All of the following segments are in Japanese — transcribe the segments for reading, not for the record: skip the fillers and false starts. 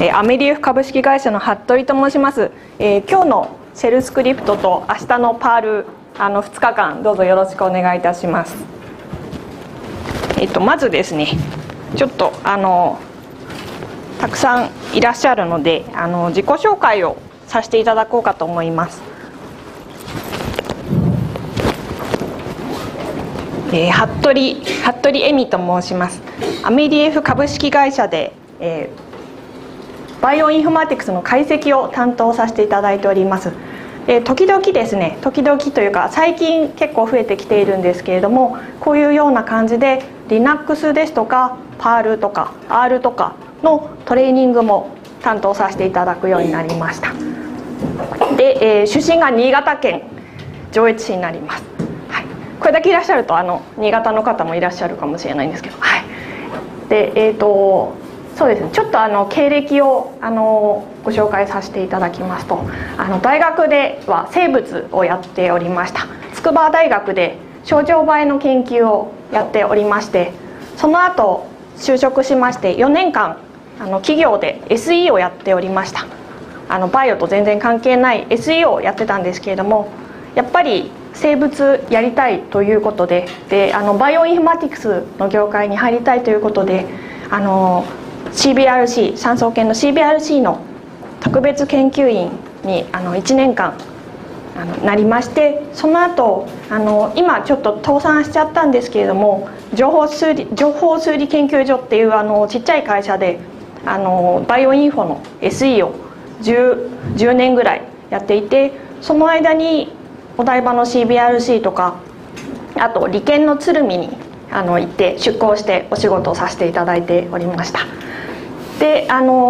アメリエフ株式会社の服部と申します。今日のシェルスクリプトと明日のパール2日間どうぞよろしくお願いいたします。まずですね、ちょっとたくさんいらっしゃるので自己紹介をさせていただこうかと思います。服部恵美と申します。アメリエフ株式会社で、バイオインフォマティクスの解析を担当させていただいております。時々ですね、時々というか最近結構増えてきているんですけれども、こういうような感じで Linux ですとか PARL とか R とかのトレーニングも担当させていただくようになりました。で、出身が新潟県上越市になります。はい、これだけいらっしゃると新潟の方もいらっしゃるかもしれないんですけど、はい、でそうですね、ちょっと経歴をご紹介させていただきますと、大学では生物をやっておりました。筑波大学でショウジョウバエの研究をやっておりまして、その後就職しまして4年間企業で SE をやっておりました。バイオと全然関係ない SE をやってたんですけれども、やっぱり生物やりたいということで、バイオインフォマティクスの業界に入りたいということでCBRC 産総研の CBRC の特別研究員に1年間なりまして、その後今ちょっと倒産しちゃったんですけれども、情報数理研究所っていうちっちゃい会社でバイオインフォの SE を10年ぐらいやっていて、その間にお台場の CBRC とか、あと理研の鶴見に行って出向してお仕事をさせていただいておりました。で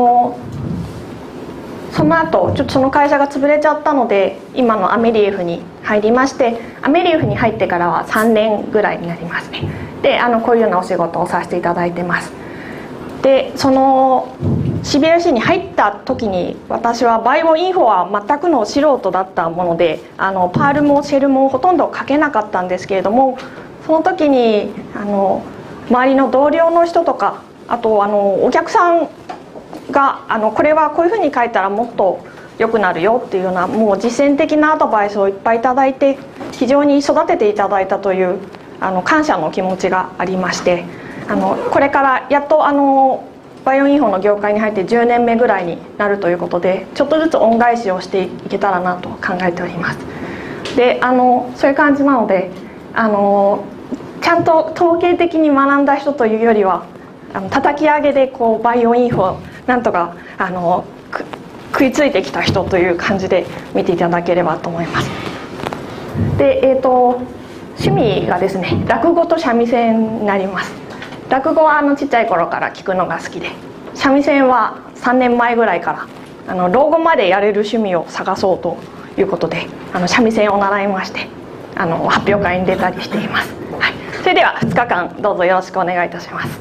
その後ちょっとその会社が潰れちゃったので、今のアメリエフに入りまして、アメリエフに入ってからは3年ぐらいになりますね。でこういうようなお仕事をさせていただいてます。でその CBRC に入った時に、私はバイオインフォは全くの素人だったものでパールもシェルもほとんど書けなかったんですけれども、その時に周りの同僚の人とか、あとお客さんがこれはこういうふうに書いたらもっと良くなるよっていうような、もう実践的なアドバイスをいっぱいいただいて、非常に育てていただいたという感謝の気持ちがありまして、これからやっとバイオインフォの業界に入って10年目ぐらいになるということで、ちょっとずつ恩返しをしていけたらなと考えております。でそういう感じなのでちゃんと統計的に学んだ人というよりは叩き上げでバイオインフォなんとか食いついてきた人という感じで見ていただければと思います。で趣味がですね、落語と三味線になります。落語はちっちゃい頃から聞くのが好きで、三味線は3年前ぐらいから老後までやれる趣味を探そうということで三味線を習いまして、発表会に出たりしています。はい、それでは2日間どうぞよろしくお願いいたします。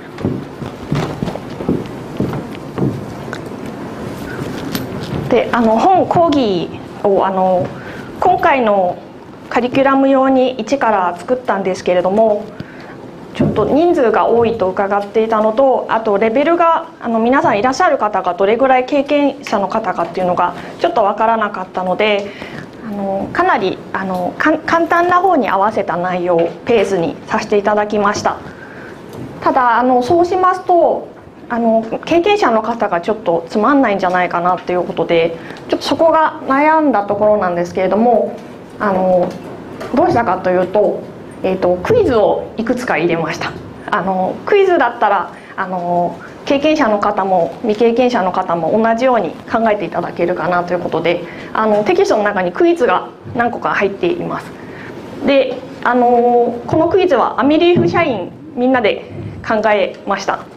で本講義を今回のカリキュラム用に一から作ったんですけれども、ちょっと人数が多いと伺っていたのと、あとレベルが皆さんいらっしゃる方がどれぐらい経験者の方かっていうのがちょっと分からなかったので、かなり簡単な方に合わせた内容ペースにさせていただきました。ただそうしますと経験者の方がちょっとつまんないんじゃないかなっていうことで、ちょっとそこが悩んだところなんですけれども、どうしたかというと、クイズをいくつか入れました。クイズだったら経験者の方も未経験者の方も同じように考えていただけるかなということで、テキストの中にクイズが何個か入っています。でこのクイズはアメリエフ社員みんなで考えました。はい、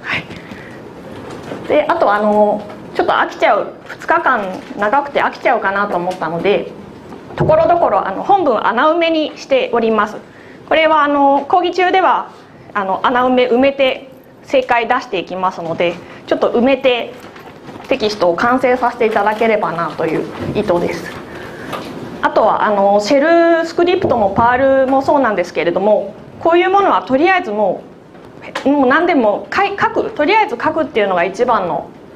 であとちょっと飽きちゃう、2日間長くて飽きちゃうかなと思ったので、ところどころ本文穴埋めにしております。これは講義中では穴埋めて正解出していきますので、ちょっと埋めてテキストを完成させていただければなという意図です。あとはシェルスクリプトもパールもそうなんですけれども、こういうものはとりあえずもう何でもとりあえず書くっていうのが一番の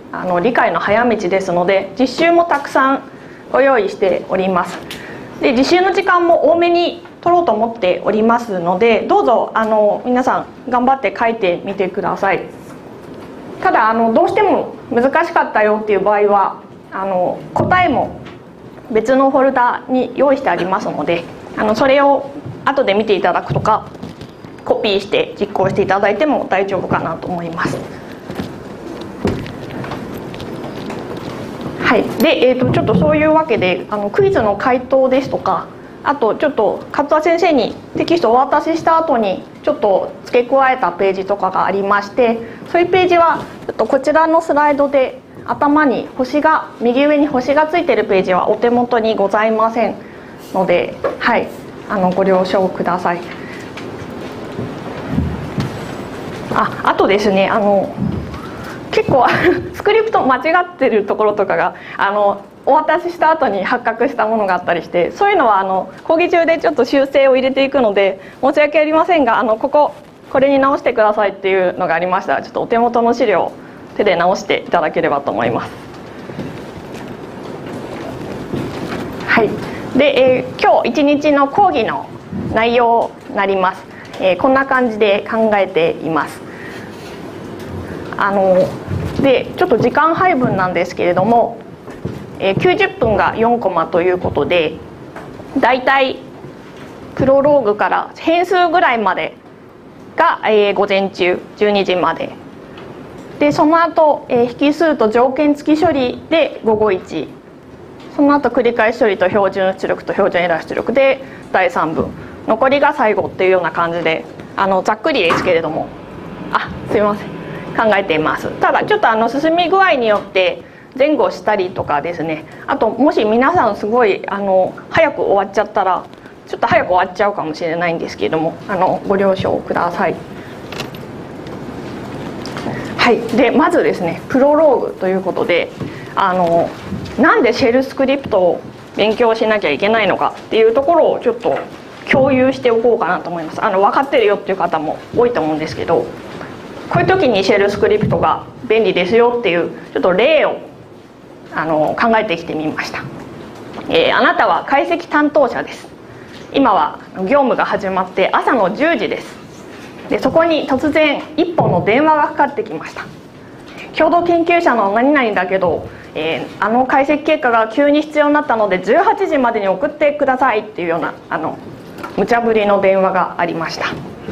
理解の早道ですので、実習もたくさんご用意しております。で実習の時間も多めに取ろうと思っておりますので、どうぞ皆さん頑張って書いてみてください。ただどうしても難しかったよっていう場合は答えも別のフォルダに用意してありますので、それを後で見ていただくとかコピーして実行していただいても大丈夫かなと思います。はい、で、ちょっとそういうわけでクイズの回答ですとか、あとちょっと勝田先生にテキストをお渡しした後にちょっと付け加えたページとかがありまして、そういうページはちょっとこちらのスライドで頭に右上に星がついてるページはお手元にございませんので、はい、ご了承ください。あとですね、結構スクリプト間違ってるところとかがお渡しした後に発覚したものがあったりして、そういうのは講義中でちょっと修正を入れていくので申し訳ありませんが、これに直してくださいっていうのがありましたら、ちょっとお手元の資料を手で直していただければと思います。はい、で、今日一日の講義の内容になります。こんな感じで考えています。でちょっと時間配分なんですけれども、90分が4コマということで、だいたいプロローグから変数ぐらいまでが、午前中12時までで、その後、引数と条件付き処理で午後1、その後繰り返し処理と標準出力と標準エラー出力で第3部、残りが最後っていうような感じでざっくりですけれども、すいません、考えています。ただちょっと進み具合によって前後したりとかですね、あともし皆さんすごい早く終わっちゃったらちょっと早く終わっちゃうかもしれないんですけれども、ご了承ください。はい、でまずですね、プロローグということでなんでシェルスクリプトを勉強しなきゃいけないのかっていうところをちょっと共有しておこうかなと思います。分かってるよっていう方も多いと思うんですけど、こういう時にシェルスクリプトが便利ですよっていうちょっと例を考えてきてみました。あなたは解析担当者です。今は業務が始まって朝の10時です。でそこに突然一本の電話がかかってきました。共同研究者の何々だけど、解析結果が急に必要になったので18時までに送ってくださいっていうような無茶ぶりの電話がありました。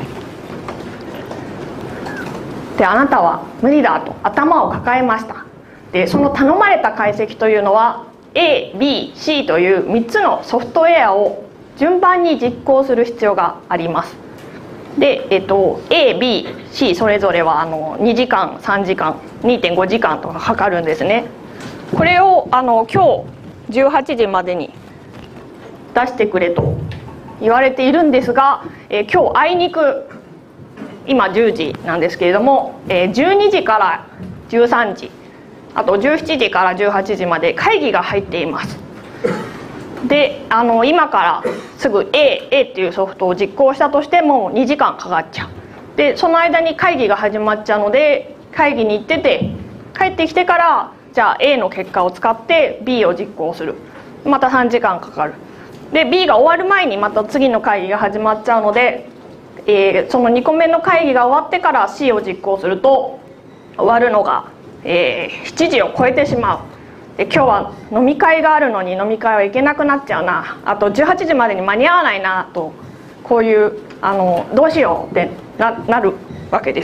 であなたは無理だと頭を抱えました。でその頼まれた解析というのは A、B、C という3つのソフトウェアを順番に実行する必要があります。で、A、B、C それぞれは2時間3時間 2.5 時間とかかかるんですね。これを今日18時までに出してくれと言われているんですが、今日あいにく今10時なんですけれども、12時から13時あと17時から18時まで会議が入っています。で今からすぐ A っていうソフトを実行したとしても2時間かかっちゃう。でその間に会議が始まっちゃうので、会議に行ってて帰ってきてからじゃあ A の結果を使って B を実行する、また3時間かかる。で B が終わる前にまた次の会議が始まっちゃうので、その2個目の会議が終わってから C を実行すると終わるのが、7時を超えてしまう。で今日は飲み会があるのに飲み会は行けなくなっちゃうな、あと18時までに間に合わないなと、こういうどうしようってなるわけです。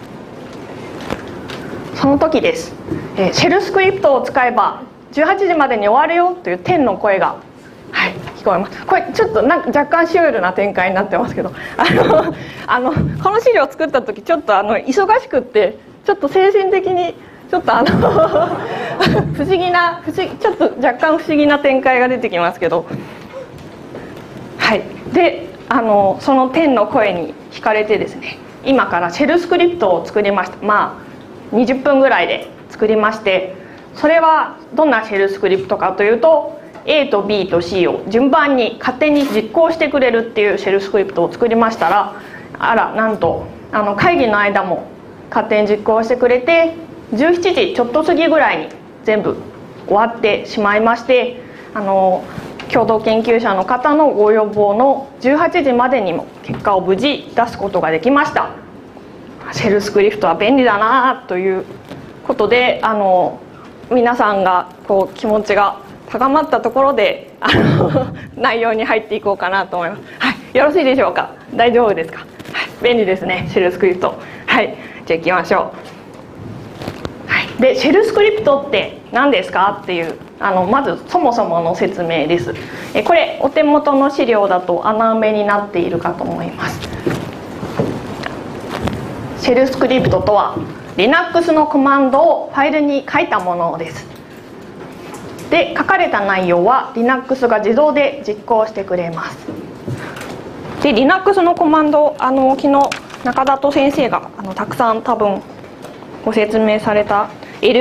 その時です、シェルスクリプトを使えば18時までに終わるよという天の声が、聞こえます。これちょっと若干シュールな展開になってますけど、この資料を作った時ちょっと忙しくってちょっと精神的にちょっとちょっと若干不思議な展開が出てきますけど、でその天の声に惹かれてですね、今からシェルスクリプトを作りました。20分ぐらいで作りまして、それはどんなシェルスクリプトかというと A と B と C を順番に勝手に実行してくれるっていうシェルスクリプトを作りましたら、なんと会議の間も勝手に実行してくれて、 17時ちょっと過ぎぐらいに全部終わってしまいまして、共同研究者の方のご要望の18時までにも結果を無事出すことができました。シェルスクリプトは便利だなということで、皆さんがこう気持ちが高まったところで内容に入っていこうかなと思います。はい、よろしいでしょうか。大丈夫ですか。はい、便利ですね、シェルスクリプト。はい、じゃあ行きましょう。はい、でシェルスクリプトって何ですかっていうまずそもそもの説明です。これお手元の資料だと穴埋めになっているかと思います。シェルスクリプトとは Linux のコマンドをファイルに書いたものです。で書かれた内容は Linux が自動で実行してくれます。で Linux のコマンド昨日中里先生がたくさん多分ご説明された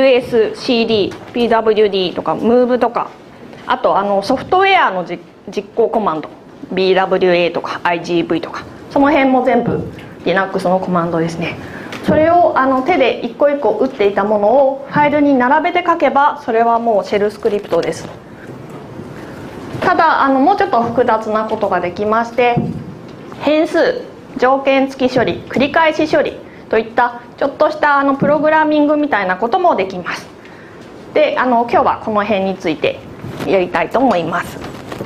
ls、cd、pwd とか move とか、あとソフトウェアの実行コマンド bwa とか igv とか、その辺も全部 Linux のコマンドですね。それを手で一個一個打っていたものをファイルに並べて書けば、それはもうシェルスクリプトです。ただもうちょっと複雑なことができまして、変数、条件付き処理、繰り返し処理といったちょっとしたプログラミングみたいなこともできます。で今日はこの辺についてやりたいと思います。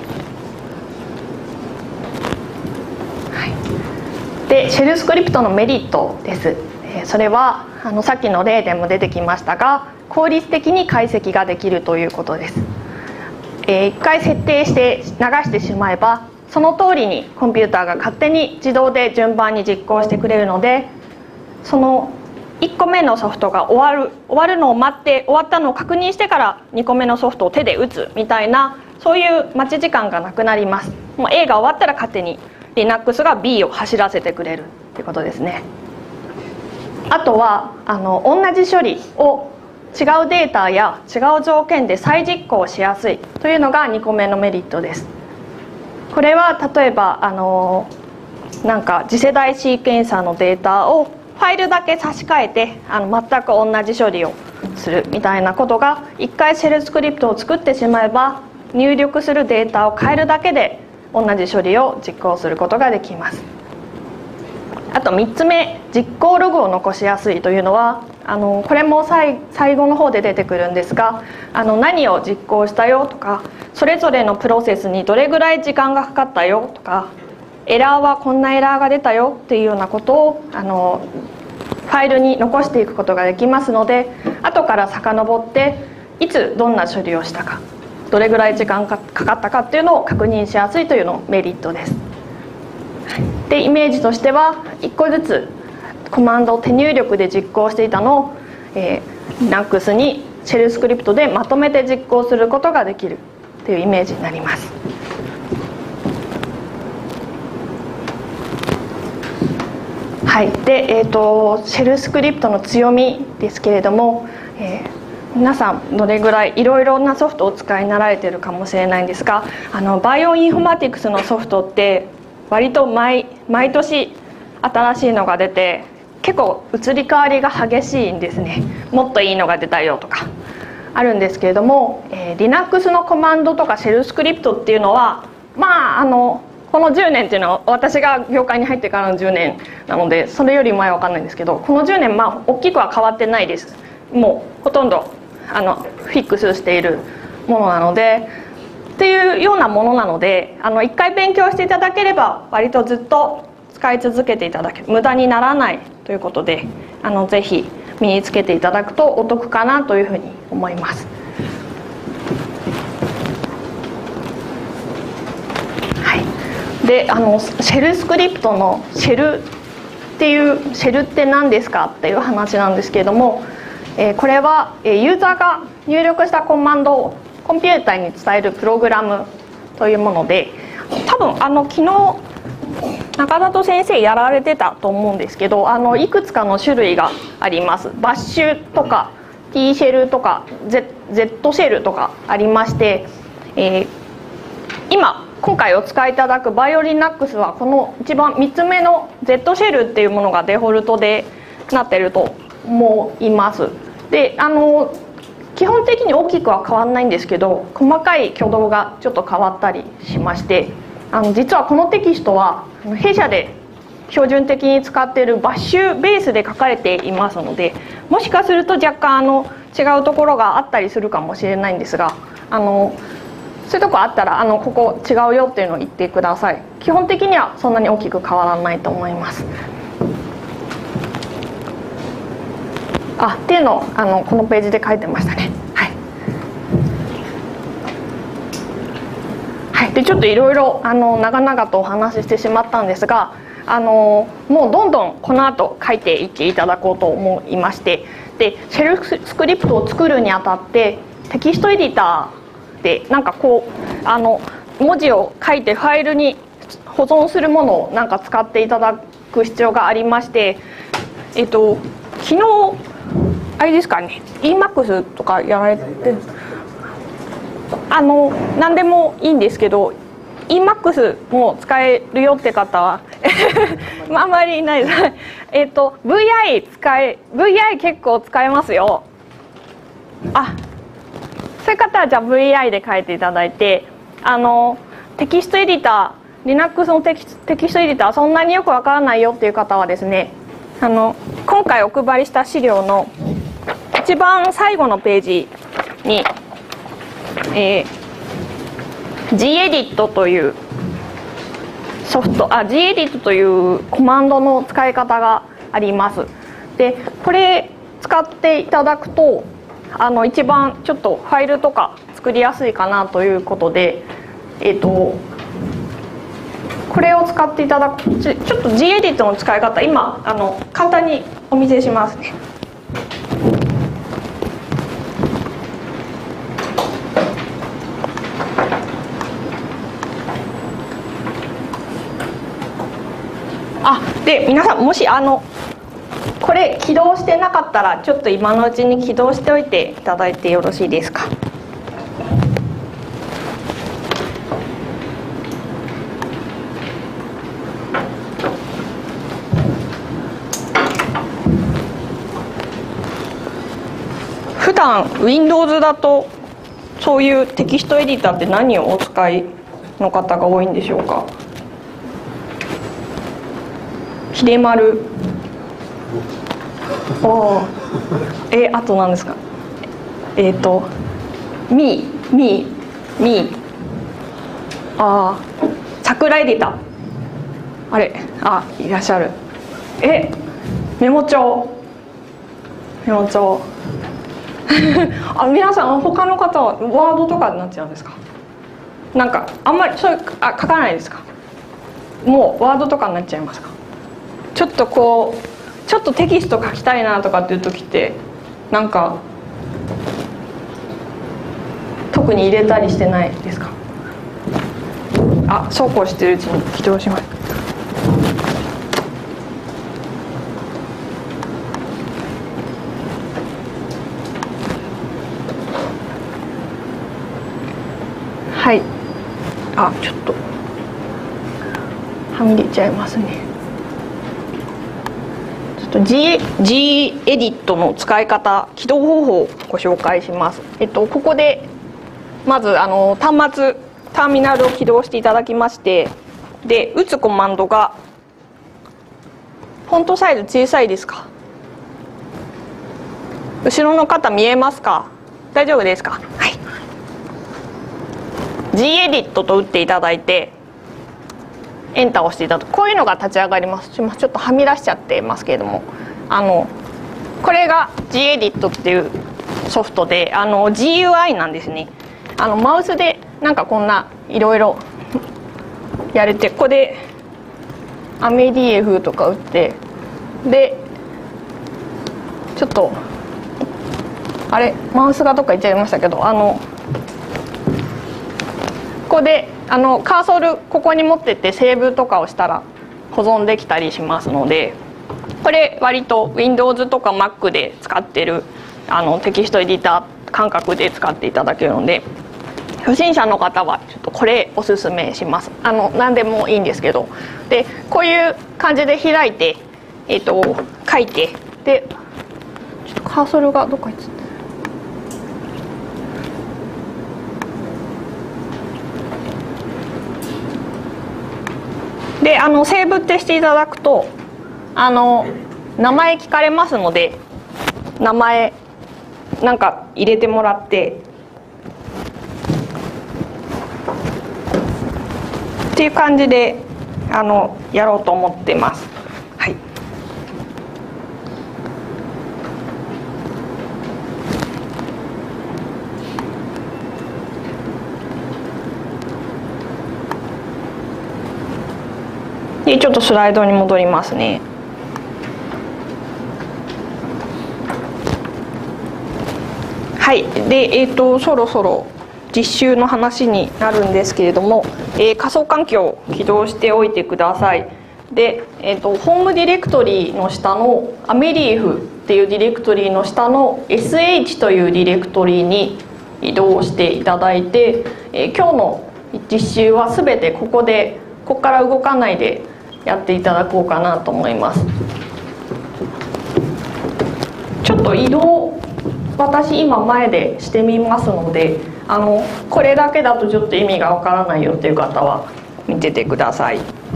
はい、でシェルスクリプトのメリットです。それはさっきの例でも出てきましたが、効率的に解析ができるということです。一回設定して流してしまえば、その通りにコンピューターが勝手に自動で順番に実行してくれるので、その1個目のソフトが終わるのを待って、終わったのを確認してから2個目のソフトを手で打つみたいな、そういう待ち時間がなくなります。もう A が終わったら勝手に Linux が B を走らせてくれるってことですね。あとは同じ処理を違うデータや違う条件で再実行しやすいというのが2個目のメリットです。これは例えばなんか次世代シーケンサーのデータをファイルだけ差し替えて全く同じ処理をするみたいなことが、1回シェルスクリプトを作ってしまえば、入力するデータを変えるだけで同じ処理を実行することができます。あと3つ目、実行ログを残しやすいというのはこれも最後の方で出てくるんですが、何を実行したよとか、それぞれのプロセスにどれぐらい時間がかかったよとか、エラーはこんなエラーが出たよっていうようなことをファイルに残していくことができますので、後から遡っていつどんな処理をしたか、どれぐらい時間がかかったかっていうのを確認しやすいというのがメリットです。でイメージとしては、1個ずつコマンドを手入力で実行していたのを、Linux にシェルスクリプトでまとめて実行することができるというイメージになります。はい、でシェルスクリプトの強みですけれども、皆さんどれぐらいいろいろなソフトを使い慣れているかもしれないんですが、バイオインフォマティクスのソフトって割と毎年新しいのが出て、結構移り変わりが激しいんですね。もっといいのが出たよとかあるんですけれども、Linux のコマンドとかシェルスクリプトっていうのはこの10年っていうのは私が業界に入ってからの10年なので、それより前は分かんないんですけど、この10年大きくは変わってないです。もうほとんどフィックスしているものなのでっていうようなものなので、一回勉強していただければ割とずっと使い続けていただける、無駄にならないということで、ぜひ身につけていただくとお得かなというふうに思います。はい、でシェルスクリプトのシェルって何ですかっていう話なんですけれども、これはユーザーが入力したコマンドをコンピューターに伝えるプログラムというもので、多分昨日中里先生やられてたと思うんですけど、いくつかの種類があります。バッシュとか T シェルとか Z シェルとかありまして、今回お使いいただくバイオリナックスはこの一番3つ目の Z シェルっていうものがデフォルトでなっていると思います。 で基本的に大きくは変わらないんですけど、細かい挙動がちょっと変わったりしまして、実はこのテキストは弊社で標準的に使っているバッシュベースで書かれていますので、もしかすると若干違うところがあったりするかもしれないんですが、そういうとこあったらここ違うよっていうのを言ってください。基本的にはそんなに大きく変わらないと思います。っていうのをこのページで書いてましたね。でちょっといろいろ長々とお話ししてしまったんですが、もうどんどんこの後書いていっていただこうと思いまして、でシェルスクリプトを作るにあたってテキストエディターでなんかこう文字を書いてファイルに保存するものをなんか使っていただく必要がありまして、昨日あれですかね、 Emacs とかやられてるんですか？何でもいいんですけど Emacs も使えるよって方はあんまりいないです。VI 結構使えますよ。そういう方はじゃあ VI で書いていただいて、テキストエディター Linux のテキストエディターそんなによくわからないよっていう方はですね、今回お配りした資料の一番最後のページにgedit というソフトgedit というコマンドの使い方があります。でこれ使っていただくと一番ちょっとファイルとか作りやすいかなということで、これを使っていただく。ちょっと gedit の使い方今簡単にお見せしますね。で皆さんもしこれ起動してなかったらちょっと今のうちに起動しておいていただいてよろしいですか？普段 Windows だとそういうテキストエディターって何をお使いの方が多いんでしょうか？秀丸。あと何ですか？ミー桜エディターいらっしゃる。メモ帳皆さん他の方はワードとかになっちゃうんですか？なんかあんまりそういう書かないですか？もうワードとかになっちゃいますか？ちょっとテキスト書きたいなとかっていう時ってなんか特に入れたりしてないですか？そうこうしてるうちに起動します。ちょっとはみ出ちゃいますね。G エディットの使い方、起動方法をご紹介します。ここでまず端末ターミナルを起動していただきまして、で打つコマンドがフォントサイズ小さいですか？後ろの方見えますか？大丈夫ですか？G エディットと打っていただいてエンターを押していただく、こういうのが立ち上がります。ちょっとはみ出しちゃってますけれども、これが gedit っていうソフトでGUI なんですね。マウスでなんかこんないろいろやれて、ここでアメディエフとか打って、でちょっとマウスがどっか行っちゃいましたけど、ここでカーソルここに持ってってセーブとかをしたら保存できたりしますので、これ割と Windows とか Mac で使ってるテキストエディター感覚で使っていただけるので、初心者の方はちょっとこれおすすめします。何でもいいんですけど、でこういう感じで開いて書いて、でちょっとカーソルがどっか行っちゃった。でセーブってしていただくと名前聞かれますので、名前なんか入れてもらってっていう感じでやろうと思ってます。はい。でちょっとスライドに戻りますね。はい。でそろそろ実習の話になるんですけれども、仮想環境を起動しておいてください。で、ホームディレクトリの下のアメリエフっていうディレクトリの下の SH というディレクトリに移動していただいて、今日の実習は全てここから動かないでやっていただこうかなと思います。ちょっと移動私今前でしてみますので、これだけだとちょっと意味がわからないよっていう方は見ててください。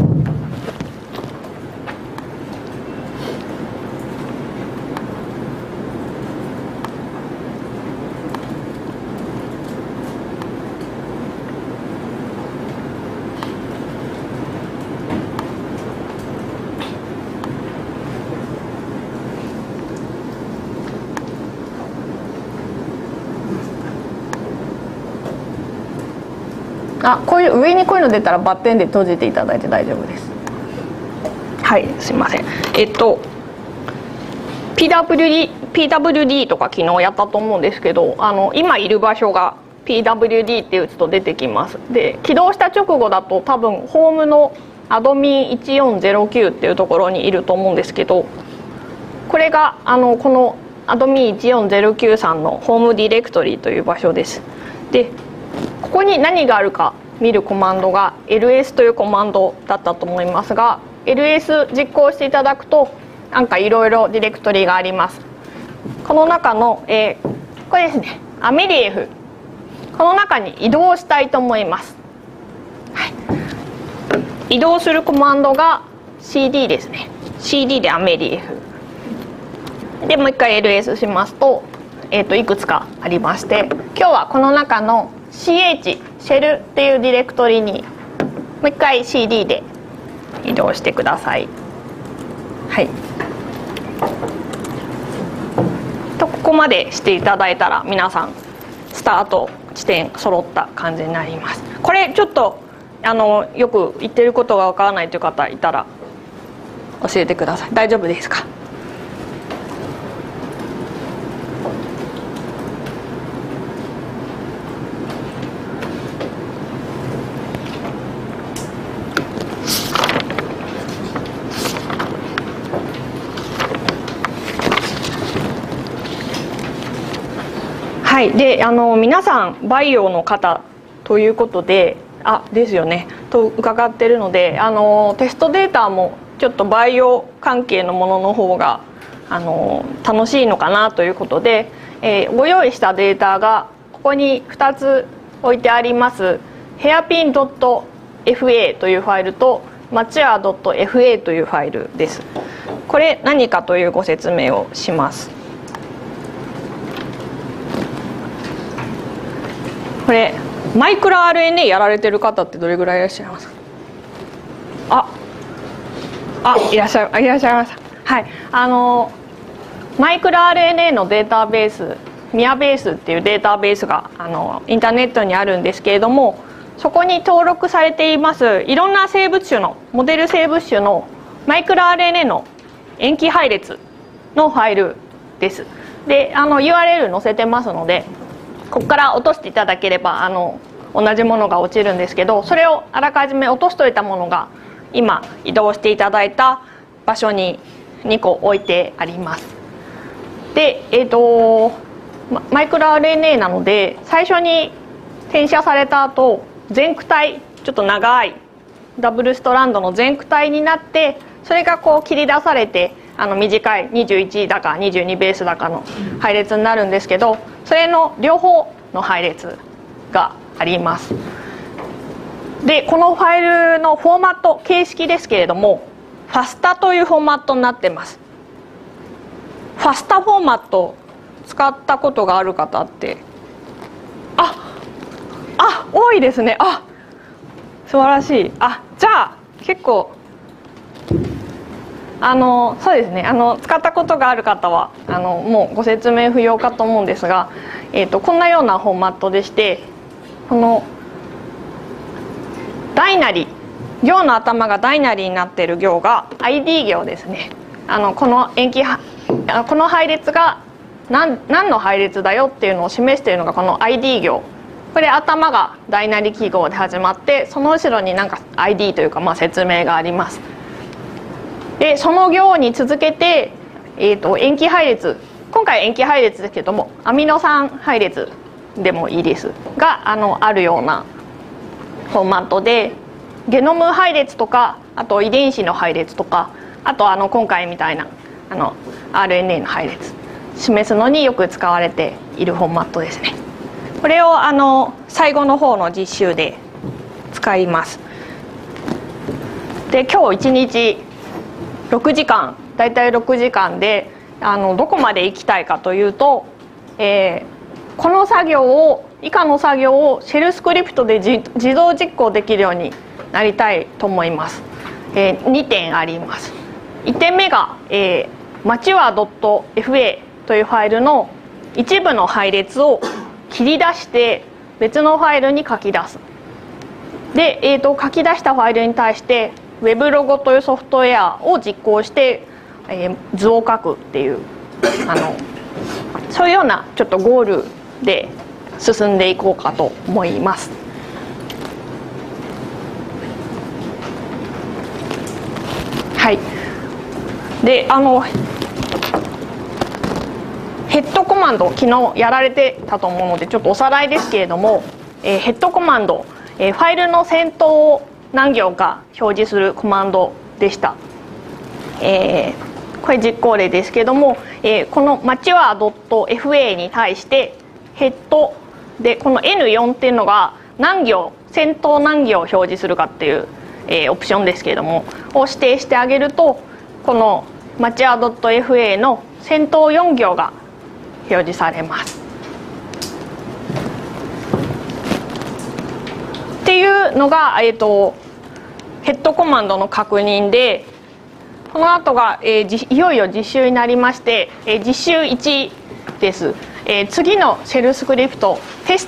こういう上にこういうの出たらバッテンで閉じていただいて大丈夫です。はい、すいません。PWD とか昨日やったと思うんですけど、今いる場所が PWD って打つと出てきます。で起動した直後だと多分ホームのアドミン1409っていうところにいると思うんですけど、これがこのアドミン1409さんのホームディレクトリという場所です。でここに何があるか見るコマンドが ls というコマンドだったと思いますが、 ls 実行していただくとなんかいろいろディレクトリがあります。この中の、これですね、アメリエフ、この中に移動したいと思います。はい、移動するコマンドが cd ですね。 cd でアメリエフでもう一回 ls しますと、いくつかありまして、今日はこの中の ch シェルっていうディレクトリにもう一回 cd で移動してください。はい。とここまでしていただいたら皆さんスタート地点揃った感じになります。これちょっとよく言ってることがわからないという方いたら教えてください。大丈夫ですか？はい、で皆さんバイオの方ということでですよねと伺ってるので、テストデータもちょっとバイオ関係のものの方が楽しいのかなということで、ご用意したデータがここに2つ置いてあります。hairpin.fa というファイルと mature.fa というファイルです。これ何かというご説明をします。これマイクロ RNA やられてる方ってどれぐらいいらっしゃいますか？いらっしゃいました。はい、マイクロ RNA のデータベース、ミアベースっていうデータベースがインターネットにあるんですけれども、そこに登録されていますいろんな生物種のモデル生物種のマイクロ RNA の塩基配列のファイルです。でURL 載せてますので、ここから落としていただければ同じものが落ちるんですけど、それをあらかじめ落としといたものが今移動していただいた場所に2個置いてあります。でマイクロ RNA なので最初に転写された後前駆体、ちょっと長いダブルストランドの前駆体になって、それがこう切り出されて短い21だか22ベースだかの配列になるんですけど、それの両方の配列があります。でこのファイルのフォーマット形式ですけれども、ファスタというフォーマットになってます。ファスタフォーマット使ったことがある方って多いですね。素晴らしい。じゃあ結構そうですね、使ったことがある方はもうご説明不要かと思うんですが、こんなようなフォーマットでして、この大なり行の頭が大なりになっている行が ID 行ですね。この配列が何の配列だよっていうのを示しているのがこの ID 行。これ頭が大なり記号で始まって、その後ろになんか ID というか説明があります。でその行に続けて、塩基配列、今回塩基配列ですけどもアミノ酸配列でもいいですがあるようなフォーマットで、ゲノム配列とかあと遺伝子の配列とか、あと今回みたいなRNA の配列示すのによく使われているフォーマットですね。これを最後の方の実習で使います。で今日1日6時間、だいたい6時間でどこまで行きたいかというと、この作業を以下の作業をシェルスクリプトで自動実行できるようになりたいと思います。2点あります。1点目が、mature.fa というファイルの一部の配列を切り出して別のファイルに書き出す。で、書き出したファイルに対してWebLogo というソフトウェアを実行して、図を書くっていうそういうようなちょっとゴールで進んでいこうかと思います。はい。でヘッドコマンド昨日やられてたと思うのでちょっとおさらいですけれども、ヘッドコマンド、ファイルの先頭を何行か表示するコマンドでした。これ実行例ですけれども、この mature.fa に対してヘッドでこの N4 っていうのが何行、先頭何行を表示するかっていう、オプションですけれどもを指定してあげると、この mature.fa の先頭4行が表示されます。っていうのが、ヘッドコマンドの確認で、この後が、いよいよ実習になりまして、実習1です。次のシェルスクリプト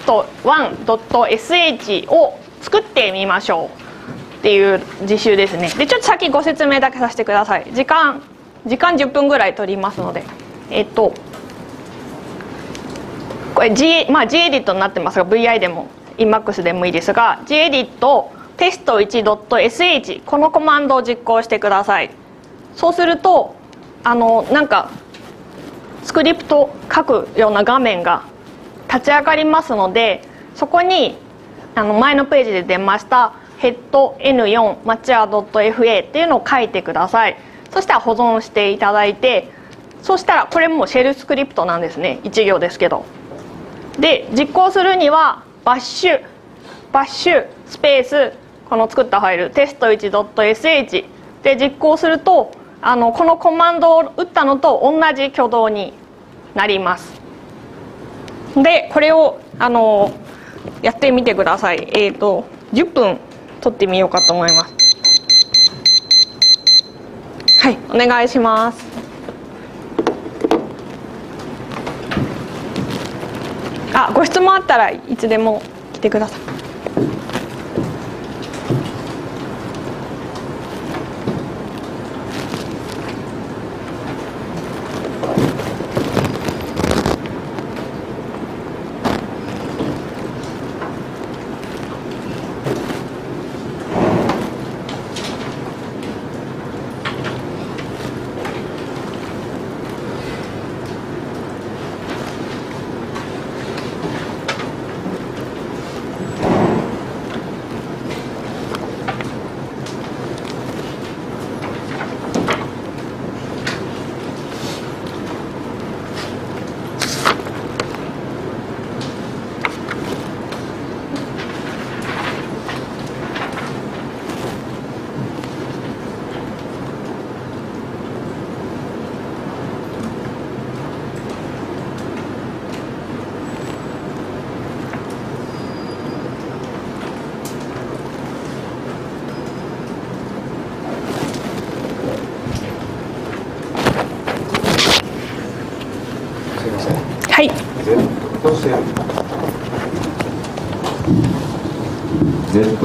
test1.sh を作ってみましょうっていう実習ですね。でちょっと先ご説明だけさせてください。時間10分ぐらい取りますので、これ Gedit になってますが VI でも Emacs でもいいですが Gedit test1.sh このコマンドを実行してください。そうするとなんかスクリプト書くような画面が立ち上がりますので、そこに前のページで出ましたヘッド N4 mature.fa っていうのを書いてください。そしたら保存していただいて、そしたらこれもシェルスクリプトなんですね。1行ですけど。で実行するにはバッシュスペースこの作ったファイル test1.sh で実行するとこのコマンドを打ったのと同じ挙動になります。でこれをやってみてください。10分取ってみようかと思います。はい、お願いします。ご質問あったらいつでも来てください。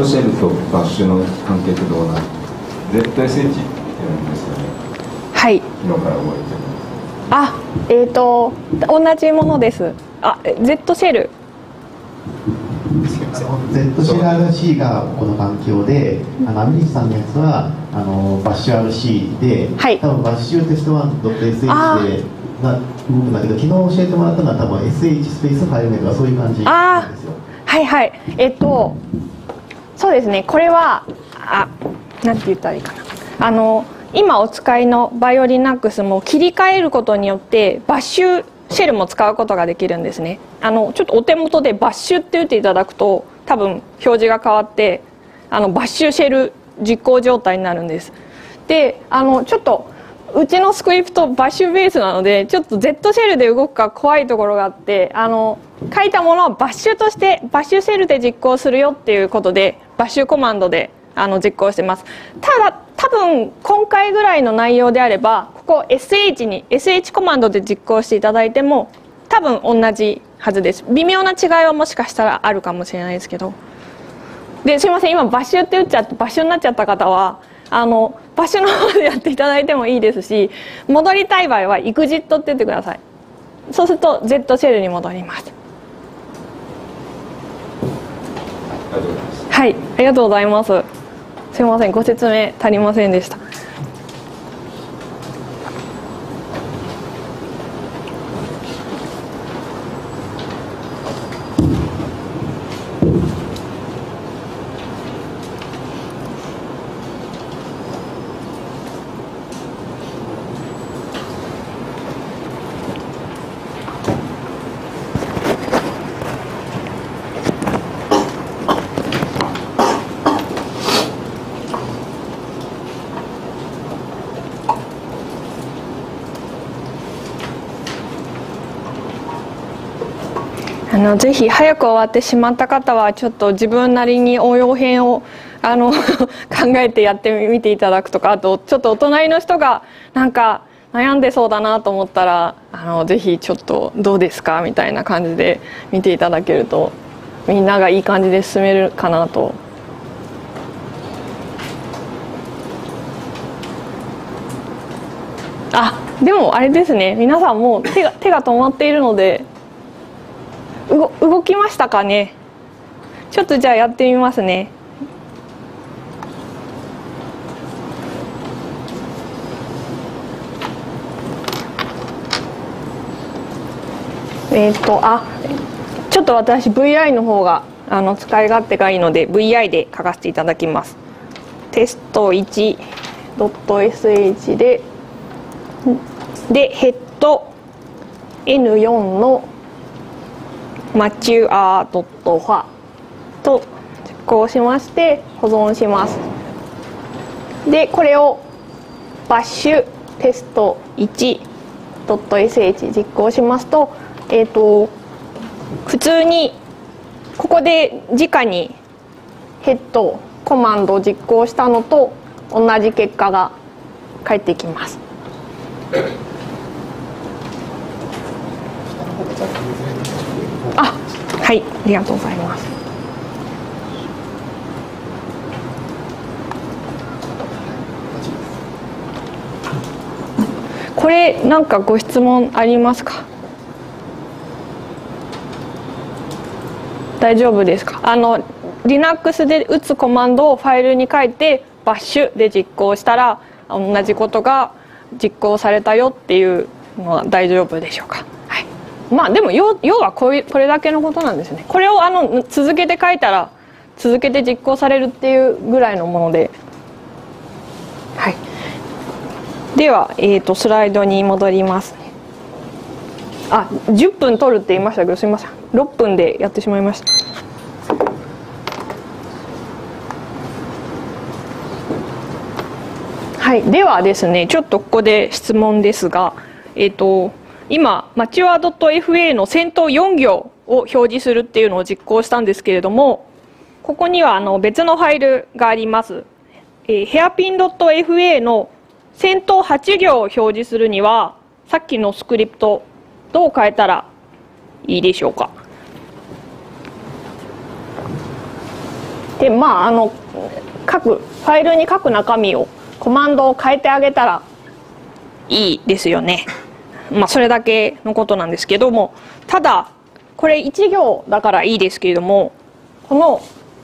Z シェルとバッシュの関係ってどうなる？ ZSH って言うんですよね。 はい。 今から覚えてる。 あ、同じものです。あ、Z シェル。 Z シェル RC がこの環境で、アメリカさんのやつはバッシュ RC で、はい、多分バッシュテスト 1.sh で動くんだけど、昨日教えてもらったのは多分 SH スペースファイル名とかそういう感じなんですよ。 はいはい。そうですね。これはなんて言ったらいいかな。今お使いのバイオリナックスも切り替えることによってバッシュシェルも使うことができるんですね。ちょっとお手元でバッシュって打っていただくと多分表示が変わってバッシュシェル実行状態になるんです。でちょっとうちのスクリプトバッシュベースなのでちょっと Z シェルで動くか怖いところがあって、書いたものをバッシュとしてバッシュシェルで実行するよっていうことでバッシュコマンドで実行してます。ただ多分今回ぐらいの内容であればここ SH コマンドで実行していただいても多分同じはずです。微妙な違いはもしかしたらあるかもしれないですけど。ですいません、今バッシュって打っちゃってバッシュになっちゃった方はバッシュの方でやっていただいてもいいですし、戻りたい場合は EXIT って言ってください。そうすると Z シェルに戻ります。はい、ありがとうございます。すいません、ご説明足りませんでした。ぜひ早く終わってしまった方はちょっと自分なりに応用編を考えてやってみていただくとか、あとちょっとお隣の人がなんか悩んでそうだなと思ったらぜひちょっとどうですかみたいな感じで見ていただけるとみんながいい感じで進めるかなと。でもあれですね、皆さんもう手が止まっているので動きましたかね。ちょっとじゃあやってみますね。ちょっと私 VI の方が使い勝手がいいので VI で書かせていただきます。テスト 1.sh でヘッド N4 のマチュアー .ファと実行しまして保存します。でこれをバッシュテスト 1.sh 実行しますと、普通にここで直にヘッドコマンドを実行したのと同じ結果が返ってきます。はい、ありがとうございます。これなんかご質問ありますか？大丈夫ですか？Linux で打つコマンドをファイルに書いてバッシュで実行したら同じことが実行されたよっていうのは大丈夫でしょうか？はい、まあでも要はこれだけのことなんですね。これを続けて書いたら続けて実行されるっていうぐらいのもので、はい、では、スライドに戻ります。10分取るって言いましたけどすみません、6分でやってしまいました。はい、ではですね、ちょっとここで質問ですが、今マチュア .fa の先頭4行を表示するっていうのを実行したんですけれども、ここには別のファイルがあります。hairpin.fa の先頭8行を表示するにはさっきのスクリプトどう変えたらいいでしょうか？ でまあ各ファイルに書く中身をコマンドを変えてあげたらいいですよね。まあそれだけのことなんですけども、ただこれ1行だからいいですけれども、この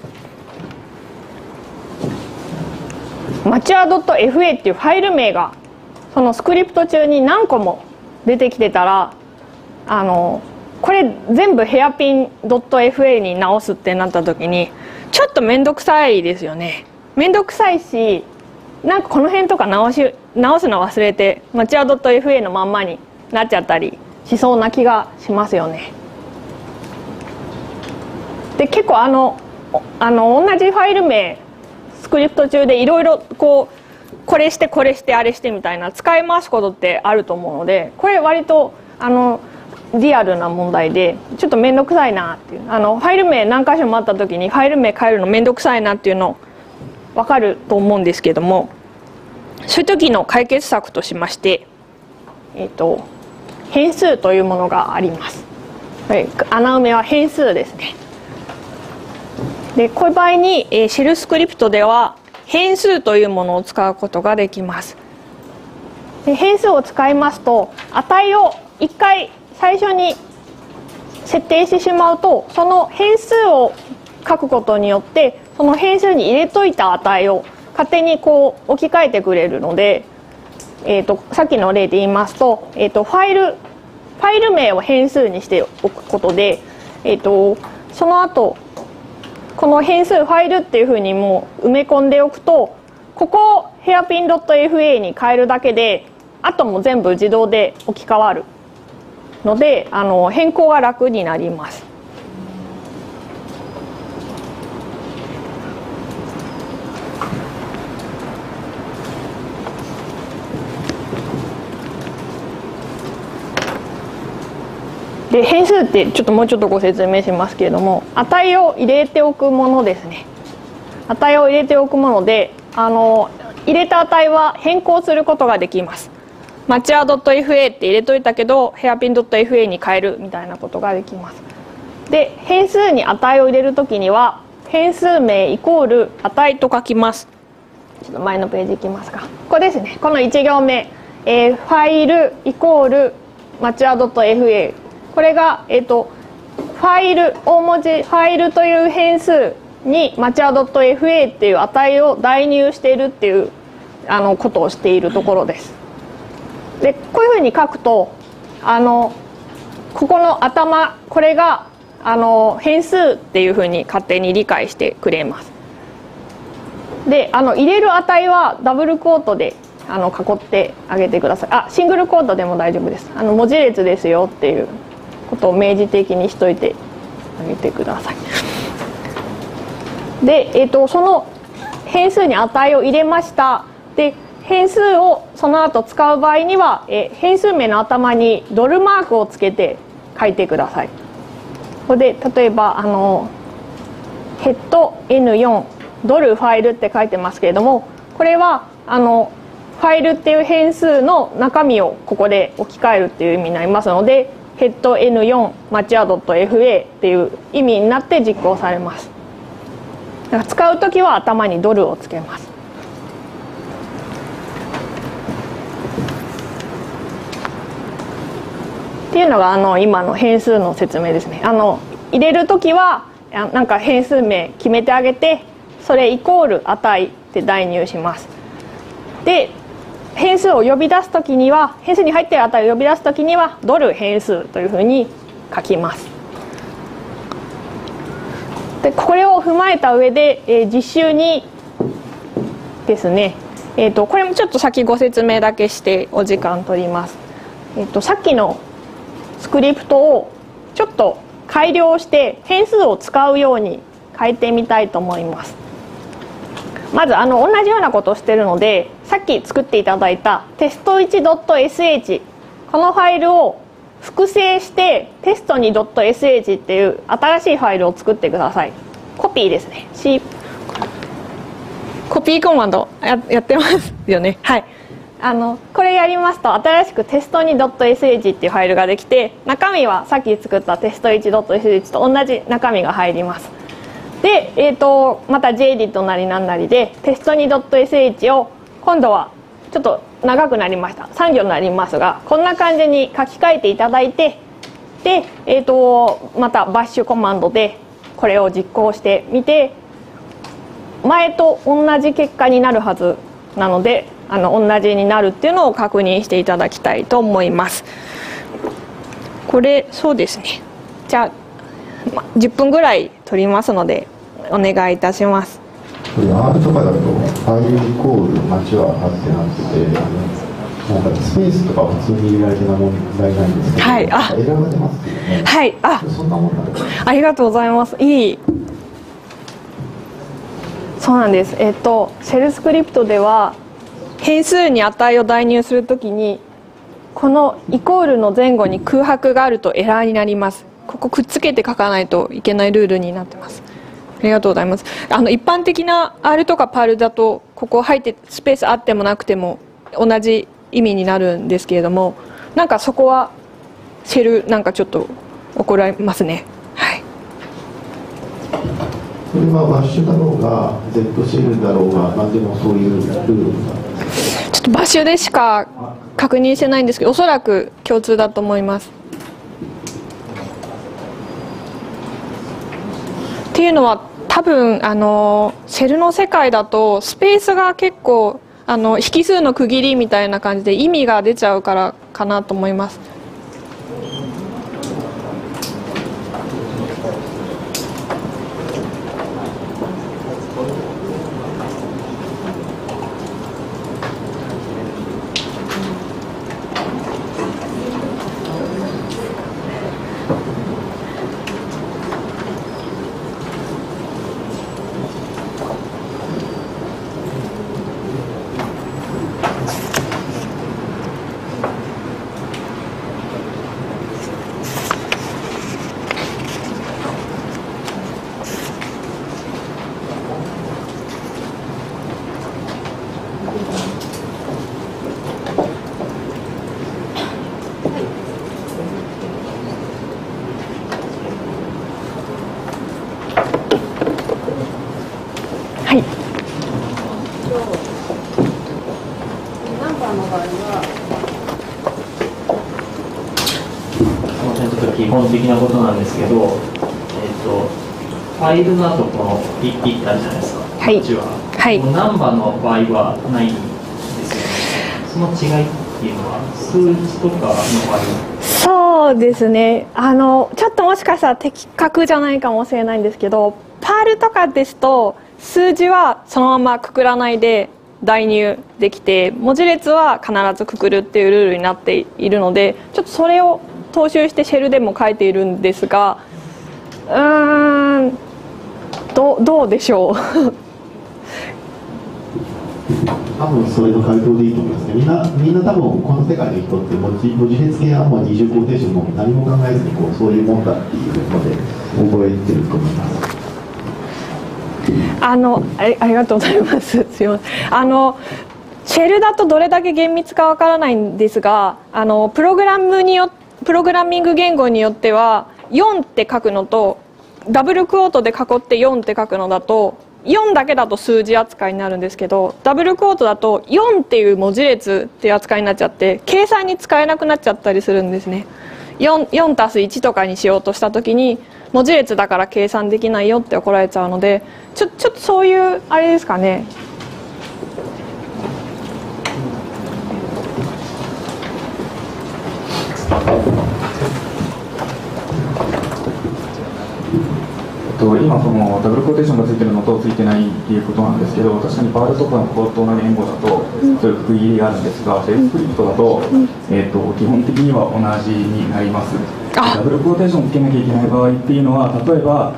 マチュア .fa っていうファイル名がそのスクリプト中に何個も出てきてたら、これ全部ヘアピン .fa に直すってなった時にちょっと面倒くさいですよね。面倒くさいし、なんかこの辺とか直すの忘れてマチュア .fa のまんまになっちゃったりしそうな気がしますよね。で結構同じファイル名スクリプト中でいろいろこれしてこれしてあれしてみたいな使い回すことってあると思うので、これ割とリアルな問題でちょっと面倒くさいなっていう、ファイル名何箇所もあった時にファイル名変えるの面倒くさいなっていうの分かると思うんですけども、そういう時の解決策としまして、変数というものがあります。穴埋めは変数ですね。でこういう場合に、シェルスクリプトでは変数というものを使うことができます。で変数を使いますと、値を1回最初に設定してしまうと、その変数を書くことによってその変数に入れといた値を勝手に置き換えてくれるので、さっきの例で言いますと、ファイル名を変数にしておくことで、その後この変数ファイルっていうふうにもう埋め込んでおくと、ここをヘアピン .fa に変えるだけであとも全部自動で置き換わるので、変更が楽になります。で変数ってもうちょっとご説明しますけれども、値を入れておくものですね。値を入れておくもので、入れた値は変更することができます。マチュア .fa って入れといたけどヘアピン .fa に変えるみたいなことができます。で変数に値を入れるときには変数名イコール値と書きます。ちょっと前のページいきますか。ここですね。この1行目、ファイルイコールマチュア .fa、これが、ファイル大文字ファイルという変数にマチュア .fa っていう値を代入しているっていうことをしているところです。でこういうふうに書くとここの頭、これが変数っていうふうに勝手に理解してくれます。で入れる値はダブルコートで囲ってあげてください。シングルコートでも大丈夫です。文字列ですよっていうことを明示的にしといてあげてください。で、その変数に値を入れました。で変数をその後使う場合には、変数名の頭にドルマークをつけて書いてください。ここで例えばヘッド N4 ドルファイルって書いてますけれども、これはファイルっていう変数の中身をここで置き換えるっていう意味になりますので、ヘッド N4 マチュア .fa っていう意味になって実行されます。だから使うときは頭にドルをつけます。っていうのが今の変数の説明ですね。入れるときはなんか変数名決めてあげて、それイコール値って代入します。で変数を呼び出すときには、変数に入っている値を呼び出すときにはドル変数というふうに書きます。でこれを踏まえた上で、実習にですね、これもちょっと先ご説明だけしてお時間取ります。さっきのスクリプトをちょっと改良して変数を使うように変えてみたいと思います。まず同じようなことをしているので、さっき作っていただいた test1.sh このファイルを複製してテスト2.sh っていう新しいファイルを作ってください。コピーですね。コピーコマンドやってますよね。はい。これやりますと新しく test2.sh っていうファイルができて、中身はさっき作った test1.sh と同じ中身が入ります。 で、また JEdit なりなんなりでテスト 2.sh を今度はちょっと長くなりました、3行になりますが、こんな感じに書き換えていただいて、で、またバッシュコマンドでこれを実行してみて、前と同じ結果になるはずなので、同じになるっていうのを確認していただきたいと思います。これそうですね、じゃあ10分ぐらい取りますのでお願いいたします。 これ R とかだとファイルイコール待ちはあってなってて、なんかスペースとか普通に入れられてない問題ないんですけど、はい、エラーが出ますけどね。はい、そんなもんなんですか。 ありがとうございます。いい。そうなんです。シェルスクリプトでは変数に値を代入するときにこのイコールの前後に空白があるとエラーになります。ここくっつけて書かないといけないルールになってます。ありがとうございます。一般的な R とか PAL だとここ入ってスペースあってもなくても同じ意味になるんですけれども、なんかそこはシェルなんかちょっと怒られますね。はい。 これはバッシュだろうが Z シェルだろうが何でもそういうルールが。 ちょっとバッシュでしか確認してないんですけど、おそらく共通だと思います。っていうのは多分シェルの世界だとスペースが結構引数の区切りみたいな感じで意味が出ちゃうからかなと思います。 基本的なことなんですけど、ファイルの後このピッピッってあるじゃないですか。はい。こっちは。はい。ナンバーの場合はないんですよね。その違いっていうのは数字とかの場合。 そうですね。ちょっともしかしたら的確じゃないかもしれないんですけど、PALとかですと数字はそのままくくらないで代入できて、文字列は必ずくくるっていうルールになっているので、ちょっとそれを踏襲してシェルでも書いているんですが、どうでしょう。 多分それの回答でいいと思いますね。みんな多分この世界の人って文字列系はもう二重コーテーションも何も考えずにそういうもんだっていうので覚えてると思います。 ありがとうございます。すいません。シェルだとどれだけ厳密かわからないんですが、プログラミング言語によっては4って書くのとダブルクォートで囲って4って書くのだと4だけだと数字扱いになるんですけど、ダブルクォートだと4っていう文字列っていう扱いになっちゃって計算に使えなくなっちゃったりするんですね。4足す1とかにしようとした時に文字列だから計算できないよって怒られちゃうので、ちょっとそういうあれですかね。 今そのダブルコーテーションがついてるのとついてないっていうことなんですけど、確かにパールとかの高等な言語だとそういう区切りがあるんですが、シェルスクリプトだと、基本的には同じになります。ダブルコーテーションつけなきゃいけない場合っていうのは、例えば、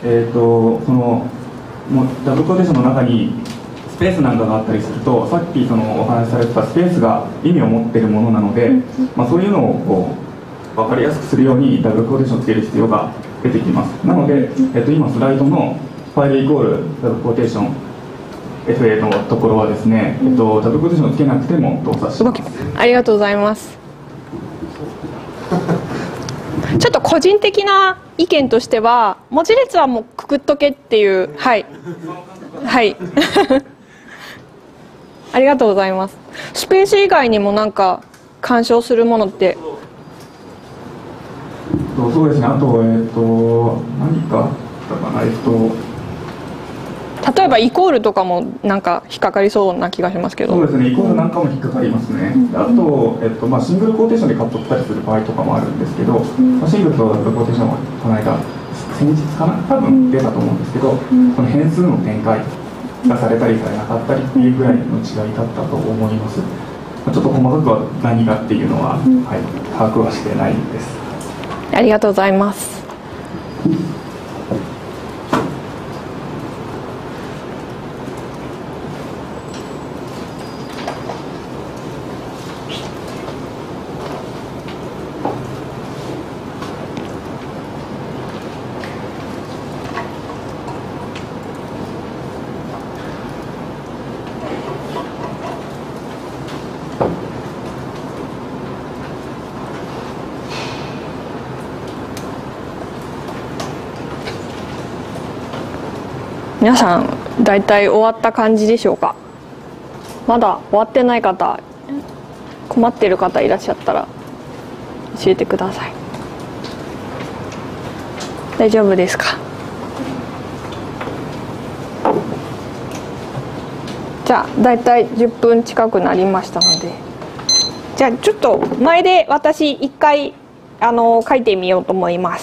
もうダブルコーテーションの中にスペースなんかがあったりすると、さっきお話しされてたスペースが意味を持っているものなので、そういうのを分かりやすくするようにダブルコーテーションをつける必要が出てきます。なので、今スライドのファイルイコールダブルコーテーション FA のところはですね、ダブルコーテーションをつけなくても動作します。 ありがとうございます。 ちょっと個人的な意見としては文字列はもうくくっとけっていう、はいはいありがとうございます。スペース以外にもなんか干渉するものって。 そうですね。あと何かあったかな。 例えばイコールとかもなんか引っかかりそうな気がしますけど。 そうですね。イコールなんかも引っかかりますね。あとシングルコーテーションでカットったりする場合とかもあるんですけど、シングルとダブルコーテーションはこの間先日かな、多分出たと思うんですけど、この変数の展開がされたりされなかったりっていうぐらいの違いだったと思います。ちょっと細かくは何がっていうのは、はい、把握はしてないです。 ありがとうございます。皆さんだいたい終わった感じでしょうか。まだ終わってない方、困ってる方いらっしゃったら教えてください。大丈夫ですか。じゃあだいたい10分近くなりましたので、じゃあちょっと前で私一回書いてみようと思います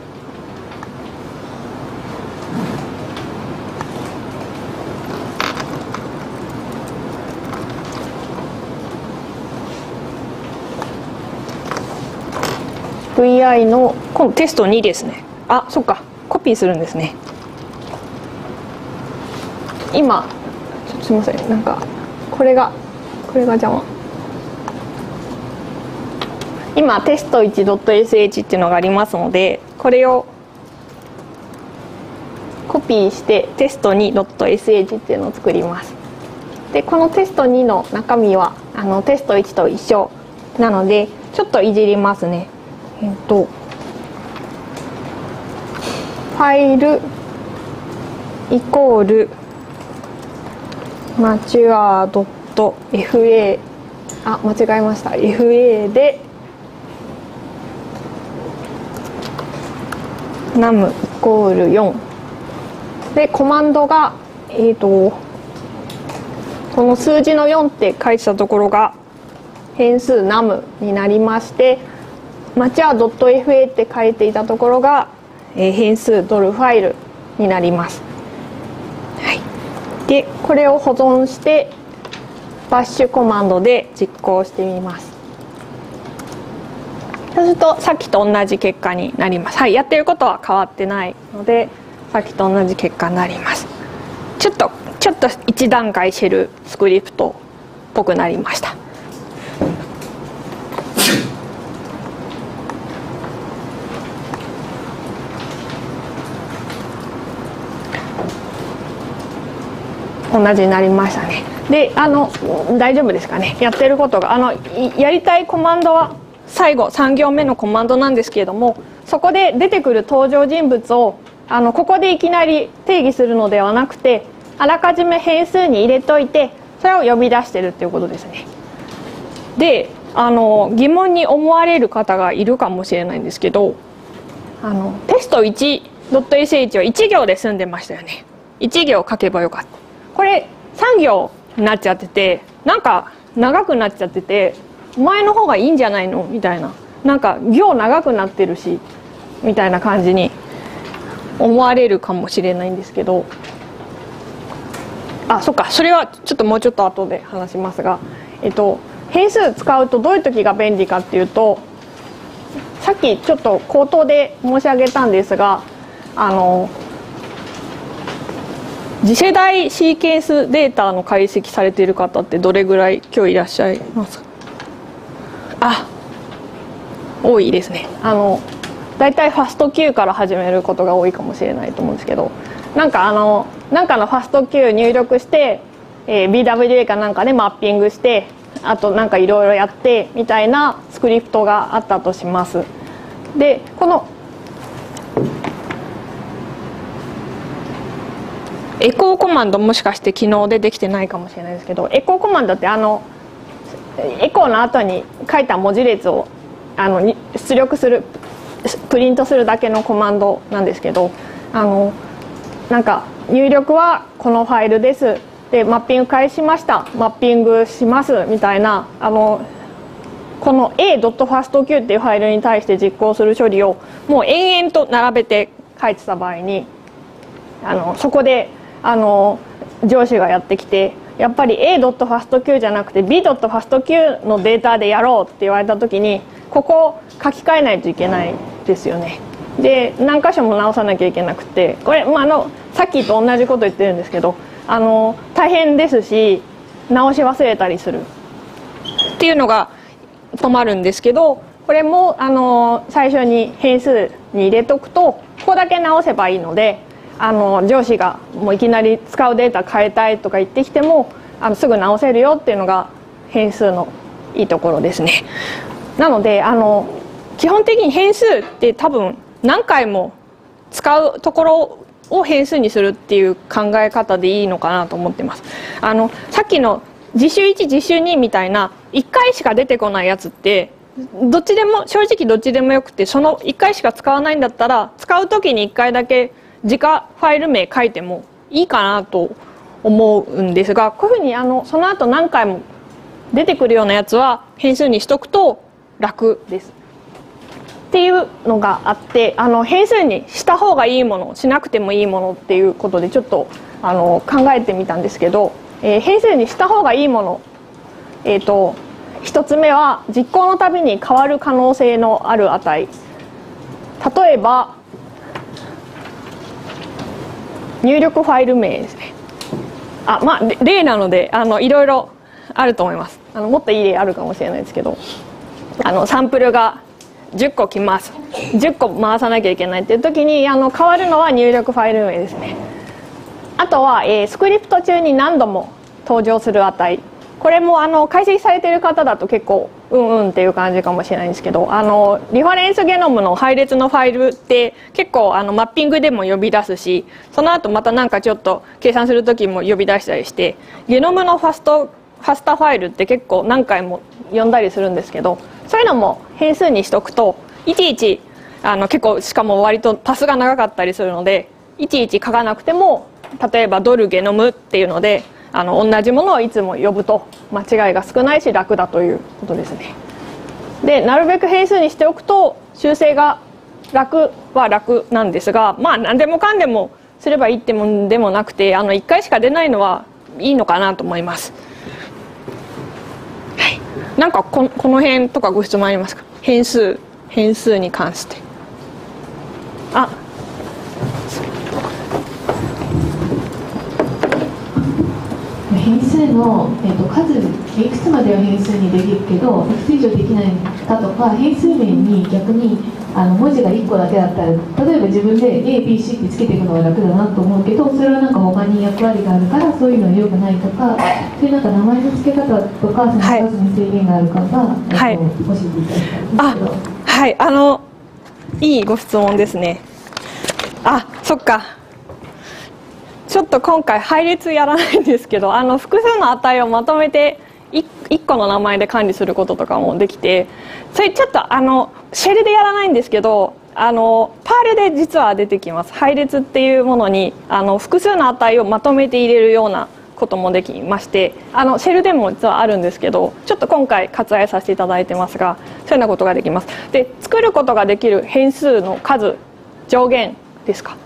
。VI の今度テスト2ですね。あ、そっか、コピーするんですね。今すみません、なんかこれが邪魔。今テスト 1.sh っていうのがありますので、これをコピーしてテスト 2.sh っていうのを作ります。でこのテスト2の中身はテスト1と一緒なので、ちょっといじりますね。ファイルイコールマチュア .fa、 あ、間違えました。 fa で num イコール4で、コマンドがこの数字の4って書いてたところが変数 num になりまして、マチュア .fa って書いていたところが変数ドルファイルになります。はい、でこれを保存してバッシュコマンドで実行してみます。そうするとさっきと同じ結果になります。はい、やってることは変わってないのでさっきと同じ結果になります。ちょっと一段階シェルスクリプトっぽくなりました。同じになりましたね。で大丈夫ですかね。やってることがやりたいコマンドは最後3行目のコマンドなんですけれども、そこで出てくる登場人物をここでいきなり定義するのではなくて、あらかじめ変数に入れといてそれを呼び出してるっていうことですね。で疑問に思われる方がいるかもしれないんですけど、テスト 1.sh は1行で済んでましたよね。1行書けばよかった。これ3行になっちゃってて、なんか長くなっちゃってて、お前の方がいいんじゃないのみたいな、なんか行長くなってるしみたいな感じに思われるかもしれないんですけど、あ、そっか、それはちょっともうちょっと後で話しますが、変数使うとどういう時が便利かっていうと、さっきちょっと口頭で申し上げたんですが、次世代シーケンスデータの解析されている方ってどれぐらい今日いらっしゃいますか？あ、多いですね。だいたいファスト Q から始めることが多いかもしれないと思うんですけど、なんかのファスト Q 入力して、BWA かなんかでマッピングして、あとなんかいろいろやってみたいなスクリプトがあったとします。 でこのエコーコマンドもしかして機能でできてないかもしれないですけど、エコーコマンドってエコーの後に書いた文字列を出力するプリントするだけのコマンドなんですけど、なんか入力はこのファイルですでマッピング返しましたマッピングしますみたいなこの a.fastq っていうファイルに対して実行する処理をもう延々と並べて書いてた場合にそこで上司がやってきてやっぱり a.fastq じゃなくて b.fastq のデータでやろうって言われた時にここを書き換えないといけないですよね。で何箇所も直さなきゃいけなくてこれ、さっきと同じこと言ってるんですけど大変ですし直し忘れたりするっていうのが困るんですけど、これも最初に変数に入れとくとここだけ直せばいいので上司がもういきなり使うデータ変えたいとか言ってきてもすぐ直せるよっていうのが変数のいいところですね。なので基本的に変数って多分何回も使うところを変数にするっていう考え方でいいのかなと思ってます。さっきの実習1実習2みたいな1回しか出てこないやつってどっちでも正直どっちでもよくてその1回しか使わないんだったら使う時に1回だけ自家ファイル名書いてもいいかなと思うんですが、こういうふうにその後何回も出てくるようなやつは変数にしとくと楽ですっていうのがあって変数にした方がいいものしなくてもいいものっていうことでちょっと考えてみたんですけど、変数にした方がいいもの1つ目は実行のたびに変わる可能性のある値、例えば入力ファイル名ですね。例なのでいろいろあると思います。もっといい例あるかもしれないですけどサンプルが10個来ます10個回さなきゃいけないっていう時に変わるのは入力ファイル名ですね。あとは、スクリプト中に何度も登場する値、これも解析されている方だと結構っていう感じかもしれないんですけどリファレンスゲノムの配列のファイルって結構マッピングでも呼び出すしその後またなんかちょっと計算する時も呼び出したりしてゲノムのファスタファイルって結構何回も呼んだりするんですけど、そういうのも変数にしとくといちいち結構しかも割とパスが長かったりするのでいちいち書かなくても例えばドルゲノムっていうので同じものをいつも呼ぶと間違いが少ないし楽だということですね。でなるべく変数にしておくと修正が楽は楽なんですが何でもかんでもすればいいってもんでもなくて1回しか出ないのはいいのかなと思います。はい、なんかこの辺とかご質問ありますか？変数に関して。 変数の、数いくつまでは変数にできるけどいくつ以上できないかとか変数名に逆に文字が1個だけだったら例えば自分で ABC ってつけていくのが楽だなと思うけどそれはなんか他に役割があるからそういうのは良くないとかそういうなんか名前の付け方とかその数に制限があるかが、教えていただきたいんですけど。 はい、いいご質問ですね。そっか。ちょっと今回配列やらないんですけど複数の値をまとめて1個の名前で管理することとかもできてそれちょっとシェルでやらないんですけどパールで実は出てきます。配列っていうものに複数の値をまとめて入れるようなこともできましてシェルでも実はあるんですけどちょっと今回割愛させていただいてますがそういうようなことができます。で作ることができる変数の数上限ですか？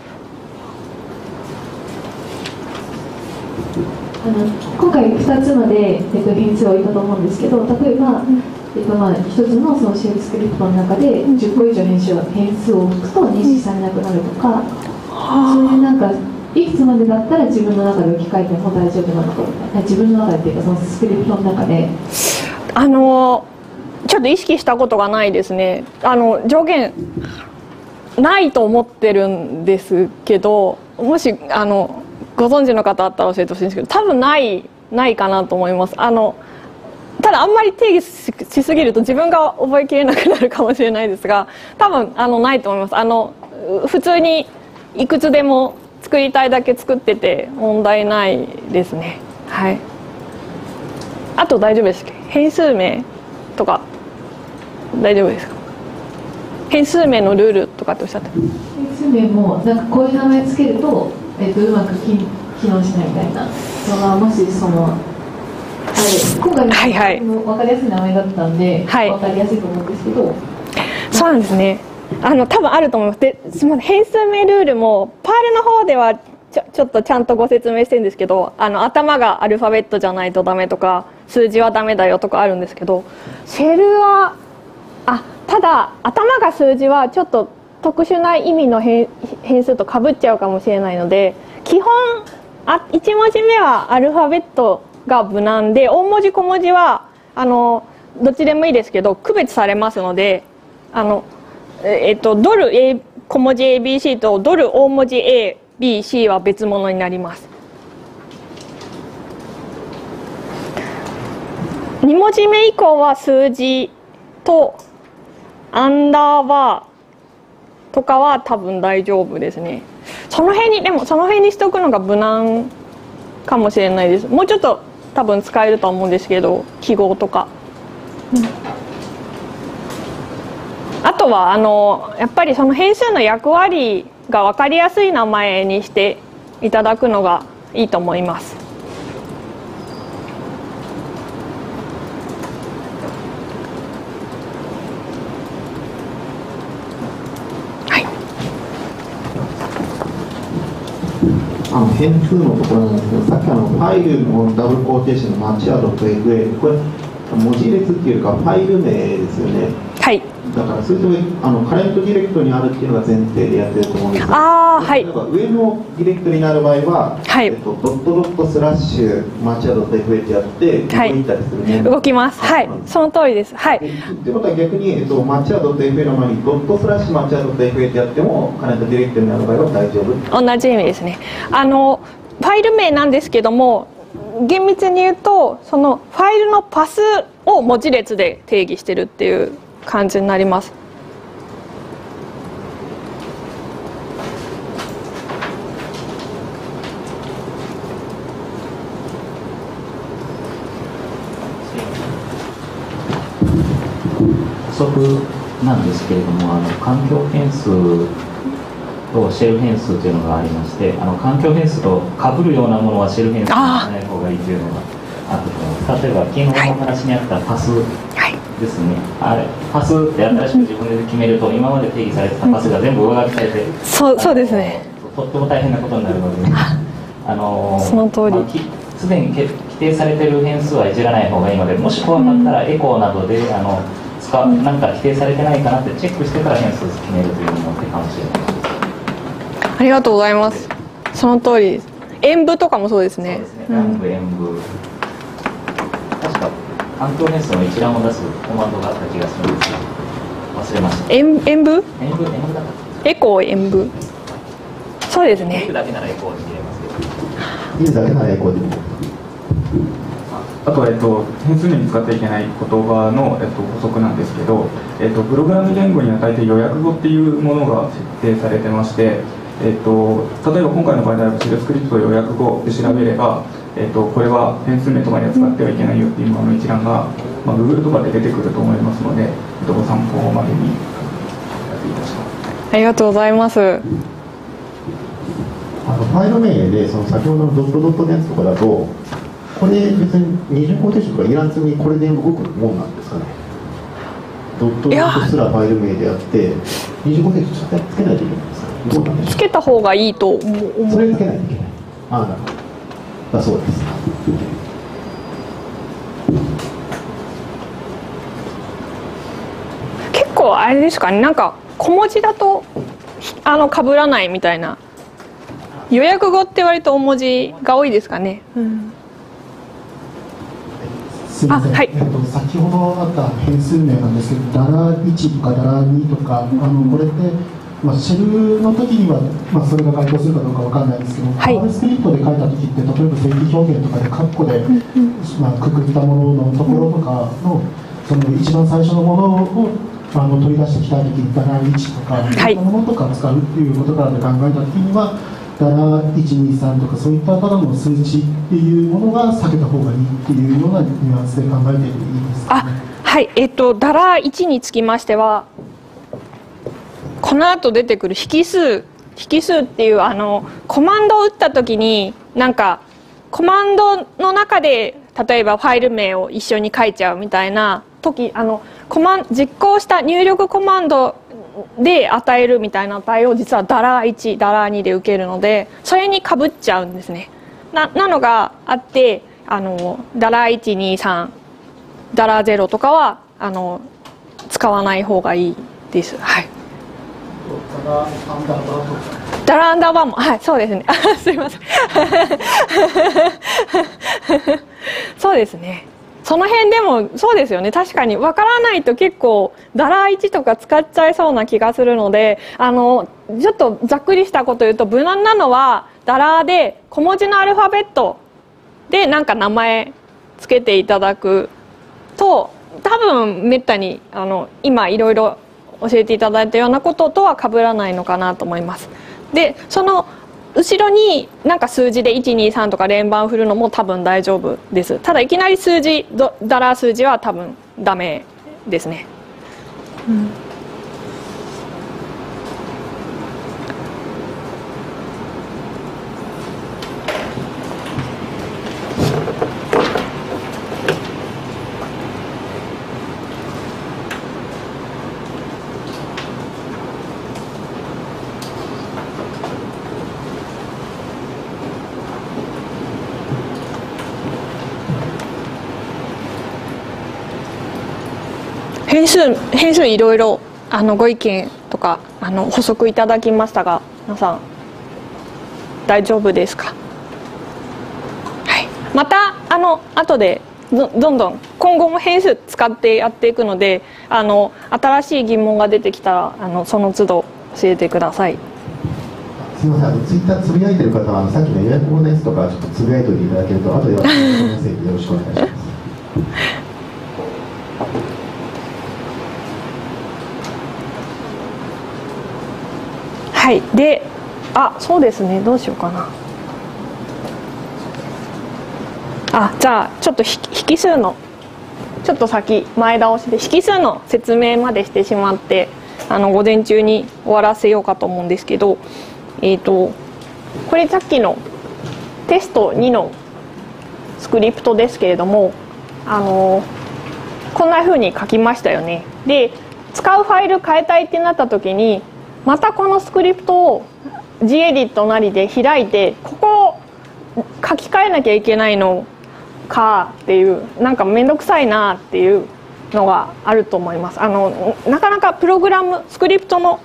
今回2つまで、変数を置いたと思うんですけど例えば、1つのそのシェルスクリプトの中で10個以上変数を置くと認識されなくなるとかそういうなんかいくつまでだったら自分の中で置き換えても大丈夫なのか自分の中でっていうかそのスクリプトの中でちょっと意識したことがないですね。上限ないと思ってるんですけどもしご存知の方あったら教えてほしいんですけど多分ないかなと思います。多ただあんまり定義しすぎると自分が覚えきれなくなるかもしれないですが、多分ないと思います。普通にいくつでも作りたいだけ作ってて問題ないですね。はい。あと大丈夫ですっけ？変数名とか大丈夫ですか？変数名のルールとかっておっしゃって。 変数名もなんかこういう名前つけると、うまく機能しないみたいなのが、もし今回の分かりやすい名前だったんで、はい、分かりやすいと思うんですけど。 そうなんですね。多分あると思います。で、変数名ルールもパールの方ではちょっとちゃんとご説明してるんですけど、頭がアルファベットじゃないとダメとか、数字はダメだよとかあるんですけど、シェルはただ頭が数字はちょっと特殊な意味の変数とかぶっちゃうかもしれないので、基本1文字目はアルファベットが無難で、大文字小文字はどっちでもいいですけど区別されますので、ドル小文字 ABC とドル大文字 ABC は別物になります。2文字目以降は数字とアンダーバーとかは多分大丈夫ですね。その辺にしておくのが無難かもしれないです。もうちょっと多分使えると思うんですけど、記号とか。あとはやっぱりその変数の役割が分かりやすい名前にしていただくのがいいと思います。 変数のところなんですけど、さっきファイルのダブルコーテーションのマッチアドと FA、これ文字列っていうかファイル名ですよね。はい。だからそれとカレントディレクトにあるっていうのが前提でやってると思うんですけど、はい。例えば上のディレクトになる場合は、はい、ドットドットスラッシュマッチアドと FA ってやって動いたりするね。 動きます。はい。その通りです。はい。 ってことは逆にマッチアドと FA の前にドットスラッシュマッチアドと FA ってやってもカレントディレクトになる場合は大丈夫。 同じ意味ですね。ファイル名なんですけども、厳密に言うとそのファイルのパスを文字列で定義してるっていう感じになります。 補足なんですけれども、環境変数とシェル変数というのがありまして、環境変数とかぶるようなものはシェル変数にしない方がいいというのがあったと思います。例えば昨日のお話にあったパスですね、パスって新しく自分で決めると今まで定義されてたパスが全部上書きされて、 そうですね、 とっても大変なことになるので、 その通り、 すでに規定されている変数はいじらない方がいいので、もし怖かったらエコーなどでなんか規定されてないかなってチェックしてから変数を決めるというのも手かもしれないです。 ありがとうございます。その通りです。演舞とかもそうですね。 そうですね。演舞。確か環境変数の一覧を出すコマンドがあった気がするんですけど、忘れました。 演舞？ 演舞だった。 エコー演舞。そうですね。 見るだけならエコーに入れますけど。 見るだけならエコーでも。 あと変数名に使ってはいけない言葉の、補足なんですけど、プログラム言語には大抵予約語っていうものが設定されてまして、例えば今回の場合であればシェルスクリプト予約語で調べれば、これは変数名とかには使ってはいけないよっていう一覧が、Google とかで出てくると思いますので、ご参考までにやっていたします。 ありがとうございます。 ファイル名で先ほどのドットドットのやつとかだと、これ別に二重コーテーションとかいらずにこれで動くもんなんですかね。ドットドットすらファイル名であって二重コーテーションつけないといけないんですか。どうなんですか。 つけた方がいいと思う。 それつけないといけない。なるほど。だそうです。 結構あれですかね、なんか小文字だと被らないみたいな。予約語って割と大文字が多いですかね。 すみません、はい、先ほどあった変数名なんですけど、ダラ1とかダラ2とか、これってシェルの時には、それが該当するかどうかわかんないですけど、 はい、 R スクリプトで書いた時って、例えば正規表現とかでカッコで、くくったもののところとかの、その一番最初のものを取り出してきた時にダラ1とか、そういったものとか使うっていうことからで考えた時には、ダラ123とかそういったただの数値っていうものは避けた方がいいっていうようなニュアンスで考えていいですかね。 はい、ダラ1につきましては、この後出てくる引数っていうコマンドを打った時になんかコマンドの中で例えばファイル名を一緒に書いちゃうみたいな時実行した入力コマンドで与えるみたいな値を実はダラ1ダラ2で受けるのでそれにかぶっちゃうんですね。なのがあってダラ123ダラ0とかは使わない方がいいです。はい。ダラアンダーバーもはいそうですねすいませんそうですねその辺でもそうですよね確かに分からないと結構ダラ1とか使っちゃいそうな気がするのでちょっとざっくりしたこと言うと無難なのはダラで小文字のアルファベットでなんか名前つけていただくと多分めったに今いろいろ教えていただいたようなこととは被らないのかなと思います。でその後ろになんか数字で123とか連番振るのも多分大丈夫です。ただいきなりダラ数字は多分ダメですね。変数いろいろご意見とか補足いただきましたが皆さん大丈夫ですか。はい、また後でどんどん今後も変数使ってやっていくので新しい疑問が出てきたらその都度教えてください。 すみませんツイッターつぶやいてる方はさっきの予約後のやつとかちょっとつぶやいておいていただけると後でメッセージよろしくお願いします。 はい、でそうですねどうしようかなじゃあちょっと引数のちょっと先前倒しで引数の説明までしてしまって午前中に終わらせようかと思うんですけどこれさっきのテスト2のスクリプトですけれどもこんな風に書きましたよね。で使うファイル変えたいってなった時にまたこのスクリプトを gedit なりで開いてここを書き換えなきゃいけないのかっていうなんか面倒くさいなっていうのがあると思います。なかなかプログラムスクリプトの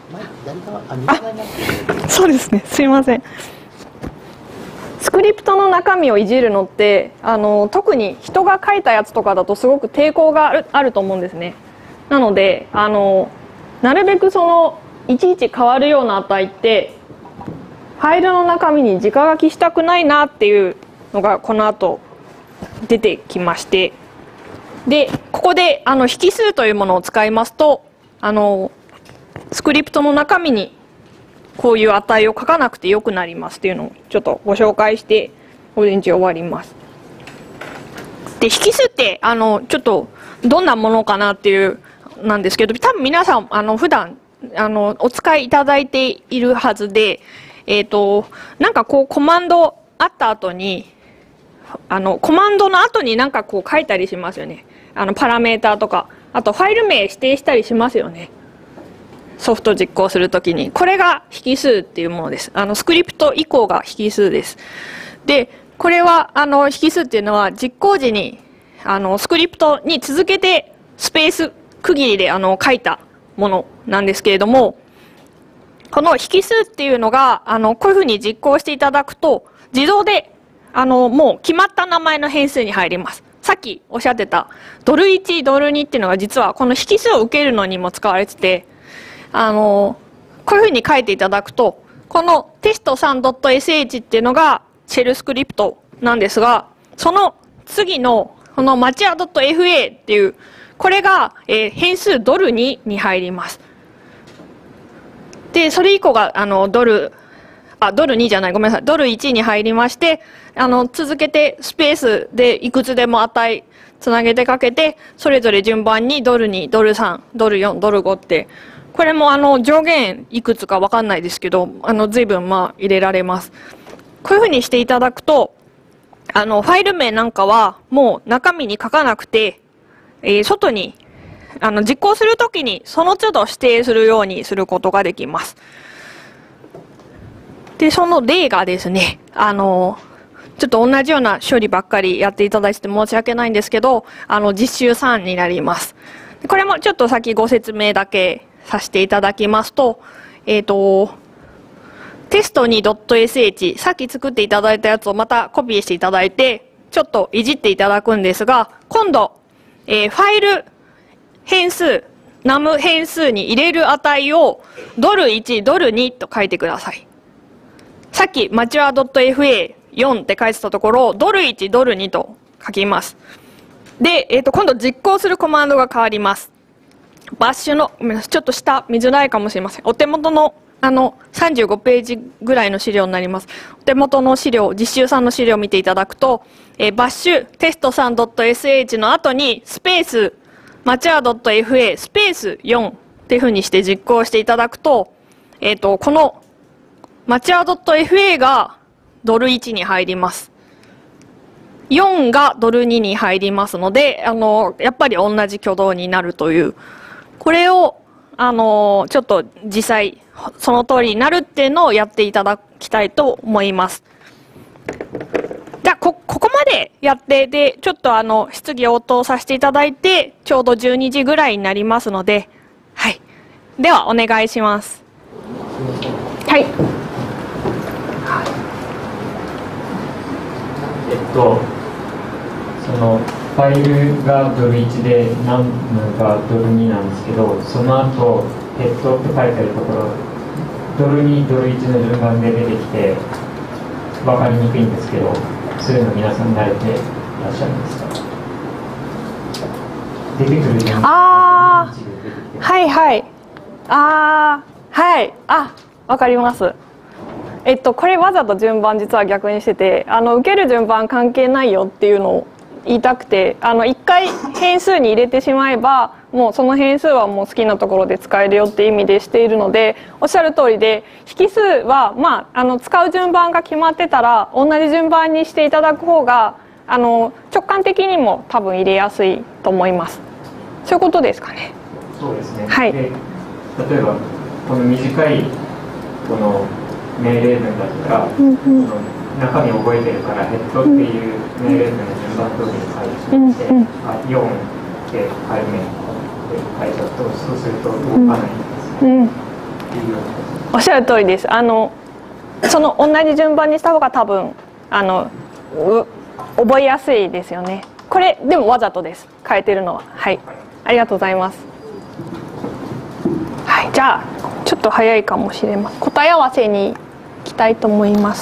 そうですねすいませんスクリプトの中身をいじるのって特に人が書いたやつとかだとすごく抵抗があると思うんですね。なのでなるべくいちいち変わるような値ってファイルの中身に直書きしたくないなっていうのがこの後出てきましてでここで引数というものを使いますとスクリプトの中身にこういう値を書かなくてよくなりますっていうのをちょっとご紹介して午前中終わります。で引数ってちょっとどんなものかなっていうなんですけど多分皆さん普段お使いいただいているはずで、なんかこうコマンドあった後にコマンドの後になんかこう書いたりしますよね。パラメーターとかあとファイル名指定したりしますよね。ソフト実行するときにこれが引数っていうものです。スクリプト以降が引数です。でこれは引数っていうのは実行時にスクリプトに続けてスペース区切りで書いたものなんですけれどもこの引数っていうのがこういうふうに実行していただくと自動でもう決まった名前の変数に入ります。さっきおっしゃってたドル1ドル2っていうのが実はこの引数を受けるのにも使われててここういうふうに書いていただくと、このテスト 3.sh っていうのがシェルスクリプトなんですが、その次のこのマチュア .fa っていう、これが変数ドル2に入ります。で、それ以降がドル2じゃない、ごめんなさい、ドル1に入りまして、続けてスペースでいくつでも値つなげてかけて、それぞれ順番にドル2、ドル3、ドル4、ドル5って、これも上限いくつかわかんないですけど、随分入れられます。こういうふうにしていただくと、ファイル名なんかはもう中身に書かなくて、外に実行するときにその都度指定するようにすることができます。で、その例がですね、ちょっと同じような処理ばっかりやっていただいて申し訳ないんですけど、実習3になります。これもちょっと先ご説明だけさせていただきますと、テスト 2.sh、さっき作っていただいたやつをまたコピーしていただいて、ちょっといじっていただくんですが、今度、ファイル変数、num 変数に入れる値をドル1、ドル2と書いてください。さっきマチュア .fa4 って書いてたところをドル1、ドル2と書きます。で、今度実行するコマンドが変わります。バッシュの、ごめんなさい、ちょっと下見づらいかもしれません。お手元の35ページぐらいの資料になります。お手元の資料、実習3の資料を見ていただくと、バッシュテスト 3.sh の後にスペースマチュア .fa スペース4っていうふうにして実行していただくと、このマチュア .fa がドル1に入ります。4がドル2に入りますので、やっぱり同じ挙動になるという、これをちょっと実際その通りになるっていうのをやっていただきたいと思います。じゃあここまでやって、でちょっと質疑応答させていただいて、ちょうど12時ぐらいになりますので、はい、ではお願いします。はい。 そのファイルがドル1でナムがドル2なんですけど、その後ヘッドって書いてあるところ、ドル2、ドル1の順番で出てきて分かりにくいんですけど、そういうの皆さん慣れていらっしゃるんですか？出てくる順番。 はいはい。はい。わかります。これわざと順番実は逆にしてて、受ける順番関係ないよっていうのを言いたくて、一回変数に入れてしまえば、もうその変数はもう好きなところで使えるよっていう意味でしているので、おっしゃる通りで、引数は使う順番が決まってたら同じ順番にしていただく方が直感的にも多分入れやすいと思います。そういうことですかね。 そうですね。 はい。 で、例えばこの短いこの命令文だったら、中身覚えてるからヘッドっていう命令文の順番通りに書いてしまって、4でファイル名で書いちゃうと、そうすると動かないんですね。 おっしゃる通りです。その同じ順番にした方が多分覚えやすいですよね。これでもわざとです。変えてるのは。はい。ありがとうございます。はい。じゃあちょっと早いかもしれません。答え合わせに行きたいと思います。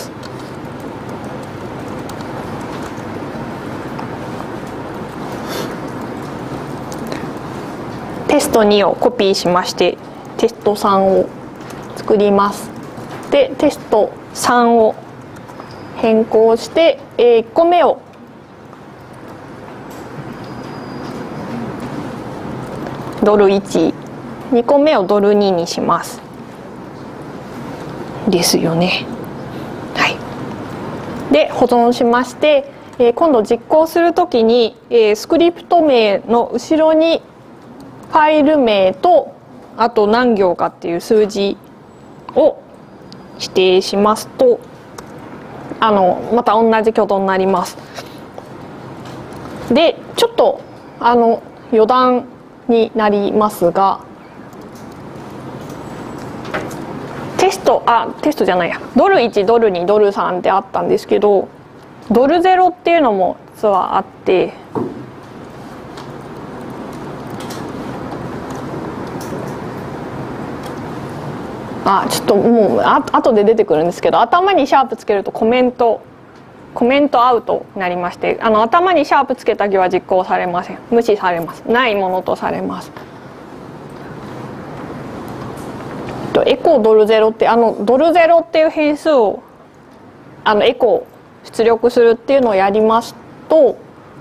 テスト2をコピーしまして、テスト3を作ります。で、テスト3を変更して、1個目をドル1、2個目をドル2にします。ですよね。はい。で、保存しまして、今度実行するときに、スクリプト名の後ろにファイル名とあと何行かっていう数字を指定しますと、また同じ挙動になります。で、ちょっと余談になりますが、テストじゃないや、ドル1、ドル2、ドル3ってあったんですけど、ドル0っていうのも実はあって、 ちょっともう後で出てくるんですけど、頭にシャープつけるとコメントアウトになりまして、頭にシャープつけた行は実行されません。無視されます。ないものとされます。エコードルゼロってドルゼロっていう変数をエコー出力するっていうのをやりますと、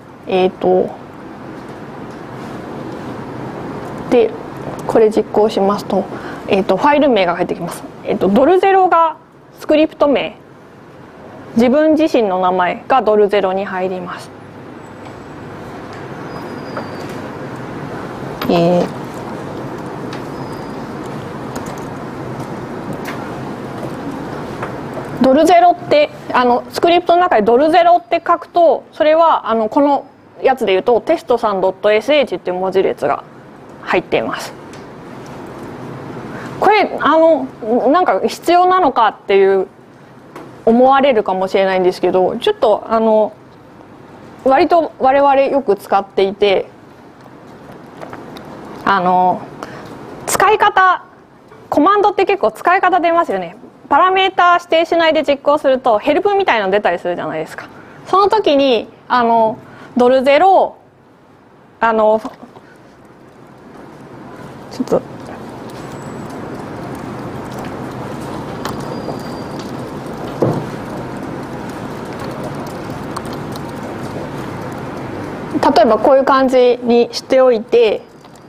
でこれ実行しますと、ファイル名が返ってきます。ドルゼロがスクリプト名、自分自身の名前がドルゼロに入ります。ドルゼロってスクリプトの中でドルゼロって書くと、それはこのやつでいうとテストさん .sh っていう文字列が入っています。これなんか必要なのかっていう思われるかもしれないんですけど、ちょっと割と我々よく使っていて、使い方、コマンドって結構使い方出ますよね。パラメータ指定しないで実行するとヘルプみたいなの出たりするじゃないですか。その時にドルゼロちょっと例えばこういう感じにしておいて、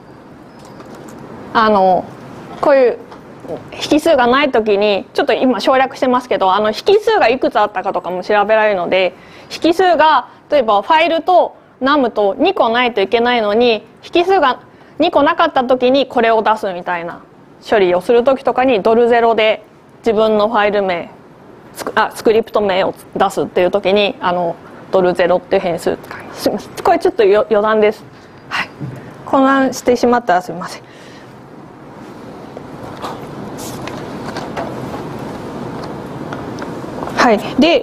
こういう引数がない時に、ちょっと今省略してますけど、引数がいくつあったかとかも調べられるので、引数が例えばファイルとナムと2個ないといけないのに、引数が2個なかった時にこれを出すみたいな処理をする時とかに、ドルゼロで自分のファイル名スクリプト名を出すっていう時にドルゼロっていう変数使います。すみません、これちょっと余談です。はい、混乱してしまったらすみません。はい、で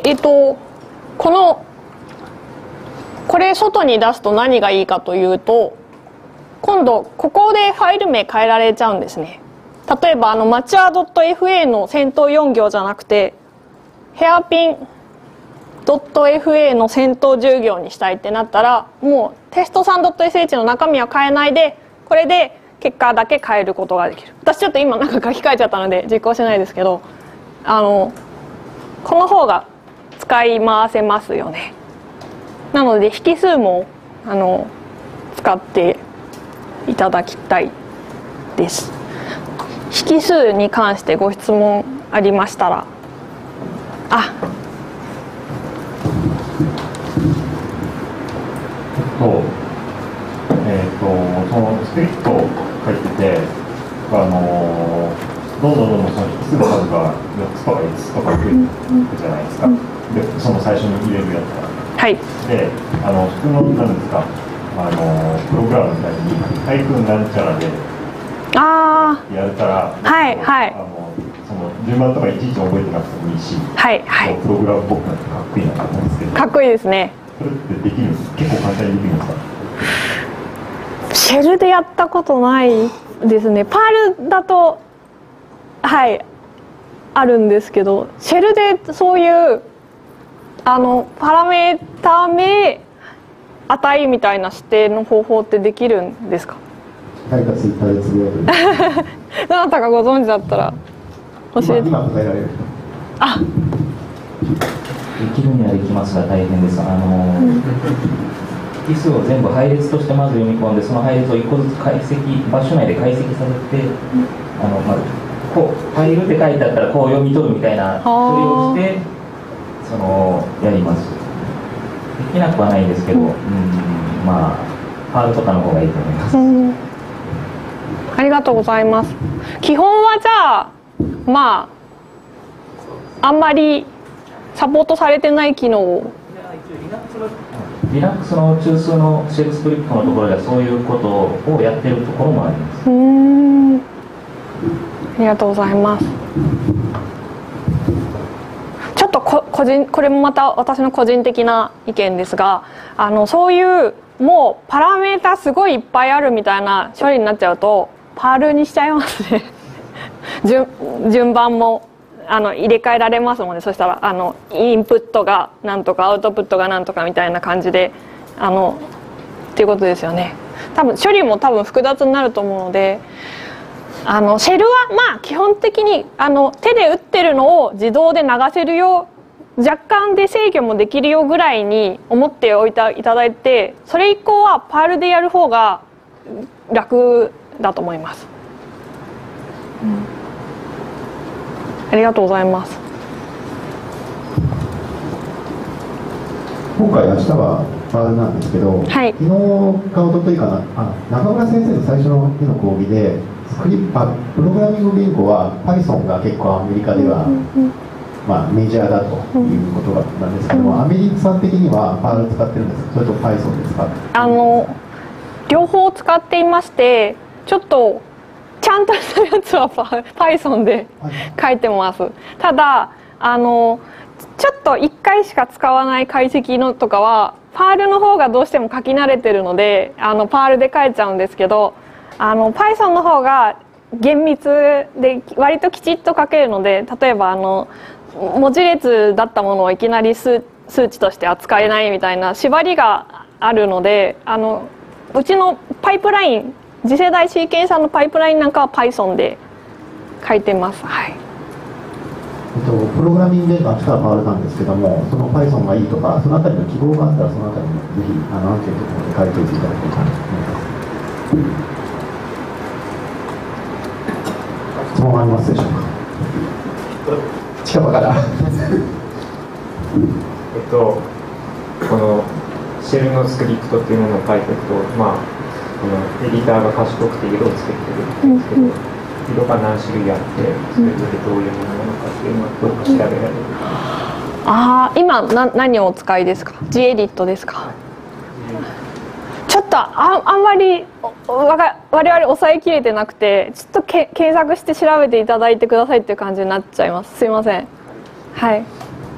これ外に出すと何がいいかというと、今度ここでファイル名変えられちゃうんですね。例えばマチュア .fa の先頭4行じゃなくてヘアピン .fa の先頭10行にしたいってなったら、もうテストさん .sh の中身は変えないで、これで結果だけ変えることができる。私ちょっと今なんか書き換えちゃったので実行しないですけど、この方が使い回せますよね。なので引数も使っていただきたいです。引数に関してご質問ありましたら。 そのスクリプト書いてて、どんどんその引数の数が4つとか5つとか増えていくじゃないですか。で、その最初に入れるやつが。 はい。 で、普通のなんですか、プログラムみたいにハイフンなんちゃらでやれたら、 はいはい。 その順番とかいちいち覚えてなくてもいいし、 はいはい。 プログラムっぽくなってかっこいいなと思うんですけど。 かっこいいですね。 それってできるんです。結構簡単にできるんですか。 シェルでやったことないですね。パールだとはいあるんですけど、シェルでそういうパラメータ名値みたいな指定の方法ってできるんですか。 誰かツイッターでつぶやいてる。 どなたかご存知だったら教えて。 今答えられる。 できるにはできますが大変です。引数を全部配列としてまず読み込んで、その配列を1個ずつ解析、バッシュ内で解析させて、こうファイルって書いてあったらこう読み取るみたいな処理をしてやります。できなくはないですけど、まあパールとかの方がいいと思います。 ありがとうございます。基本はじゃああんまりサポートされてない機能を。 Linux の中枢のシェルスクリプトのところではそういうことをやってるところもあります。 ありがとうございます。ちょっとこれもまた私の個人的な意見ですが、そういうもうパラメータすごいいっぱいあるみたいな処理になっちゃうとパールにしちゃいますね。 順番も入れ替えられますので、そしたらインプットがなんとかアウトプットがなんとかみたいな感じでっていうことですよね。多分処理も複雑になると思うので、シェルはまあ基本的に手で打ってるのを自動で流せるよう、若干で制御もできるよぐらいに思っておいていただいて、それ以降はパールでやる方が楽だと思います。ありがとうございます。 今回明日はパールなんですけど、昨日かおとといかな、中村先生の最初の日の講義でプログラミング言語は Python が結構アメリカでは、メジャーだということなんですけども、アメリカさん的にはパール使ってるんですか、それとも Python ですか？ 両方使っていまして、ちょっとちゃんとしたやつはPython で書いてます。ただちょっと1回しか使わない解析のとかはパールの方がどうしても書き慣れてるのでパールで書いちゃうんですけど、Python の方が厳密で割ときちっと書けるので、例えば文字列だったものをいきなり数値として扱えないみたいな縛りがあるので、うちのパイプライン、次世代シーケンサーのパイプラインなんかは Python で書いてます。はい。 プログラミング言語は明日はパールなんですけども、その Python がいいとか、そのあたりの希望があったら、そのあたりもぜひアンケートの方で書いておいていただきたいと思います。質問ありますでしょうか。近場からこのシェルのスクリプトっていうものを書いておくと、このエディターが賢くて色をつけてるんですけど、色が何種類あって、それぞれどういうものなのかっていうのはどうか調べられる。 今何をお使いですか？ Gedit ですか？ちょっとあんまり我々抑えきれてなくて、ちょっと検索して調べていただいてくださいっていう感じになっちゃいます。すいません。はい。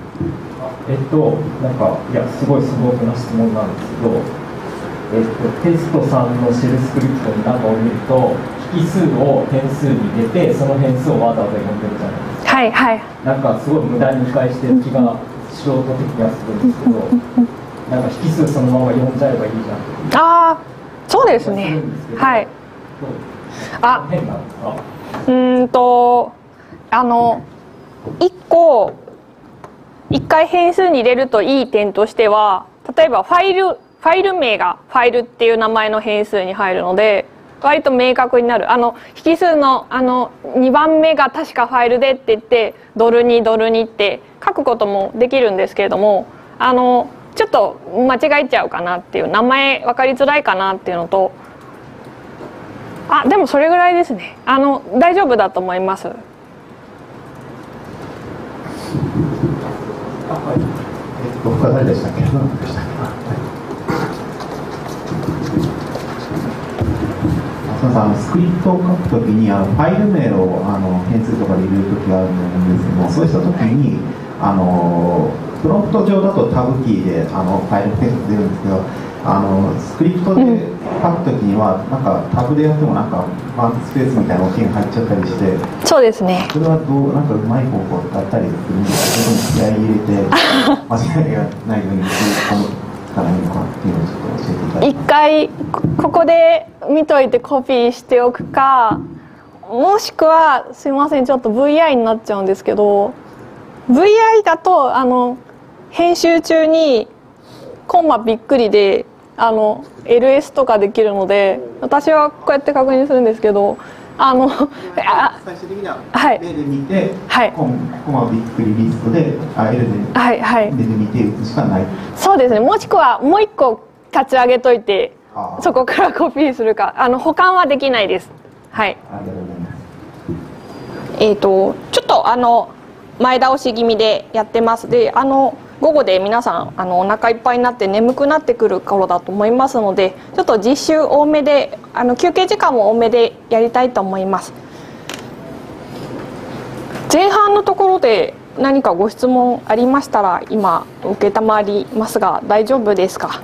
すごい素朴な質問なんですけど、テスト3のシェルスクリプトに中を見ると引数を変数に入れて、その変数をわざわざ読んでるじゃないですか。 はいはい。 すごい無駄に返してる気が素人的にはするんですけど、引数そのまま読んじゃえばいいじゃん。 そうですね。はい。 変なんですか 1回変数に入れるといい点としては、例えばファイル名がファイルっていう名前の変数に入るので割と明確になる。引数の2番目が確かファイルでって言ってドル2って書くこともできるんですけれども、ちょっと間違えちゃうかなっていう、名前分かりづらいかなっていうのと、でもそれぐらいですね。大丈夫だと思います。 他誰でしたっけ？スクリプトを書くときにファイル名を変数とかで入れるときがあると思うんですけども、そうしたときにプロンプト上だとタブキーでファイルテクスト出るんですけど、スクリプトで書くときにはタブでやってもワークスペースみたいな大きいの入っちゃったりして、 そうですね。 それはうまい方法だったりするんですけど、気合い入れて間違いがないようにからいいのかっていうのをちょっと教えていただきます。 一回ここで見といてコピーしておくか、もしくはすいません、ちょっと VI になっちゃうんですけど、 VI だと編集中にコンマびっくりでLS とかできるので、私はこうやって確認するんですけど、 最終的には L で見て、コマびっくりリストで L で見て打つしかない。 そうですね。もしくはもう一個立ち上げといてそこからコピーするか、保管はできないです。はい。 ありがとうございます。 ちょっと前倒し気味でやってます。で午後で皆さんお腹いっぱいになって眠くなってくる頃だと思いますので、ちょっと実習多めで休憩時間も多めでやりたいと思います。前半のところで何かご質問ありましたら今承りますが大丈夫ですか？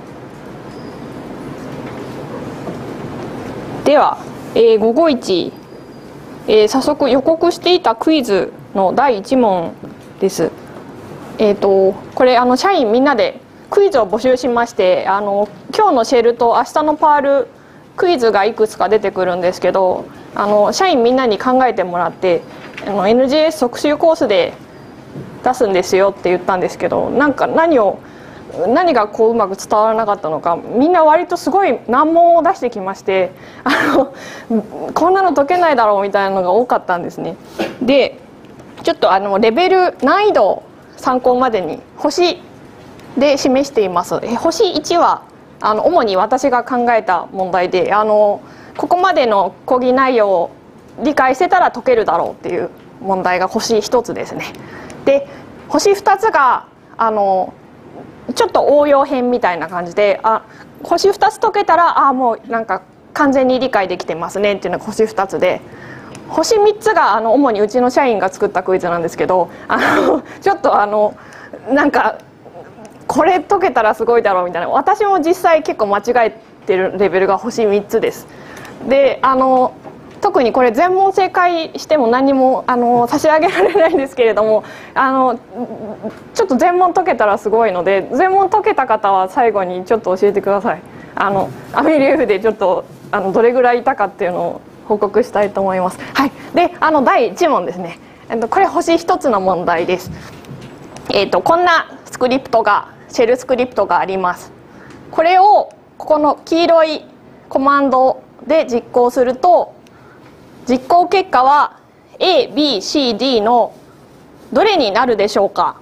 では、551 早速予告していたクイズの第1問です。これ社員みんなでクイズを募集しまして、今日のシェルと明日のパールクイズがいくつか出てくるんですけど、社員みんなに考えてもらってNGS 即習コースで出すんですよって言ったんですけど、なんか何がこううまく伝わらなかったのか、みんな割とすごい難問を出してきまして、こんなの解けないだろうみたいなのが多かったんですね。でちょっとレベル難易度を参考までに星で示しています。星1は主に私が考えた問題で、ここまでの講義内容を理解してたら解けるだろうっていう問題が星1つですね。で星2つがちょっと応用編みたいな感じで、星2つ解けたらもうなんか完全に理解できてますねっていうのが星2つで、星3つが主にうちの社員が作ったクイズなんですけど、ちょっとなんかこれ解けたらすごいだろうみたいな、私も実際結構間違えてるレベルが星3つです。で特にこれ全問正解しても何も差し上げられないんですけれども、ちょっと全問解けたらすごいので、全問解けた方は最後にちょっと教えてください。アメリ F でちょっとどれぐらいいたかっていうのを報告したいと思います。はい、で第1問ですね。これ星1つの問題です。こんなスクリプトがシェルスクリプトがあります。これをここの黄色いコマンドで実行すると、実行結果は A、B、C、D のどれになるでしょうか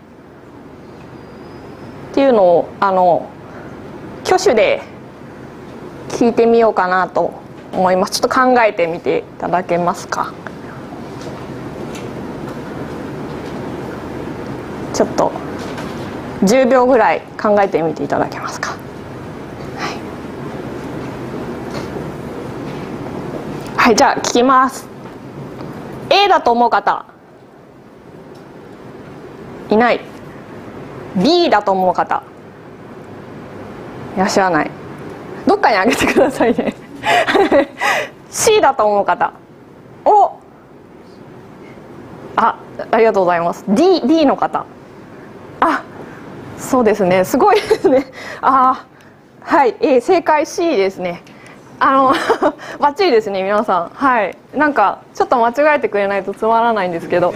っていうのを挙手で聞いてみようかなと思います。ちょっと考えてみていただけますか。ちょっと10秒ぐらい考えてみていただけますか。はい、じゃあ聞きます。 A だと思う方いない。 B だと思う方いらっしゃらない。どっかにあげてくださいねC だと思う方ありがとうございます。 D の方、そうですね、すごいですね。はい、正解 C ですね。バッチリですね皆さん。はい、なんかちょっと間違えてくれないとつまらないんですけど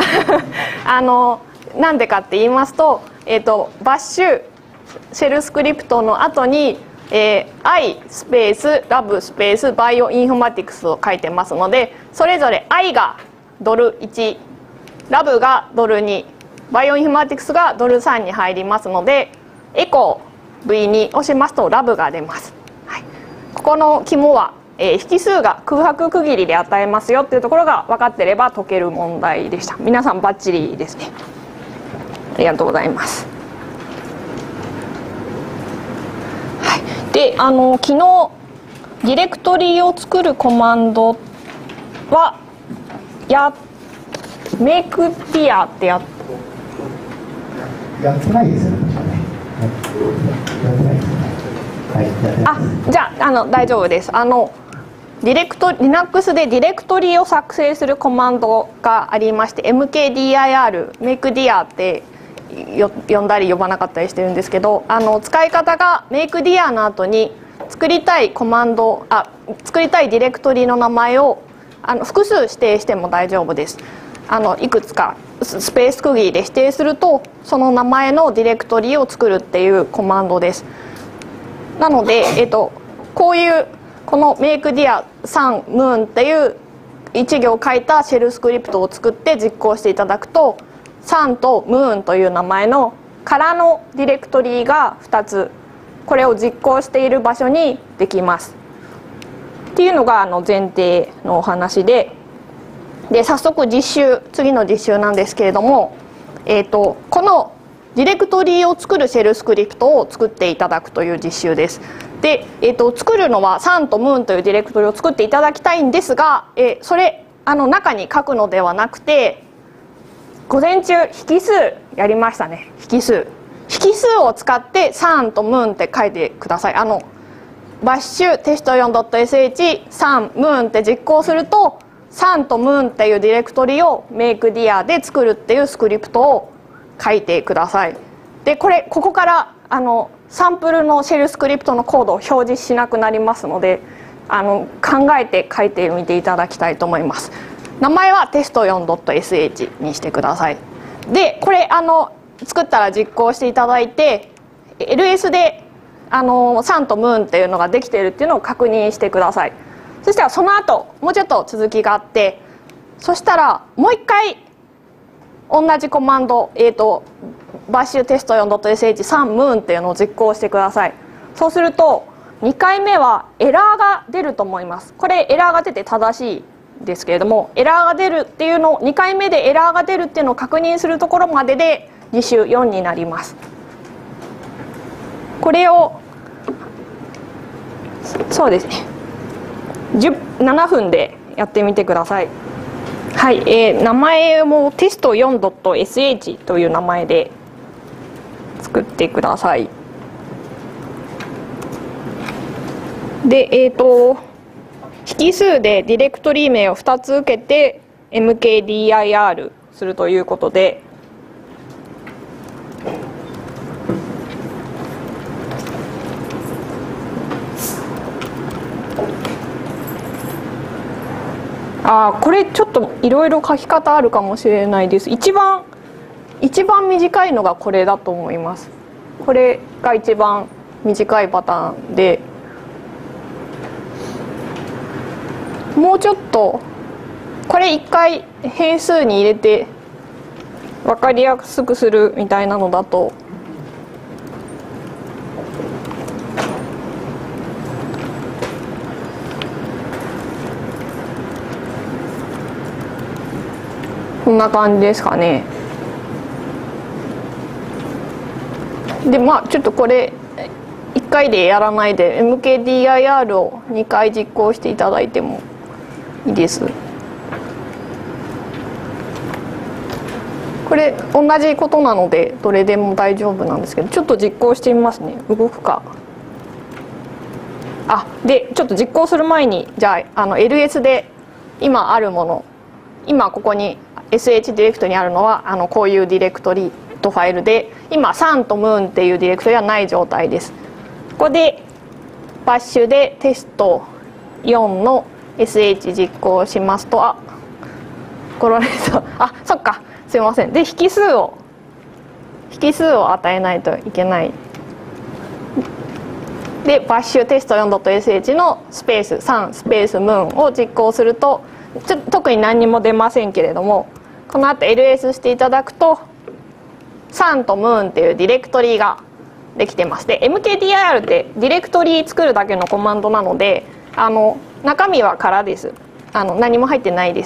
なんでかって言いますと、バッシュシェルスクリプトの後に、I スペースラブスペースバイオインフォマティクスを書いてますので、それぞれ I がドル1、ラブがドル2、バイオインフォマティクスがドル3に入りますので、エコー V2 押しますとラブが出ます。ここの肝は、引数が空白区切りで与えますよっていうところが分かってれば解ける問題でした。皆さんバッチリですね。ありがとうございます。はい、で昨日ディレクトリを作るコマンドはメイクディアってやってないですよね。やってないですね。 じゃあ大丈夫です。Linux でディレクトリを作成するコマンドがありまして、 mkdir、makedir って呼んだり呼ばなかったりしてるんですけど、使い方が makedir の後に作りたいディレクトリの名前を複数指定しても大丈夫です。いくつかスペース区切りで指定するとその名前のディレクトリを作るっていうコマンドです。なので、こういうこの makedir3 moon っていう1行書いたシェルスクリプトを作って実行していただくと、3と moon という名前の空のディレクトリが2つ、これを実行している場所にできますっていうのが前提のお話で、早速次の実習なんですけれども、このディレクトリを作るシェルスクリプトを作っていただくという実習です。で、作るのは3と moon というディレクトリを作っていただきたいんですが、それ中に書くのではなくて、午前中引数やりましたね。引数を使って3と moon って書いてください。バッシュテスト4.sh 3 moon って実行するとサンとムーンっていうディレクトリを makedir で作るっていうスクリプトを書いてください。でここからサンプルのシェルスクリプトのコードを表示しなくなりますので考えて書いてみていただきたいと思います。名前は test4.sh にしてください。でこれ作ったら実行していただいて LS でサンとムーンっていうのができているっていうのを確認してください。そしたらその後もうちょっと続きがあって、そしたらもう一回同じコマンドバッシュテスト 4.sh サンムーンっていうのを実行してください。そうすると2回目はエラーが出ると思います。これエラーが出て正しいですけれども、エラーが出るっていうのを2回目でエラーが出るっていうのを確認するところまでで実習4になります。これをそうですね7分でやってみてください。はい、名前もテスト 4.sh という名前で作ってください。で引数でディレクトリ名を2つ受けて mkdir するということで、これちょっといろいろ書き方あるかもしれないです。一番短いのがこれだと思います。これが一番短いパターンで、もうちょっとこれ一回変数に入れて分かりやすくするみたいなのだとこんな感じですかね。でちょっとこれ1回でやらないで mkdir を2回実行していただいてもいいです。これ同じことなのでどれでも大丈夫なんですけど、ちょっと実行してみますね。動くか。でちょっと実行する前にじゃあLS で今あるもの、今ここに sh ディレクトにあるのはこういうディレクトリとファイルで、今サンとムーンっていうディレクトリはない状態です。ここでバッシュでテスト4の sh 実行しますと、これそっか、すいません。で引数を与えないといけない。でバッシュテスト 4.sh のスペース3スペースムーンを実行すると特に何にも出ませんけれども、この後 ls していただくとサンとムーンっていうディレクトリができてます。で mkdir ってディレクトリ作るだけのコマンドなので中身は空です。何も入ってないです。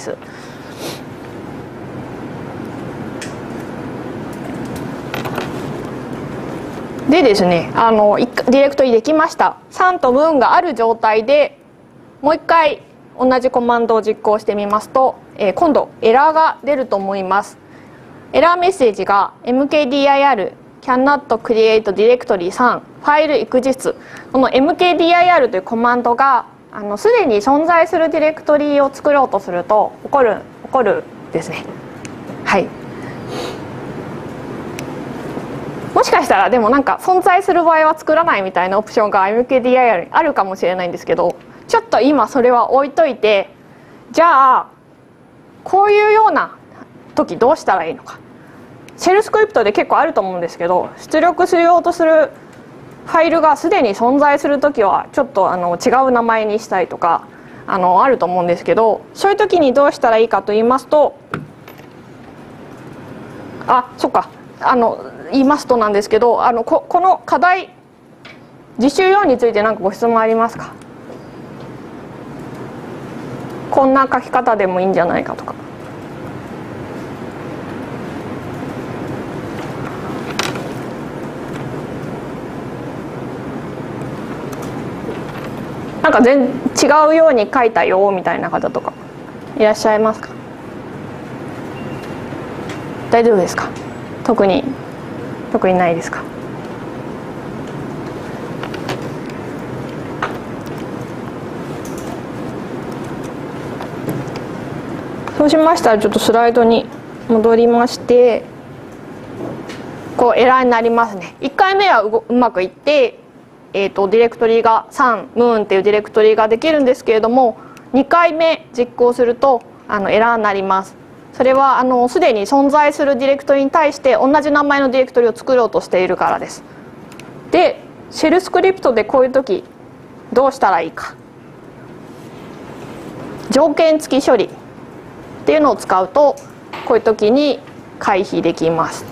でですねディレクトリできました。サンとムーンがある状態でもう一回同じコマンドを実行してみますと、今度エラーが出ると思います。エラーメッセージが mkdir cannot create directory 3ファイル exists。 この mkdir というコマンドがすでに存在するディレクトリを作ろうとすると起こるですね。はい。もしかしたらでも存在する場合は作らないみたいなオプションが mkdir にあるかもしれないんですけど、ちょっと今それは置いといて、じゃあこういうような時どうしたらいいのか。シェルスクリプトで結構あると思うんですけど、出力しようとするファイルがすでに存在する時はちょっと違う名前にしたいとかあると思うんですけど、そういう時にどうしたらいいかと言いますと、言いますとなんですけど、この課題実習4について何かご質問ありますか？こんな書き方でもいいんじゃないかとか。全然違うように書いたよみたいな方とかいらっしゃいますか？大丈夫ですか？特にないですか？ そうしましたらちょっとスライドに戻りまして、こうエラーになりますね。1回目はうまくいって、ディレクトリが3ムーンっていうディレクトリができるんですけれども、2回目実行するとエラーになります。それはすでに存在するディレクトリに対して同じ名前のディレクトリを作ろうとしているからです。でシェルスクリプトでこういう時どうしたらいいか。条件付き処理っていうのを使うとこういう時に回避できます。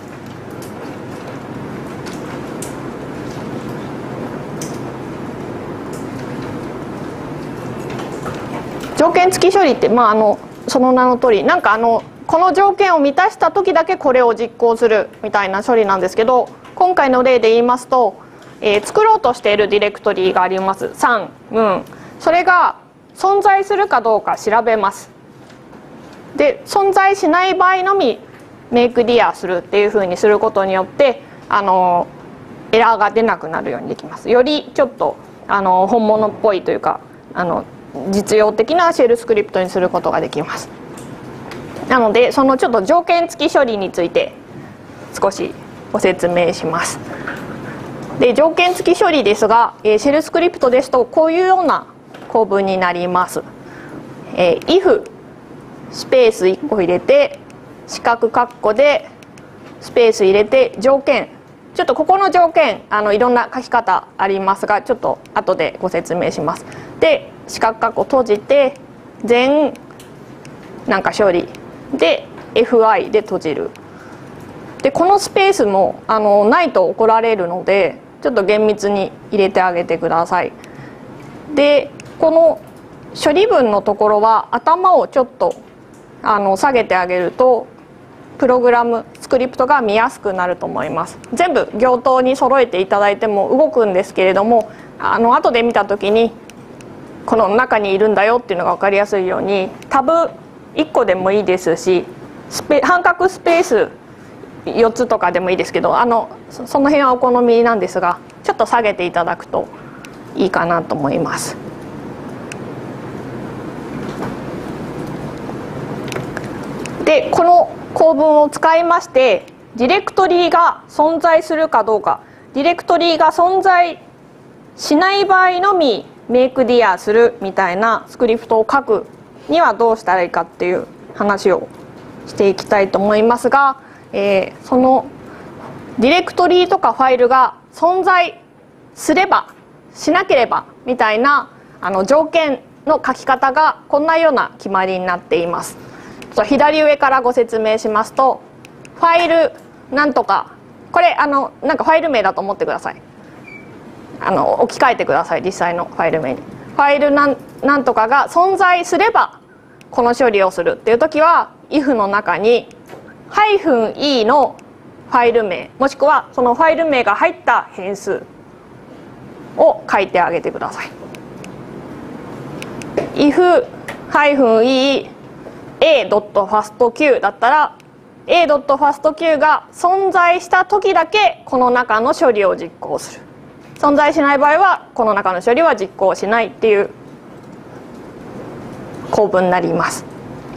条件付き処理って、その名の通りなんかこの条件を満たした時だけこれを実行するみたいな処理なんですけど、今回の例で言いますと、作ろうとしているディレクトリがあります。3ムーン、それが存在するかどうか調べます。で存在しない場合のみメイクディアするっていうふうにすることによってエラーが出なくなるようにできます。よりちょっと本物っぽいというか実用的なシェルスクリプトにすることができます。なのでそのちょっと条件付き処理について少しご説明します。で条件付き処理ですが、シェルスクリプトですとこういうような構文になります。if スペース1個入れて四角括弧でスペース入れて条件、ちょっとここの条件いろんな書き方ありますがちょっと後でご説明します。で四角括弧閉じて全なんか処理で fi で閉じる。でこのスペースもないと怒られるのでちょっと厳密に入れてあげてください。でこの処理文のところは頭をちょっと下げてあげるとプログラムスクリプトが見やすくなると思います。全部行頭に揃えていただいても動くんですけれども後で見た時にこの中にいるんだよっていうのが分かりやすいようにタブ1個でもいいですし半角スペース4つとかでもいいですけどその辺はお好みなんですがちょっと下げていただくといいかなと思います。でこの構文を使いましてディレクトリが存在するかどうか、ディレクトリが存在しない場合のみメイクディアするみたいなスクリプトを書くにはどうしたらいいかっていう話をしていきたいと思いますが、そのディレクトリとかファイルが存在すればしなければみたいな条件の書き方がこんなような決まりになっています。左上からご説明しますとファイルなんとか、これなんかファイル名だと思ってください。置き換えてください実際のファイル名に。ファイルなんとかが存在すればこの処理をするっていう時は if の中に-e のファイル名もしくはそのファイル名が入った変数を書いてあげてください。if-e a.fastq だったら a.fastq が存在した時だけこの中の処理を実行する。存在しない場合はこの中の処理は実行しないっていう構文になります。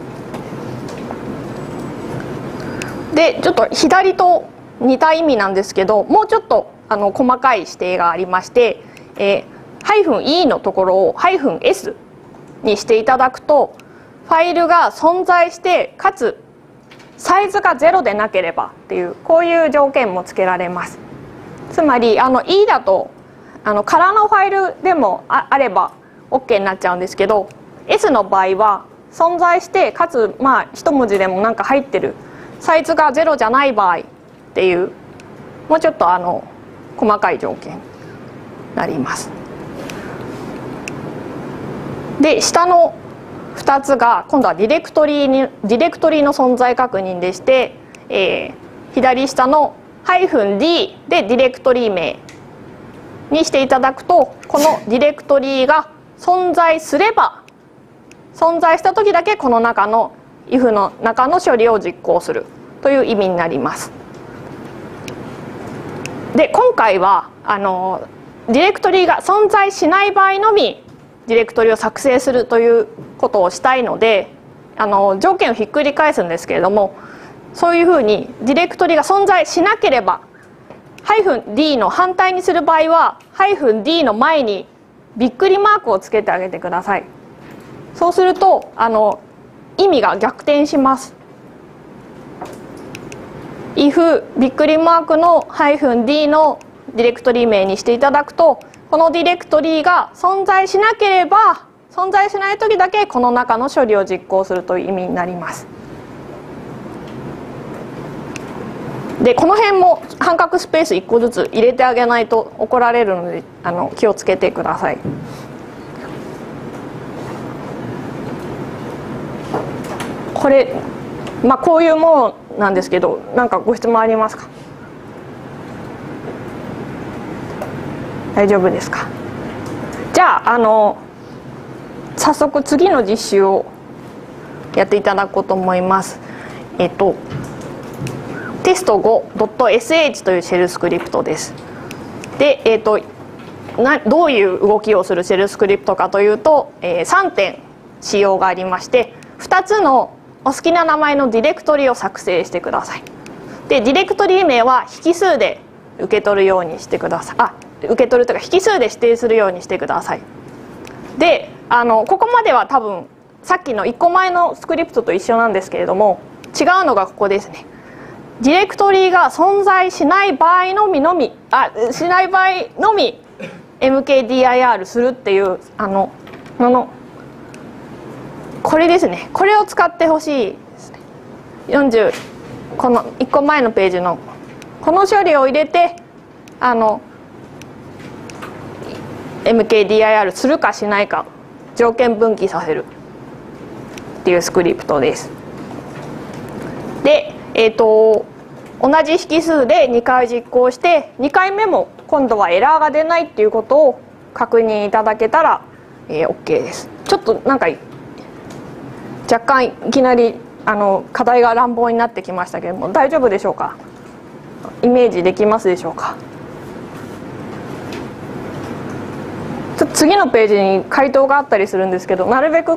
でちょっと左と似た意味なんですけどもうちょっと細かい指定がありまして-e のところを-s にしていただくとファイルが存在してかつサイズが0でなければっていうこういう条件もつけられます。つまりE だと空のファイルでもあれば OK になっちゃうんですけど S の場合は存在してかつ一文字でもなんか入ってるサイズが0じゃない場合っていうもうちょっと細かい条件になります。で下の2つが今度はディレクトリの存在確認でして、左下の-d でディレクトリ名にしていただくとこのディレクトリが存在すれば存在した時だけこの中の if の中の処理を実行するという意味になります。で今回はディレクトリが存在しない場合のみディレクトリを作成するということをしたいので条件をひっくり返すんですけれども、そういうふうにディレクトリが存在しなければ-d の反対にする場合は-d の前にびっくりマークをつけてあげてください。そうすると意味が逆転します。if びっくりマークの-d のディレクトリ名にしていただくと、このディレクトリが存在しなければ、存在しない時だけこの中の処理を実行するという意味になります。でこの辺も半角スペース1個ずつ入れてあげないと怒られるので気をつけてください。これこういうものなんですけど、何かご質問ありますか？大丈夫ですか？じゃあ早速次の実習をやっていただこうと思います。テスト 5.sh というシェルスクリプトです。で、どういう動きをするシェルスクリプトかというと、3点仕様がありまして、2つのお好きな名前のディレクトリを作成してください。でディレクトリ名は引数で受け取るようにしてください。受け取るというか引数で指定するようにしてください。でここまでは多分さっきの1個前のスクリプトと一緒なんですけれども、違うのがここですね。ディレクトリが存在しない場合のみmkdir するっていうこれですね。これを使ってほしいですね。この1個前のページのこの処理を入れてmkdir するかしないか条件分岐させるっていうスクリプトです。で同じ引数で2回実行して2回目も今度はエラーが出ないっていうことを確認いただけたら、OK です。ちょっとなんか若干いきなり課題が乱暴になってきましたけれども、大丈夫でしょうか？イメージできますでしょうか？ちょっと次のページに回答があったりするんですけど、なるべく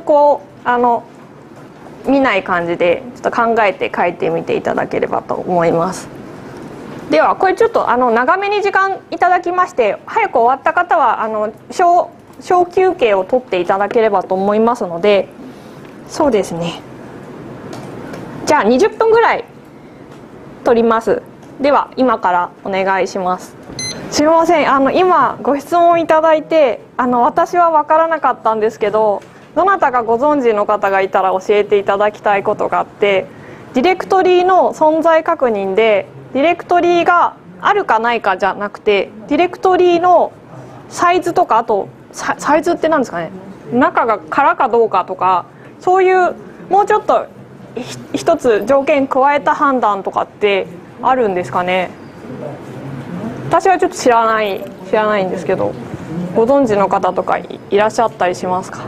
見ない感じでちょっと考えて書いてみていただければと思います。ではこれちょっと長めに時間いただきまして、早く終わった方は小休憩を取っていただければと思いますので、そうですね、じゃあ20分ぐらい取ります。では今からお願いします。すみません、今ご質問いただいて私は分からなかったんですけど、どなたかご存知の方がいたら教えていただきたいことがあって、ディレクトリの存在確認でディレクトリがあるかないかじゃなくて、ディレクトリのサイズとか、あとサイズって何ですかね、中が空かどうかとか、そういうもうちょっと一つ条件加えた判断とかってあるんですかね？私はちょっと知らないんですけど、ご存知の方とかいらっしゃったりしますか？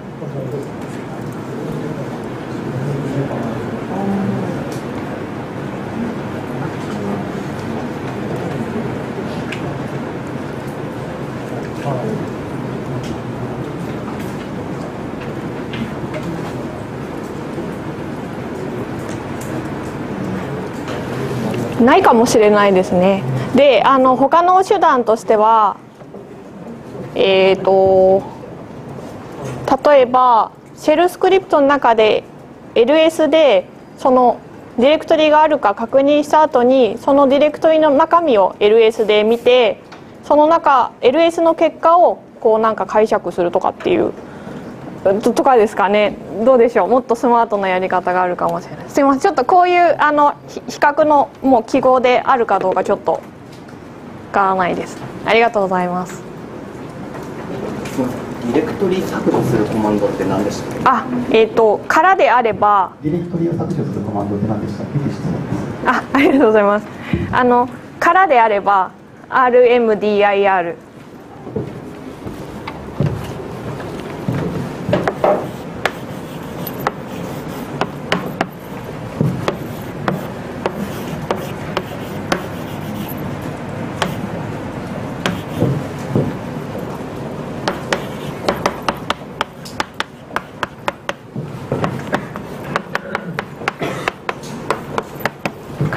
ないかもしれないですね。で他の手段としては例えばシェルスクリプトの中で ls でそのディレクトリがあるか確認した後に、そのディレクトリの中身を ls で見て、そのls の結果をなんか解釈するとかっていうとかですかね。どうでしょう、もっとスマートなやり方があるかもしれない。すいません、ちょっとこういう比較のもう記号であるかどうかちょっとわからないです。ありがとうございます。 ディレクトリ削除するコマンドって何でしたっけ？ からであればディレクトリを削除するコマンドって何でしたっけ？質問です。 ありがとうございます。からであれば rmdir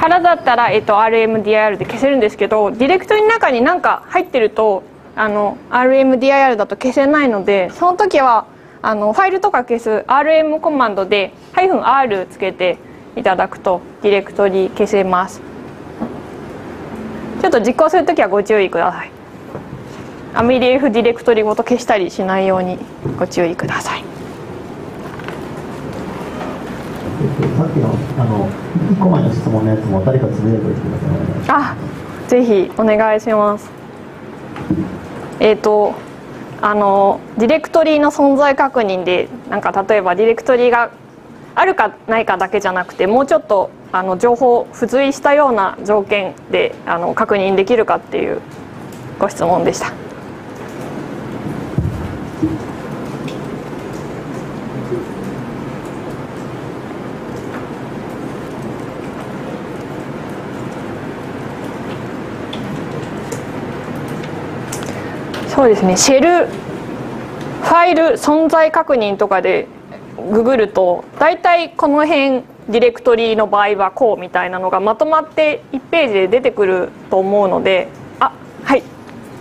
からだったら、RMDIR で消せるんですけど、ディレクトリの中に何か入ってるとRMDIR だと消せないので、その時はファイルとか消す RM コマンドで-R つけていただくとディレクトリ消せます。ちょっと実行する時はご注意ください。アメリエフディレクトリごと消したりしないようにご注意ください。 さっきの1個前の質問のやつも誰かつぶやいておいてください。 あ、ぜひお願いします。ディレクトリの存在確認で、なんか例えばディレクトリがあるかないかだけじゃなくて、もうちょっと情報付随したような条件で確認できるかっていうご質問でした。そうですね、シェルファイル存在確認とかでググると、大体この辺ディレクトリの場合はこうみたいなのがまとまって1ページで出てくると思うので、あ、はい。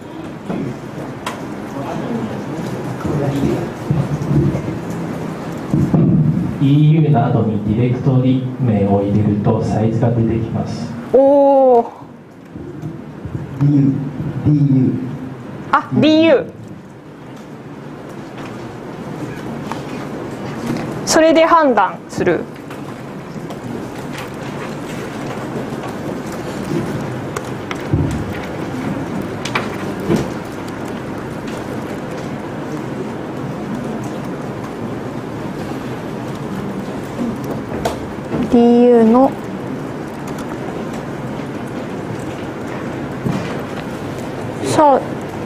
EU などにディレクトリ名を入れるとサイズが出てきます。 おお。 DU。 あ、DU。それで判断する。DU のそう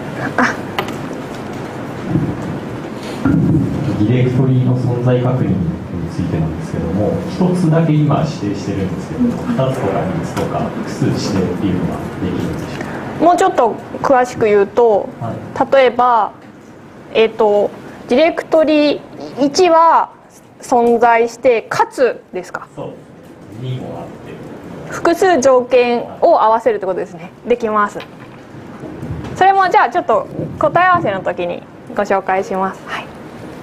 ディレクトリの存在確認についてなんですけども、一つだけ今指定してるんですけども、2つとか3つとか複数指定っていうのができるんでしょうか。 もうちょっと詳しく言うと、はい、例えば、ディレクトリ1は存在してかつですか。 そう2もあって複数条件を合わせるってことですね。できます。それもじゃあちょっと答え合わせの時にご紹介します。はい。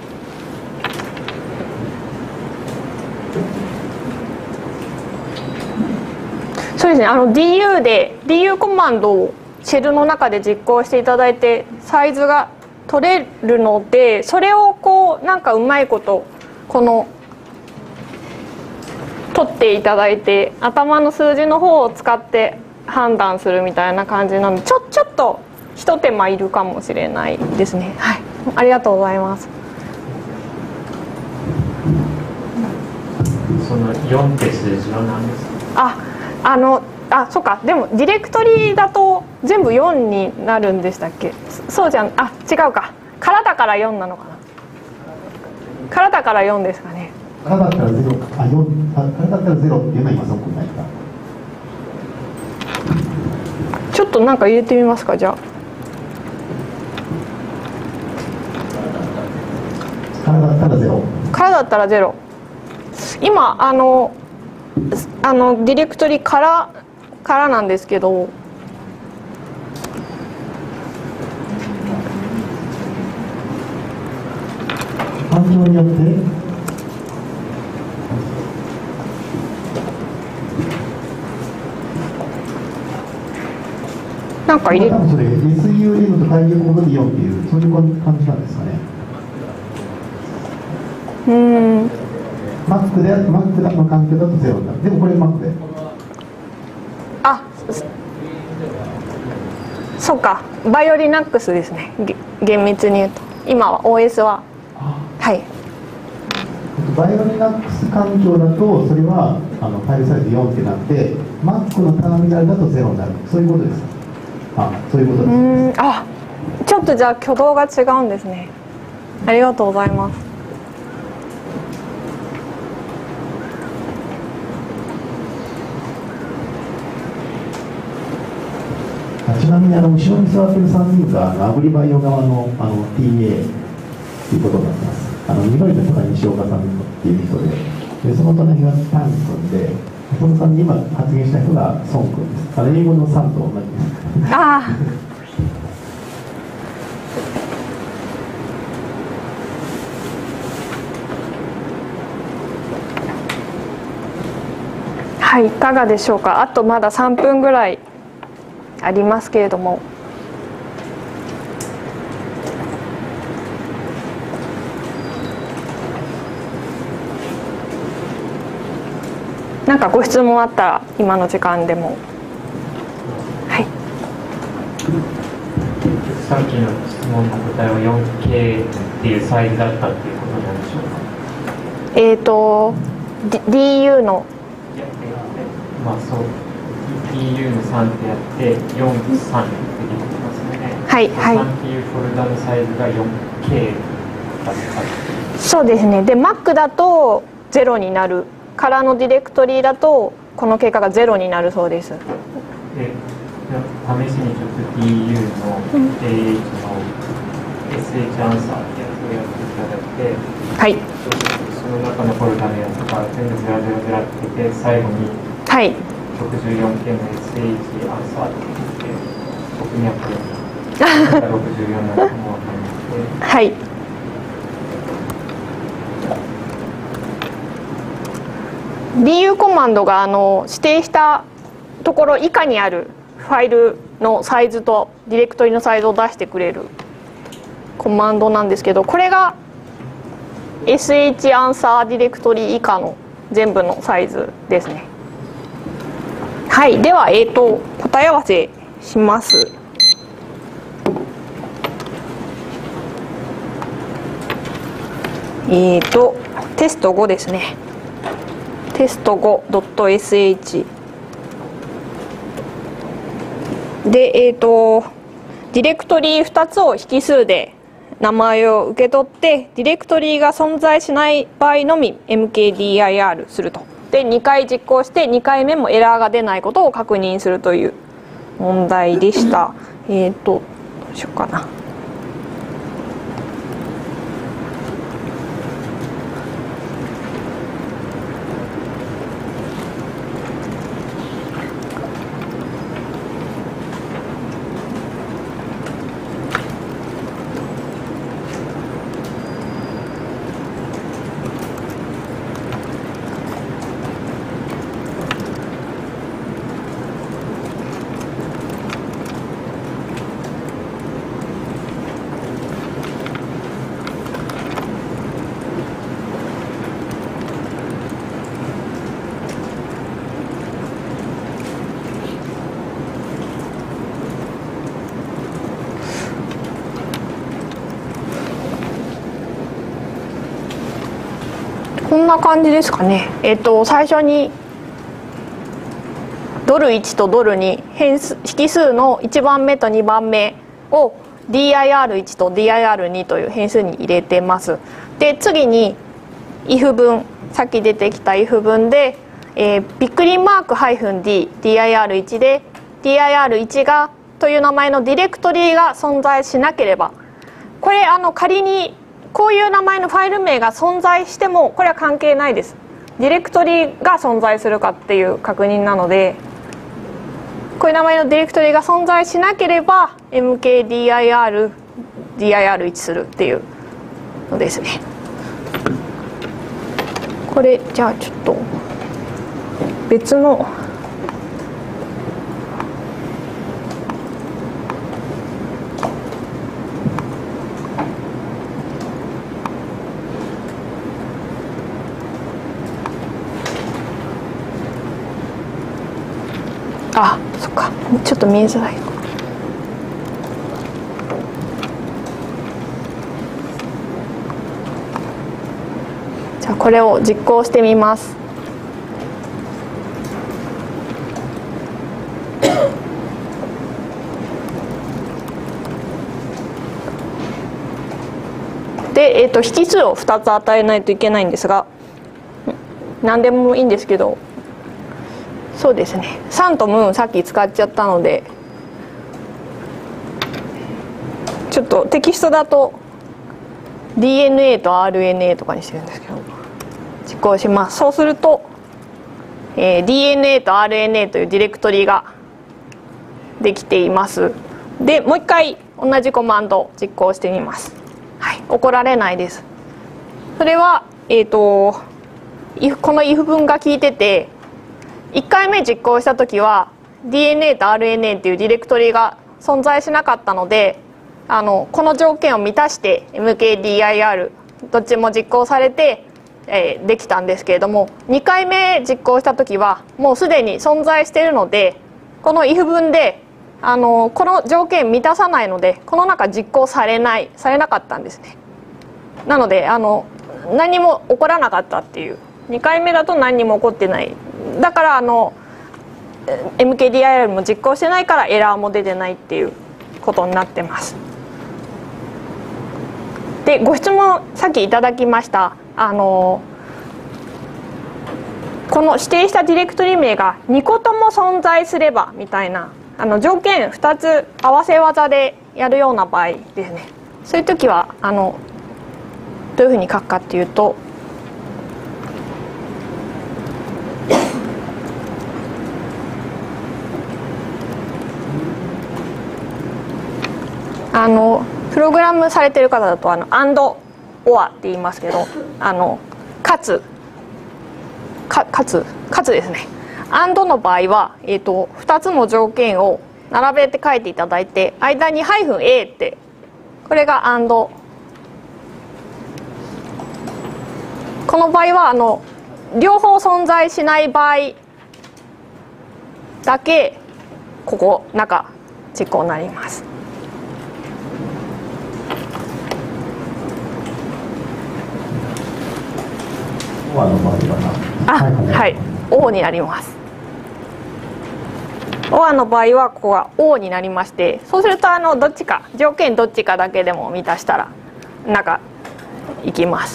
そうですね。DU コマンドをシェルの中で実行していただいてサイズが取れるので、それをこうなんかうまいことこの取っていただいて頭の数字の方を使って判断するみたいな感じなので、ちょっと一手間いるかもしれないですね。はい、ありがとうございます。 その4って数字は何ですか？ そうか。でもディレクトリだと全部4になるんでしたっけ？そうじゃん。違うか。からだから4なのかな。からだから4ですかね。 からだったら0か。からだったら0っていうのは今そこにないか。 ちょっとなんか入れてみますか、じゃあ。 からだったら0。 からだったら0。今ディレクトリからなんですけど、 環境によってなんか入れる。 それ SUM と会議コードで4っていうそういう感じなんですかね。Mac の環境だと0になる。でもこれ Mac で。 そうか。バイオリナックスですね。厳密に言うと。今は OS は。はい。 バイオリナックス環境だとそれはファイルサイズ4ってなって Mac のターミナルだと0になる。そういうことですか。そういうことです。 ちょっとじゃあ挙動が違うんですね。ありがとうございます。 ちなみに後ろに座っている3人がアグリバイオ側のTA ということになってます。緑の人が西岡さんっていう人で、その隣がタン君で、 そのさんに今発言した人が孫君です。英語のさんと同じです。 ああ。はい、いかがでしょうか。あとまだ3分ぐらいありますけれども。なんかご質問あったら今の時間でも。はい。 さっきの質問の答えは 4K っていうサイズだったっていうことなんでしょうか。 DU の。 まあそう。DU の3ってやって43って出てきますよね。 はいはい。 3っていうフォルダのサイズが 4K だった。 そうですね。で Mac だと0になる。からのディレクトリがとこの結果が0になるそうです。で試しにちょっと DU の AH の SH アンサーってやつをやっていただいて、はい、その中のフォルダのやつが全部000って出て最後に 64K の SH アンサーって言って僕にはこれ64なのかも分かんなくて。はい。DU コマンドが指定したところ以下にあるファイルのサイズとディレクトリのサイズを出してくれるコマンドなんですけど、これが SH アンサーディレクトリ以下の全部のサイズですね。はい、では答え合わせします。テスト5ですね。テスト 5.sh で、ディレクトリ2つを引数で名前を受け取ってディレクトリが存在しない場合のみ mkdir すると。で2回実行して2回目もエラーが出ないことを確認するという問題でした。どうしようかな。こんな感じですかね。最初にドル1とドル2引数の1番目と2番目を dir1 と dir2 という変数に入れてます。で次に if 文、さっき出てきた if 文で、びっくりマーク -d dir1 で dir1 がという名前のディレクトリが存在しなければ、これ仮にこういう名前のファイル名が存在してもこれは関係ないです。ディレクトリが存在するかっていう確認なので、こういう名前のディレクトリが存在しなければ mkdir するっていうのですね。これじゃあちょっと別のそっか、ちょっと見えづらいの。じゃあこれを実行してみます。で、引数を2つ与えないといけないんですが、何でもいいんですけど、そうですね、3とムーンさっき使っちゃったので、ちょっとテキストだと DNA と RNA とかにしてるんですけど、実行します。そうすると DNA と RNA というディレクトリができています。でもう一回同じコマンドを実行してみます。はい、怒られないです。それは、この if 文が効いてて、1回目実行した時は DNA と RNA っていうディレクトリが存在しなかったので、この条件を満たして mkdir どっちも実行されて、できたんですけれども、2回目実行した時はもうすでに存在しているので、この if 文でこの条件満たさないので、この中実行されなかったんですね。なので何も起こらなかったっていう、2回目だと何にも起こってない、だからmkdir も実行してないからエラーも出てないっていうことになってます。でご質問さっきいただきました、この指定したディレクトリ名が2個とも存在すればみたいな条件2つ合わせ技でやるような場合ですね。そういう時はどういうふうに書くかっていうと、プログラムされてる方だとand or って言いますけど、かつですね。and の場合は、2つの条件を並べて書いていただいて、間に-a ってこれが and。この場合は両方存在しない場合だけここ中実行になります。はい、O になります。OR の場合はここが O になりまして、そうするとどっちか条件どっちかだけでも満たしたら中いきます。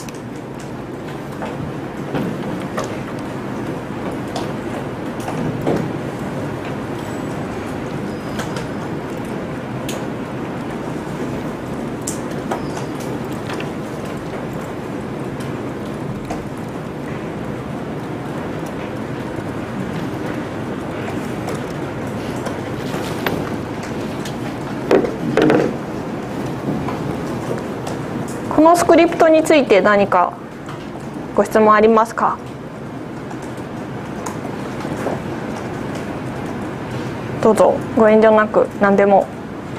このスクリプトについて何かご質問ありますか？どうぞご遠慮なく何でも。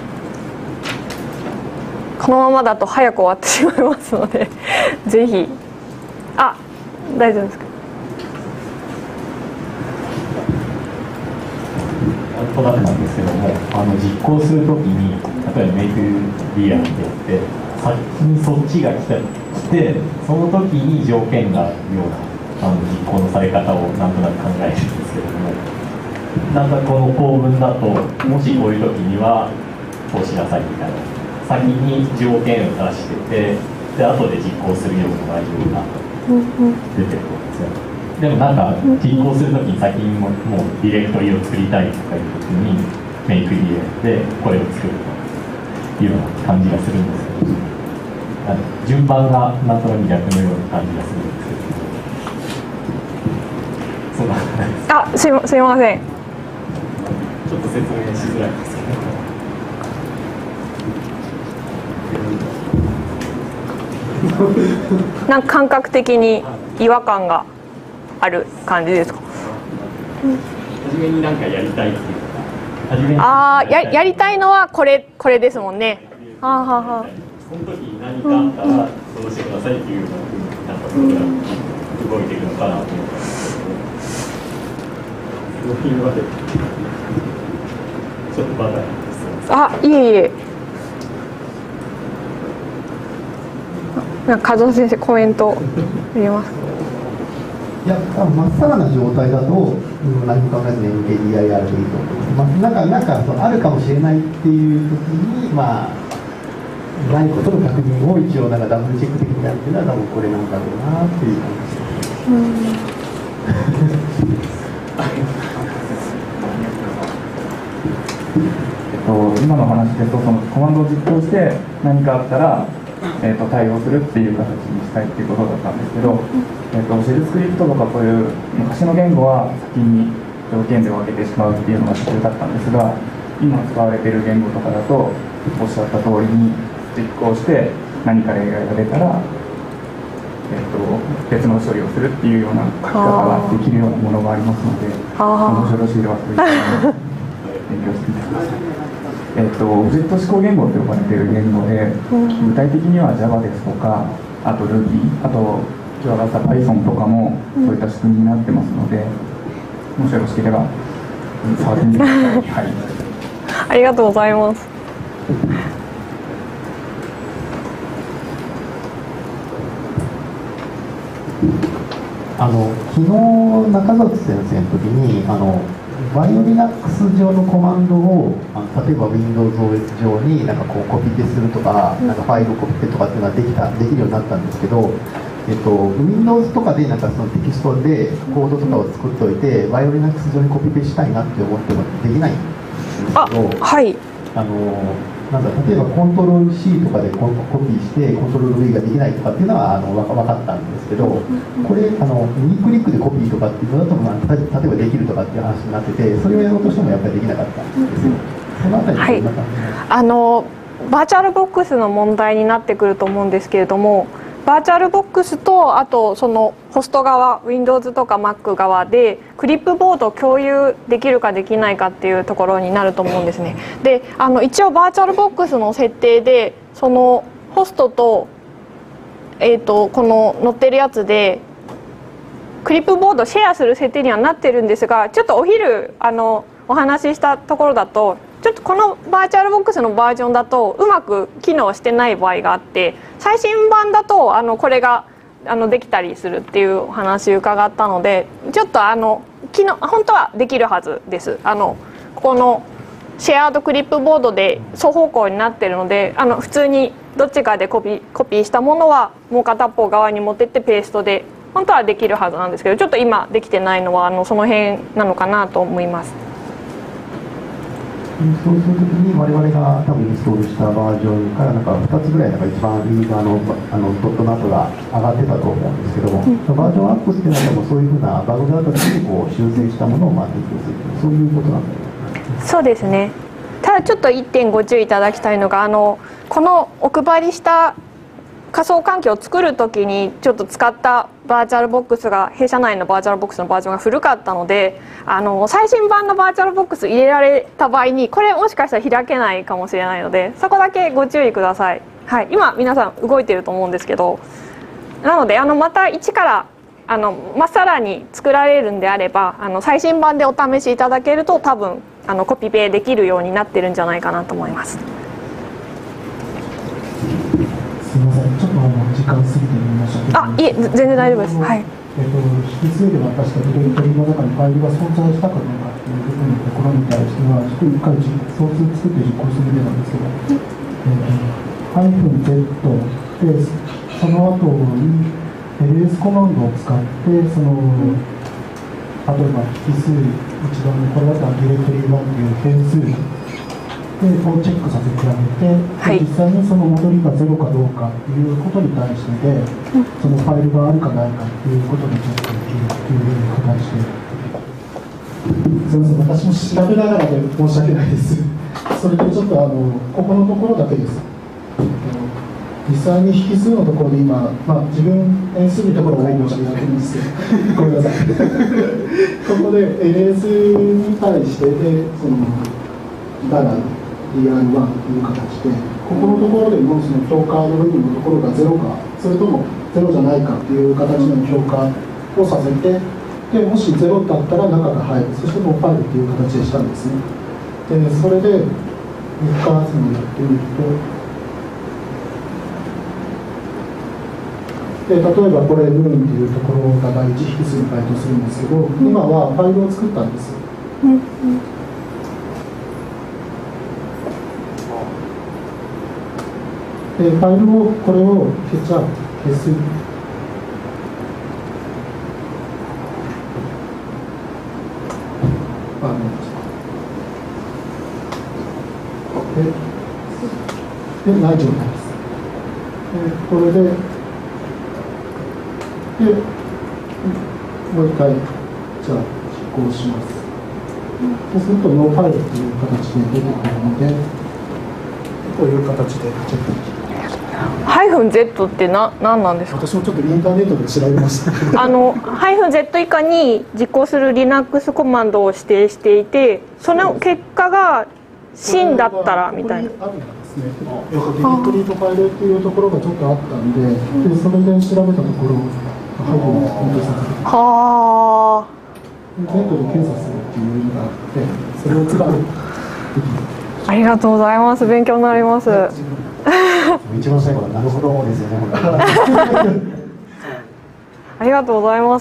このままだと早く終わってしまいますのでぜひ。大丈夫ですか？ なんとなくなんですけども、実行するときに例えばメイクリアって言って先にそっちが来て、その時に条件があるような実行のされ方をなんとなく考えるんですけれども、なんかこの構文だともしこういう時にはこうしなさいみたいな、先に条件を出してて、で後で実行するような内容が出てくるんですよ。でもなんか実行する時に先にもうディレクトリを作りたいとかいう時にメイクリエでこれを作るというような感じがするんですけど、順番がなんとなく逆のような感じがするんですけど、そうなんです。 すいません。 ちょっと説明しづらいですけど。なんか感覚的に違和感がある感じですか？ 初めに何かやりたいっていうか、やりたいのはこれですもんね。 その時に何かあったらそうしてくださいっていうようななんかプログラムが動いていくのかなと思ったんですけど、そういうわけでちょっとバターです。 いえいえ。なんか和夫先生コメントありますか？ いや、まっさらな状態だと何も考えずに MKDIR でいいと思います。なんかあるかもしれないっていう時にないことの確認を一応なんかダブルチェック的にやるっていうのは多分これなんだろうなっていう感じです。今の話ですと、そのコマンドを実行して何かあったら対応するっていう形にしたいっていうことだったんですけど、シェルスクリプトとかこういう昔の言語は先に条件で分けてしまうっていうのが主流だったんですが、今使われている言語とかだとおっしゃった通りに実行して何か例外が出たら、別の処理をするっていうような書き方ができるようなものがありますので、もしよろしければそういったのを勉強してみてください。オブジェクト指向言語と呼ばれている言語で、具体的には Java ですとか、あと Ruby、あと今日上がった Python とかもそういった仕組みになってますので、もしよろしければ触ってみてください。はい、 ありがとうございます。 昨日中里先生の時にバイオリナックス上のコマンドを例えば WindowsOS 上になんかこうコピペするとか、なんかファイルコピペとかっていうのはできるようになったんですけど、Windows とかでなんかそのテキストでコードとかを作っておいてバイオリナックス上にコピペしたいなって思ってもできないんですけど、 はい、 なんか例えばコントロール C とかでコピーしてコントロール V ができないとかっていうのは分かったんですけど、これ右クリックでコピーとかっていうのだと例えばできるとかっていう話になってて、それをやろうとしてもやっぱりできなかったんですよ。そのあたりはどんな感じですか？ バーチャルボックスの問題になってくると思うんですけれども、バーチャルボックスとあとそのホスト側 Windows とか Mac 側でクリップボードを共有できるかできないかっていうところになると思うんですね。で一応バーチャルボックスの設定でそのホストと、この載ってるやつでクリップボードをシェアする設定にはなってるんですが、ちょっとお昼お話ししたところだとちょっとこのバーチャルボックスのバージョンだとうまく機能してない場合があって、最新版だとこれができたりするっていうお話伺ったので、ちょっと本当はできるはずです。ここのシェアードクリップボードで双方向になってるので、普通にどっちかでコピーしたものはもう片方側に持ってってペーストで本当はできるはずなんですけど、ちょっと今できてないのはその辺なのかなと思います。 そうするときに我々が多分インストールしたバージョンからなんか2つぐらいなんか一番右側のドットナットが上がってたと思うんですけども、バージョンアップっていうのはもそういうふうなバグがあった時にこう修正したものを提供する、そういうことなんですか？ そうですね。ただちょっと1点ご注意いただきたいのがこのお配りした仮想環境を作る時にちょっと使ったバーチャルボックスが弊社内のバーチャルボックスのバージョンが古かったので、最新版のバーチャルボックス入れられた場合にこれもしかしたら開けないかもしれないので、そこだけご注意ください。はい、今皆さん動いてると思うんですけど、なのでまた一からまっさらに作られるんであれば最新版でお試しいただけると多分コピペできるようになってるんじゃないかなと思います。 すみません、ちょっと時間過ぎてみましたけど。 いえ、全然大丈夫です。はい。 引数で渡したディレクトリの中にファイルが存在したかどうかっていう部分のところに対しては、ちょっと一回ソース作って実行してみてたんですけど、-z でその後に ls コマンドを使って例えば引数一番のこれだったらディレクトリ1っていう変数をチェックさせてあげて、はい、実際にその戻りが0かどうかっていうことに対してで、そのファイルがあるかないかっていうことにチェックできるっていう形で、すみません、私も調べながらで申し訳ないです。それでちょっとここのところだけです。実際に引数のところで今、自分変数のところを応募してやってるんですけど、ごめんなさい。ここで ls に対してそのダラDI1 という形で、ここのところでのその評価の部分のところが0か、それとも0じゃないかという形の評価をさせて、でもし0だったら中が入る、そしてもうファイルという形でしたんですね。でそれで3日集めやってみると、で例えばこれルーンというところが第一引数に該当するんですけど、今はファイルを作ったんです。でファイルをこれを消すでない状態です。 これでもう一回じゃあ実行します。そうするとノーファイルという形で出てくるので、こういう形でチェックできます。 -Z って何なんですか？ 私もちょっとインターネットで調べました。 -Z 以下に実行する Linux コマンドを指定していて、その結果が真だったらみたいな。 ディレクトリとファイルっていうところがちょっとあったんで、それで調べたところ、 はあ。 Z で検査するっていうのがあって、それを使う。 ありがとうございます。勉強になります。 一番最後はなるほどですよね。 ありがとうございます。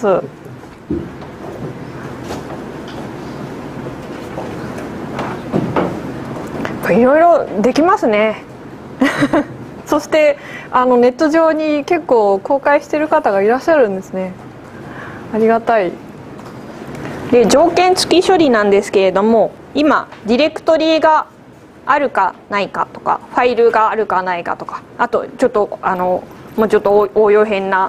いろいろできますね。そしてネット上に結構公開している方がいらっしゃるんですね。ありがたい。で、条件付き処理なんですけれども、今ディレクトリがあるかないかとか、ファイルがあるかないかとか、あとちょっともうちょっと応用編な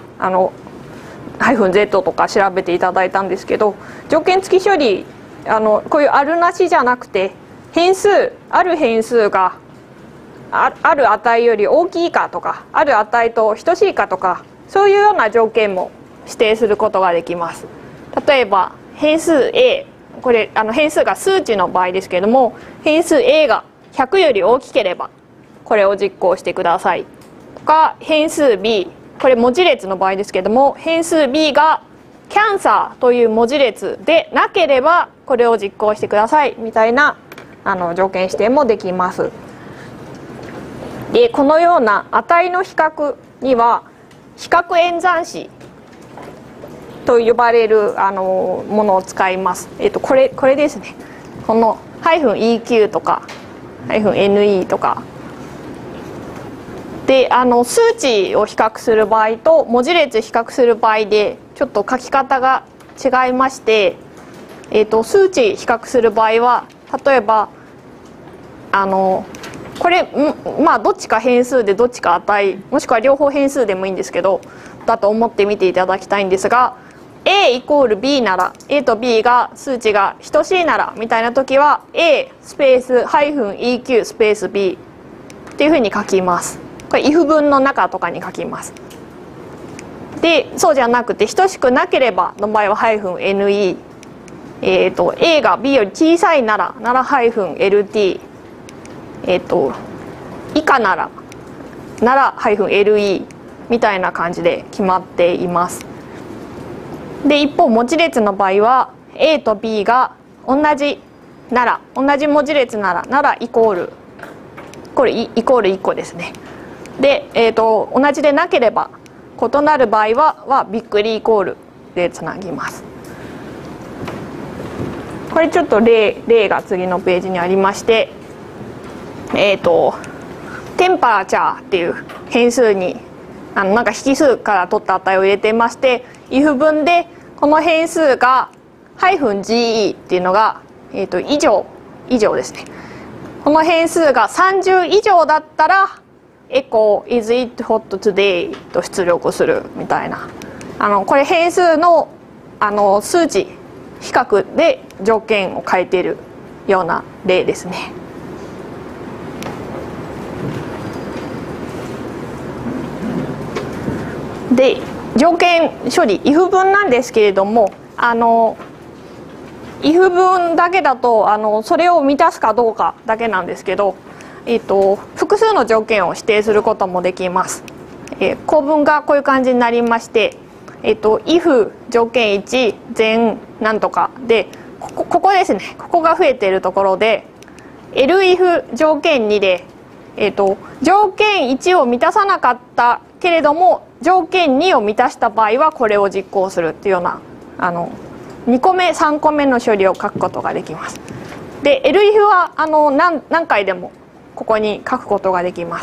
-Z とか調べていただいたんですけど、条件付き処理こういうあるなしじゃなくて、ある変数がある値より大きいかとか、ある値と等しいかとか、そういうような条件も指定することができます。例えば変数 A、 これ変数が数値の場合ですけれども、変数 A が100より大きければこれを実行してくださいとか、変数 B、 これ文字列の場合ですけれども、変数 B がキャンサーという文字列でなければこれを実行してくださいみたいな条件指定もできます。で、このような値の比較には比較演算子と呼ばれるものを使います。これですね。この-EQ とか-NE とかで、数値を比較する場合と文字列比較する場合でちょっと書き方が違いまして、数値比較する場合は、例えばこれどっちか変数でどっちか値、もしくは両方変数でもいいんですけどだと思って見ていただきたいんですが、 A イコール B なら A と B が数値が等しいならみたいな時は A スペース-EQ スペース B っていうふうに書きます。これ if 文の中とかに書きます。で、そうじゃなくて等しくなければの場合は-NE、A が B より小さいなら-LT、以下なら-LE みたいな感じで決まっています。で、一方文字列の場合は A と B が同じ文字列ならイコール1個ですね。で、同じでなければ異なる場合はびっくりイコールでつなぎます。これちょっと例が次のページにありまして、テンパラチャーっていう変数になんか引数から取った値を入れてまして、if 文でこの変数が-GE っていうのが、以上ですね。この変数が30以上だったらエコー is it hot today と出力するみたいな、これ変数の数値比較で条件を変えているような例ですね。で、条件処理 if 文なんですけれども、if 文だけだとそれを満たすかどうかだけなんですけど、複数の条件を指定することもできます。構文がこういう感じになりまして、if 条件1全なんとかで、ここですね、ここが増えているところで elif 条件2で、条件1を満たさなかったけれども条件2を満たした場合はこれを実行するっていうような2個目3個目の処理を書くことができます。で elif は何回でもここに書くことができます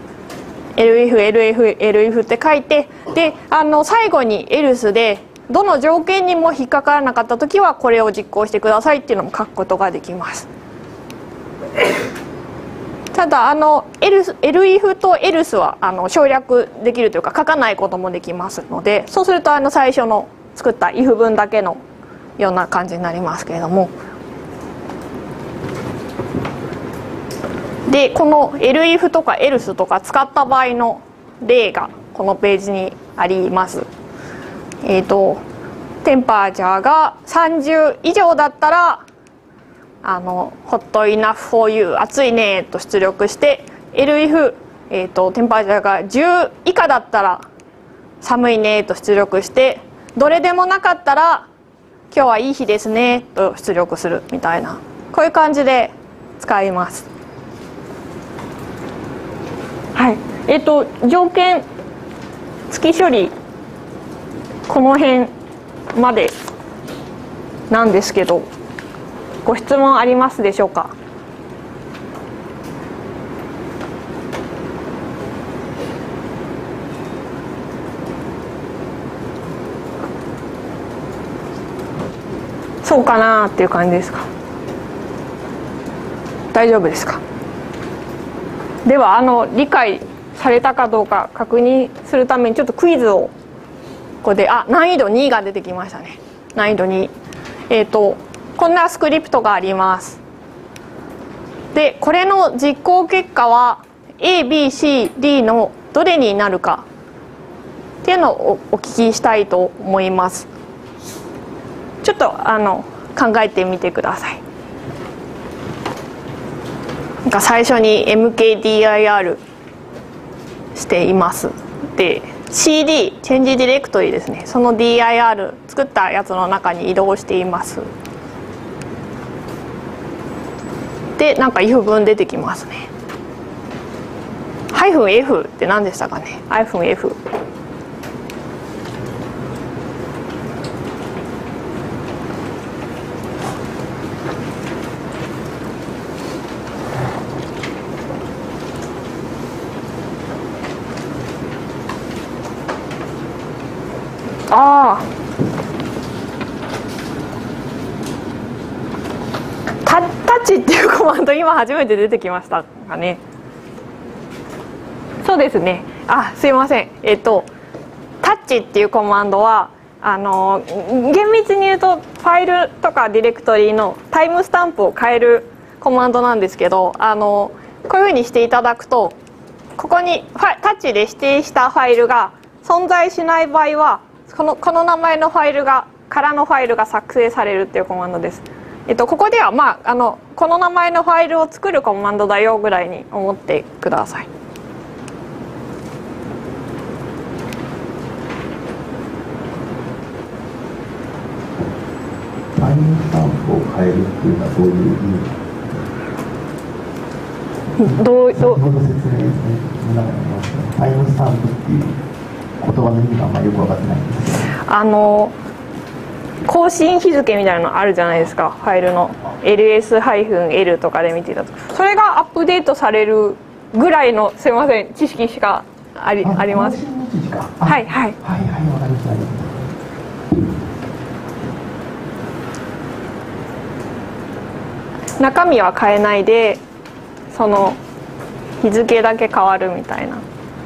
。elif って書いて、で最後に else でどの条件にも引っかからなかった時はこれを実行してくださいっていうのも書くことができます。 ただelif と else は省略できるというか書かないこともできますので、そうすると最初の作った if 文だけのような感じになりますけれども、でこの elif とか else とか使った場合の例がこのページにあります。テンパーチャーが30以上だったらhot enough for you 暑いねと出力して、elif、テンパーチャーが10以下だったら寒いねと出力して、どれでもなかったら今日はいい日ですねと出力するみたいな、こういう感じで使います。はい、条件付き処理この辺までなんですけど、ご質問ありますでしょうか。そうかなっていう感じですか。大丈夫ですか。では理解されたかどうか確認するためにちょっとクイズをここで難易度2が出てきましたね。難易度2、こんなスクリプトがあります。でこれの実行結果は A、B、C、D のどれになるかっていうのをお聞きしたいと思います。ちょっと考えてみてください。なんか最初に mkdir しています。で CD チェンジディレクトリですね、その dir 作ったやつの中に移動しています。でなんか if 文出てきますね。-f って何でしたかね。-fタッチっていうコマンド今初めて出てきましたかね。そうですね。すいません。タッチっていうコマンドは厳密に言うとファイルとかディレクトリのタイムスタンプを変えるコマンドなんですけど、こういうふうにしていただくと、ここにタッチで指定したファイルが存在しない場合はこの名前のファイルからのファイルが作成されるっていうコマンドです。ここではこの名前のファイルを作るコマンドだよぐらいに思ってください。 タイムスタンプを変えるっていうのはどういう意味？どう説明ですね。タイムスタンプっていう言葉の意味があんまりよく分かってないんですけど。更新日付みたいなのあるじゃないですか、ファイルの ls-l とかで見ていたと、それがアップデートされるぐらいの、すいません、知識しかあります。はいはい。中身は変えないで、その日付だけ変わるみたいな。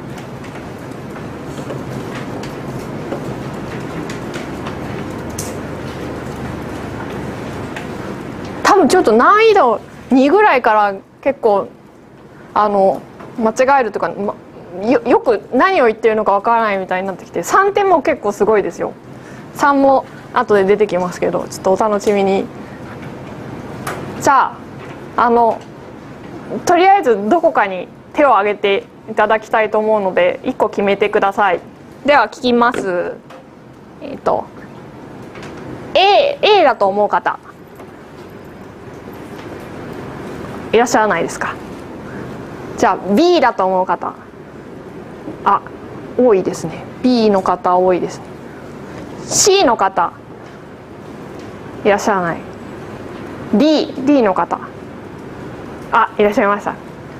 多分ちょっと難易度2ぐらいから結構間違えるとか、よく何を言ってるのかわからないみたいになってきて、3点も結構すごいですよ。3も後で出てきますけど、ちょっとお楽しみに。じゃあとりあえずどこかに手を挙げていただきたいと思うので1個決めてください。では聞きます。A だと思う方いらっしゃらないですか。じゃあ B だと思う方、多いですね。 B の方多いですね。 C の方いらっしゃらない。 D の方いらっしゃいました。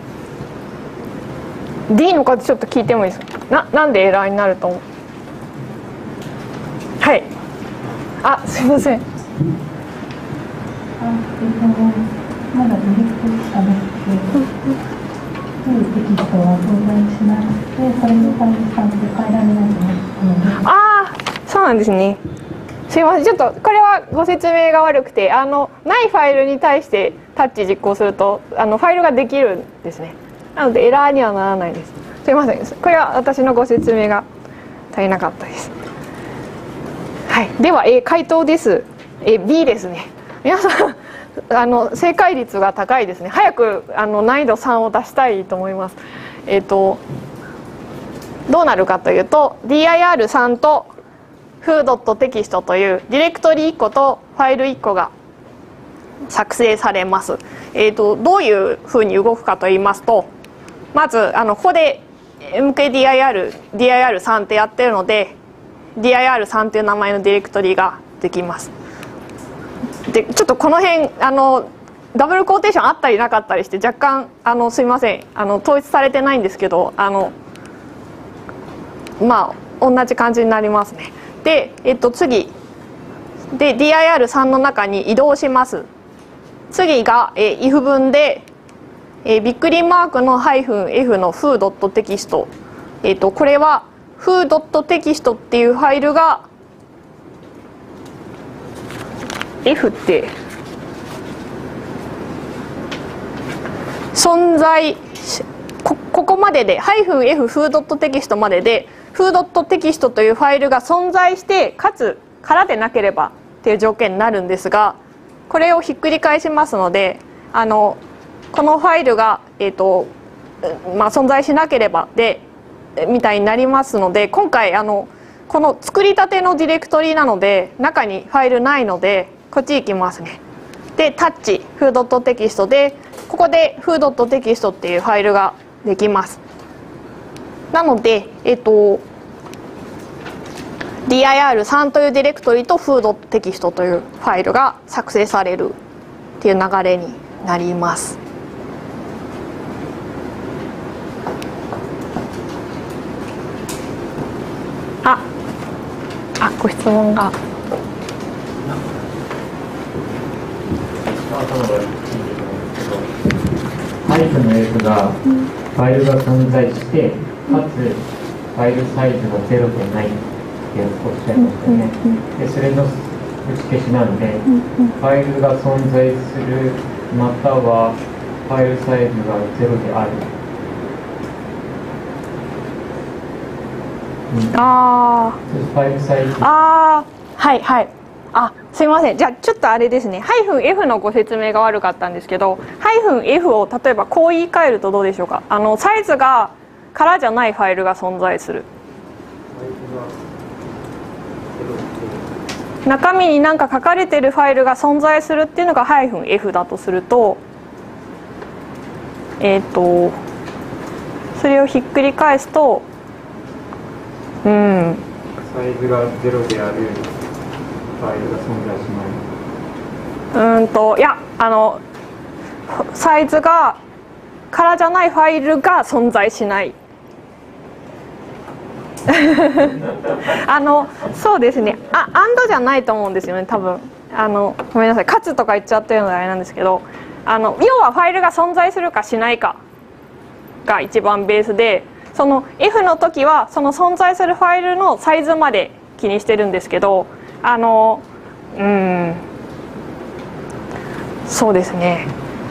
D の方ちょっと聞いてもいいですか。なんでエラーになると思う？はい、すいません。 まだディレクトリしかなくて、 テキストは存在しなくて、それに対して変えられないと思うので。 ああ、そうなんですね。すいません、ちょっとこれはご説明が悪くて、ないファイルに対してタッチ実行するとファイルができるんですね。なのでエラーにはならないです。すいません、これは私のご説明が足りなかったです。はい、では、回答です。B ですね。皆さん正解率が高いですね。早く難易度3を出したいと思います。どうなるかというと dir3 と foo.text というディレクトリ1個とファイル1個が作成されます。どういうふうに動くかと言いますと、まずここで mkdir、dir3 ってやってるので dir3 という名前のディレクトリができます。でちょっとこの辺ダブルコーテーションあったりなかったりして若干すいません統一されてないんですけどまあ同じ感じになりますね。で、次で dir3 の中に移動します。次が、if 文で、びっくりマークの-f の foo.text、これは foo.text っていうファイルが F って存在ここまでで-f foo.text までで foo.text というファイルが存在してかつ空でなければっていう条件になるんですが、これをひっくり返しますのでこのファイルが、存在しなければでみたいになりますので、今回この作りたてのディレクトリなので中にファイルないのでこっち行きますね。でタッチ foo.text でここで foo.text っていうファイルができます。なのでdir3 というディレクトリと foo.text というファイルが作成されるっていう流れになります。ご質問が。 -f がファイルが存在してかつファイルサイズが0でないってやつをおっしゃいましたよね。でそれの打ち消しなんでファイルが存在するまたはファイルサイズが0である。 はいはい。すいません。じゃあちょっとあれですね。-f のご説明が悪かったんですけど、-f を例えばこう言い換えるとどうでしょうか。サイズが空じゃないファイルが存在する。中身に何か書かれてるファイルが存在するっていうのが-f だとすると、それをひっくり返すと、 サイズが0であるファイルが存在しない。 いやサイズが空じゃないファイルが存在しないそうですね。アンドじゃないと思うんですよね多分。ごめんなさい、カツとか言っちゃってるのであれなんですけど、要はファイルが存在するかしないかが一番ベースで、その F の時はその存在するファイルのサイズまで気にしてるんですけど、そうですね。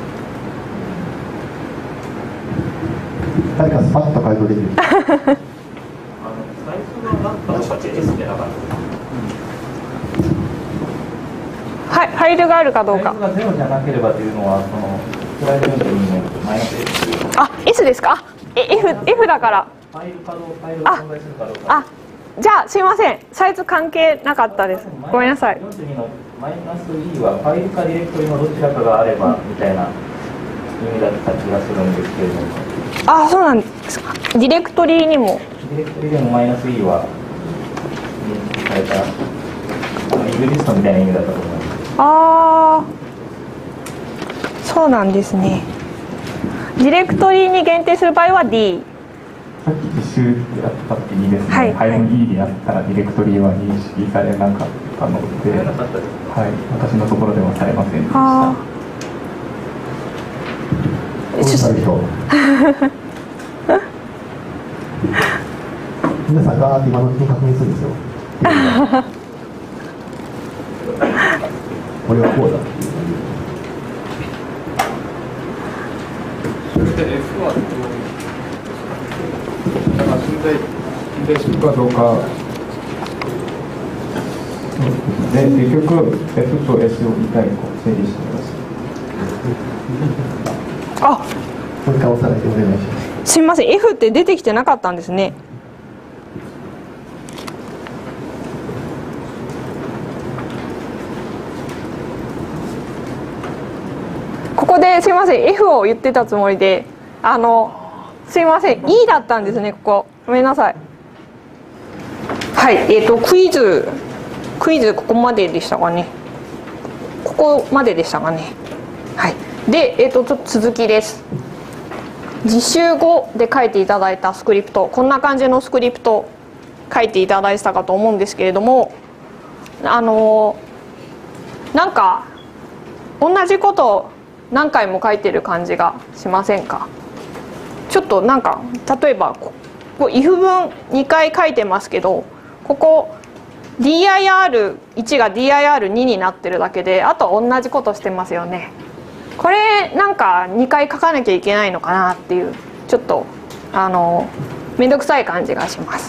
誰かスパッと回答できる。 サイズが何か JS でなかった。 はい、ファイルがあるかどうか。 サイズが0じゃなければというのはそのスライド読んでるのにマイナス S ですか。F だから。 ファイルかどうか、ファイルが存在するかどうか。 じゃあすいません、サイズ関係なかったです。ごめんなさい。 42のマイナス E はファイルかディレクトリのどちらかがあればみたいな意味だった気がするんですけれども。 そうなんですか。ディレクトリにも。 ディレクトリでもマイナス E は認識されたイグリストみたいな意味だったと思います。 そうなんですね。ディレクトリに限定する場合は D。 さっき実習でやった時にですね、-E でやったらディレクトリは認識されなかったので、私のところではされませんでした。 皆さんが今のうちに確認するんですよ。これはこうだっていう。 それで F はどうだから存在するかどうかで結局 F と S を2回整理してください。 あ、 もう一回おさらいでお願いします。 すみません、F って出てきてなかったんですね。ここですみません、F を言ってたつもりで、すみません、E だったんですね、ここ。ごめんなさい。はい、クイズここまででしたかね。ここまででしたかね。はい。で、ちょっと続きです。実習後で書いていただいたスクリプト、こんな感じのスクリプト書いていただいてたかと思うんですけれども、なんか同じことを何回も書いてる感じがしませんか？ちょっとなんか例えばここ if 文2回書いてますけど、ここ dir1 が dir2 になってるだけで、あと同じことしてますよね。これなんか2回書かなきゃいけないのかなっていう、ちょっとめんどくさい感じがします。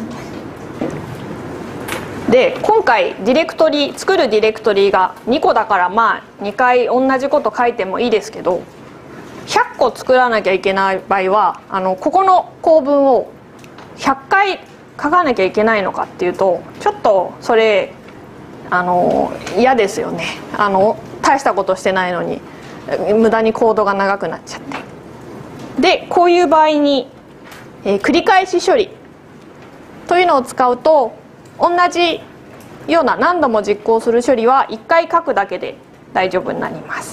で、今回作るディレクトリが2個だから、まあ2回同じこと書いてもいいですけど、100個作らなきゃいけない場合はここの構文を100回書かなきゃいけないのかっていうと、ちょっとそれ嫌ですよね。大したことしてないのに無駄にコードが長くなっちゃって。で、こういう場合に、繰り返し処理というのを使うと、同じような何度も実行する処理は1回書くだけで大丈夫になります。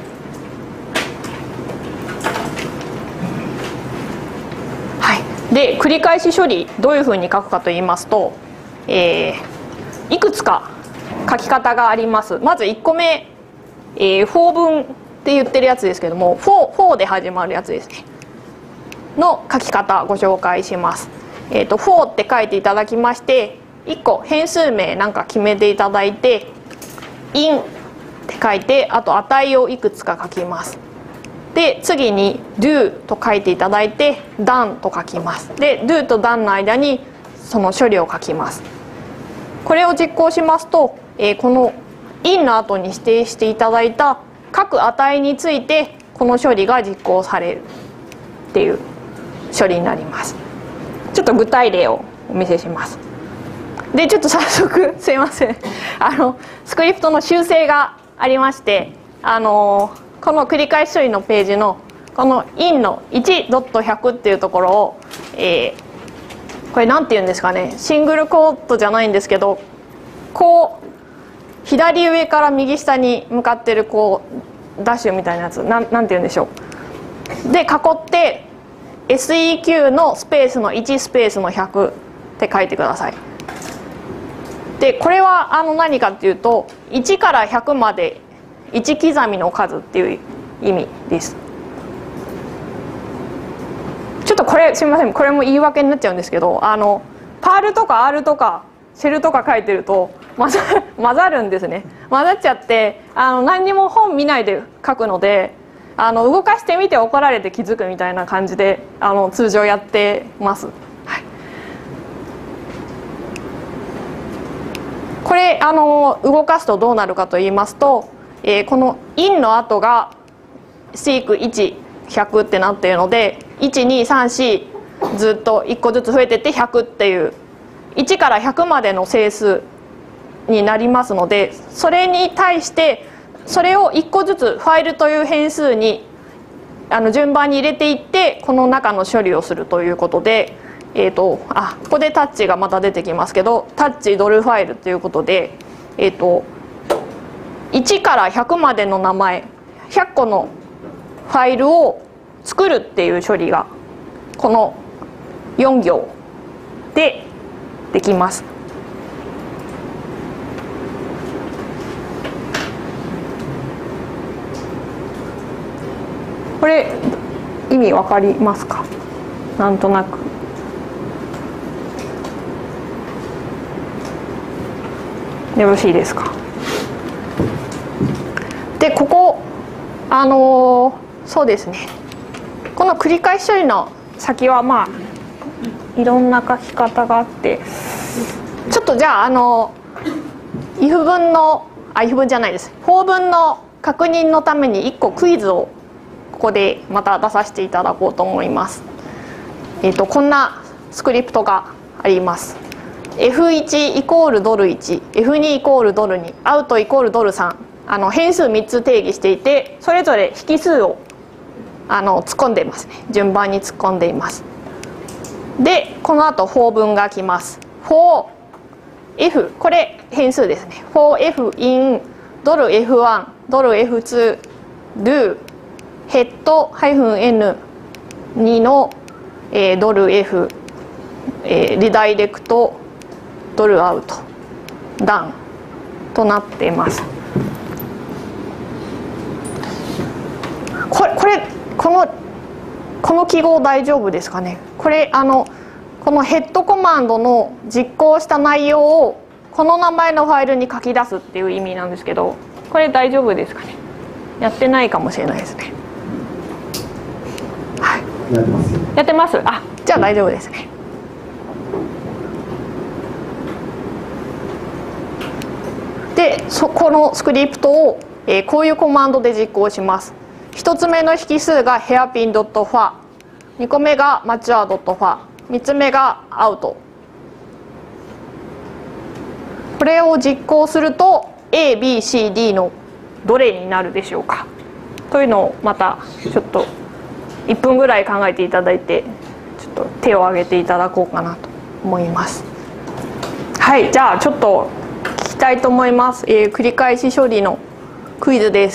はい、で繰り返し処理どういうふうに書くかといいますと、いくつか書き方があります。まず1個目、for 文って言ってるやつですけども、for で始まるやつですねの書き方ご紹介します。for って書いていただきまして、1個変数名なんか決めていただいて in って書いて、あと値をいくつか書きます。で次に do と書いていただいて done と書きます。で do と done の間にその処理を書きます。これを実行しますと、この in の後に指定していただいた各値についてこの処理が実行されるっていう処理になります。ちょっと具体例をお見せします。でちょっと早速すいません、スクリプトの修正がありまして、この繰り返し処理のページのこの in の 1.100 っていうところを、これなんて言うんですかね、シングルコードじゃないんですけど、こう左上から右下に向かってるこうダッシュみたいなやつ、なんて言うんでしょう。で囲って SEQ のスペースの1スペースの100って書いてください。でこれは何かっていうと、1から100まで1刻みの数っていう意味です。ちょっとこれすみません、これも言い訳になっちゃうんですけど、パールとか R とかシェルとか書いてると混ざるんですね。混ざっちゃって何にも本見ないで書くので、動かしてみて怒られて気づくみたいな感じで通常やってます。はい、これ動かすとどうなるかと言いますと、この in の後が seek100 ってなっているので、1234ずっと1個ずつ増えてって100っていう1から100までの整数になりますので、それに対してそれを1個ずつファイルという変数に順番に入れていって、この中の処理をするということで、ここでタッチがまた出てきますけど、タッチドルファイルということで、1から100までの名前100個のファイルを作るっていう処理がこの4行でできます。これ意味わかりますか？ なんとなく。よろしいですか。でここそうですね、この繰り返し処理の先はまあいろんな書き方があって、ちょっとじゃあif 文のif 文じゃないです、for 文の確認のために1個クイズをここでまた出させていただこうと思います。こんなスクリプトがあります。F1 イコールドル1、F2 イコールドル2、アウトイコールドル3、変数3つ定義していて、それぞれ引数を突っ込んでいますね。順番に突っ込んでいます。でこの後for 文が来ます。for f、 これ変数ですね。for f in ドル F1 ドル F2 do ヘッド -n2 の、ドル F、リダイレクトドルアウトダウンとなっています。この記号大丈夫ですかね。これこのヘッドコマンドの実行した内容をこの名前のファイルに書き出すっていう意味なんですけど、これ大丈夫ですかね。やってないかもしれないですね。はい、やってます。あ、じゃあ大丈夫ですね。でこのスクリプトを、こういうコマンドで実行します。1つ目の引数が hairpin.far、 2個目が mature.far、 3つ目が out。 これを実行すると ABCD のどれになるでしょうかというのをまたちょっと1分ぐらい考えていただいて、ちょっと手を挙げていただこうかなと思います。はい、じゃあちょっと聞きたいと思います。繰り返し処理のクイズです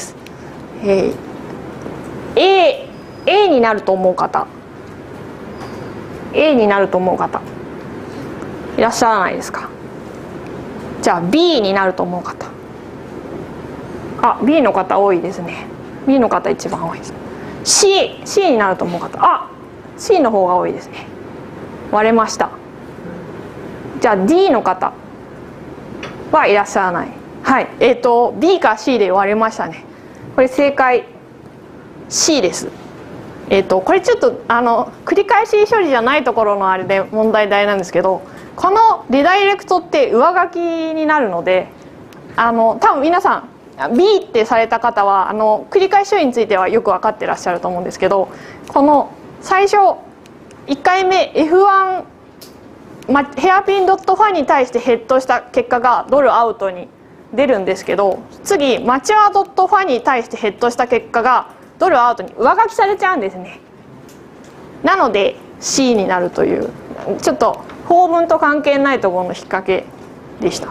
。A になると思う方、A になると思う方いらっしゃらないですか。じゃあ B になると思う方、あ、B の方多いですね。 B の方一番多いです。 C になると思う方、あ、C の方が多いですね。割れました。じゃあ D の方はいらっしゃらない。はい、B か C で割れましたね。これ正解 C です。これちょっと繰り返し処理じゃないところのあれで問題なんですけど、このリダイレクトって上書きになるので、多分皆さん B ってされた方は繰り返し処理についてはよく分かってらっしゃると思うんですけど、この最初1回目 F1 hairpin.far に対してヘッドした結果がドルアウトに出るんですけど、次mature.far に対してヘッドした結果がドルアウトに上書きされちゃうんですね。なので C になるという、ちょっと法文と関係ないところの引っ掛けでした。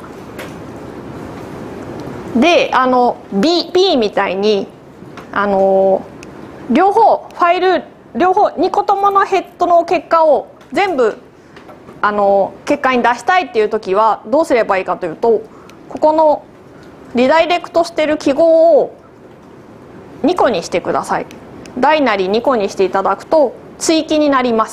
でB みたいに両方ファイル両方2個とものヘッドの結果を全部結果に出したいっていう時はどうすればいいかというと、ここのリダイレクトしてる記号を2個にしてください。大なり2個にしていただくと追記になります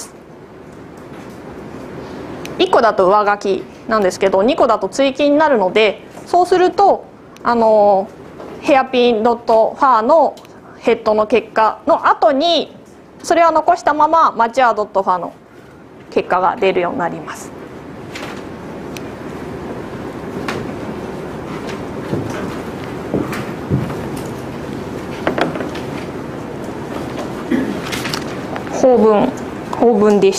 。1個だと上書きなんですけど、2個だと追記になるので、そうするとhairpin.far のヘッドの結果の後にそれを残したままmature.far の結果が出るようになります。法文でした。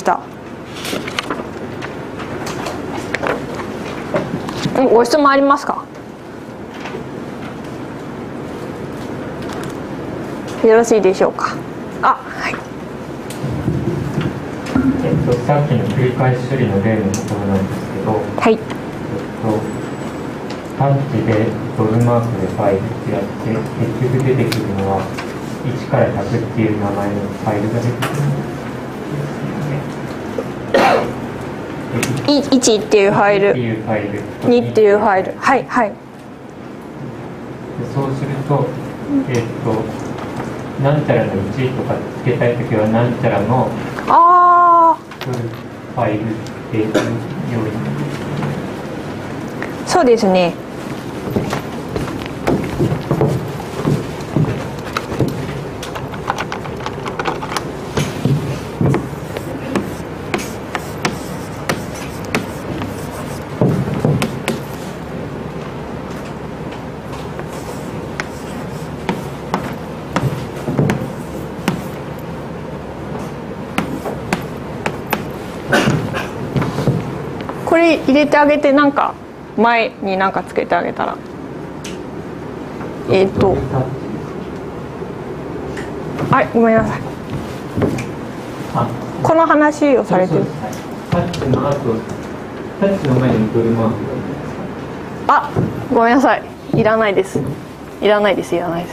ご質問ありますか？よろしいでしょうか。あ、はい。 さっきの繰り返し処理の例のところなんですけど、 はい。 タッチでドルマークでファイルってやって結局出てくるのは1から100っていう名前のファイルが出てくるんですよね。 1っていうファイル、2っていうファイル、はいはい。 そうするとなんちゃらの1とかつけたいときはなんちゃらのファイルで用意。 そうですね。これ入れてあげて、なんか前になんかつけてあげたら、はい、ごめんなさい。この話をされてる。 タッチの後、タッチの前にドルマーク。 あ、ごめんなさい。いらないです。いらないです。いらないです。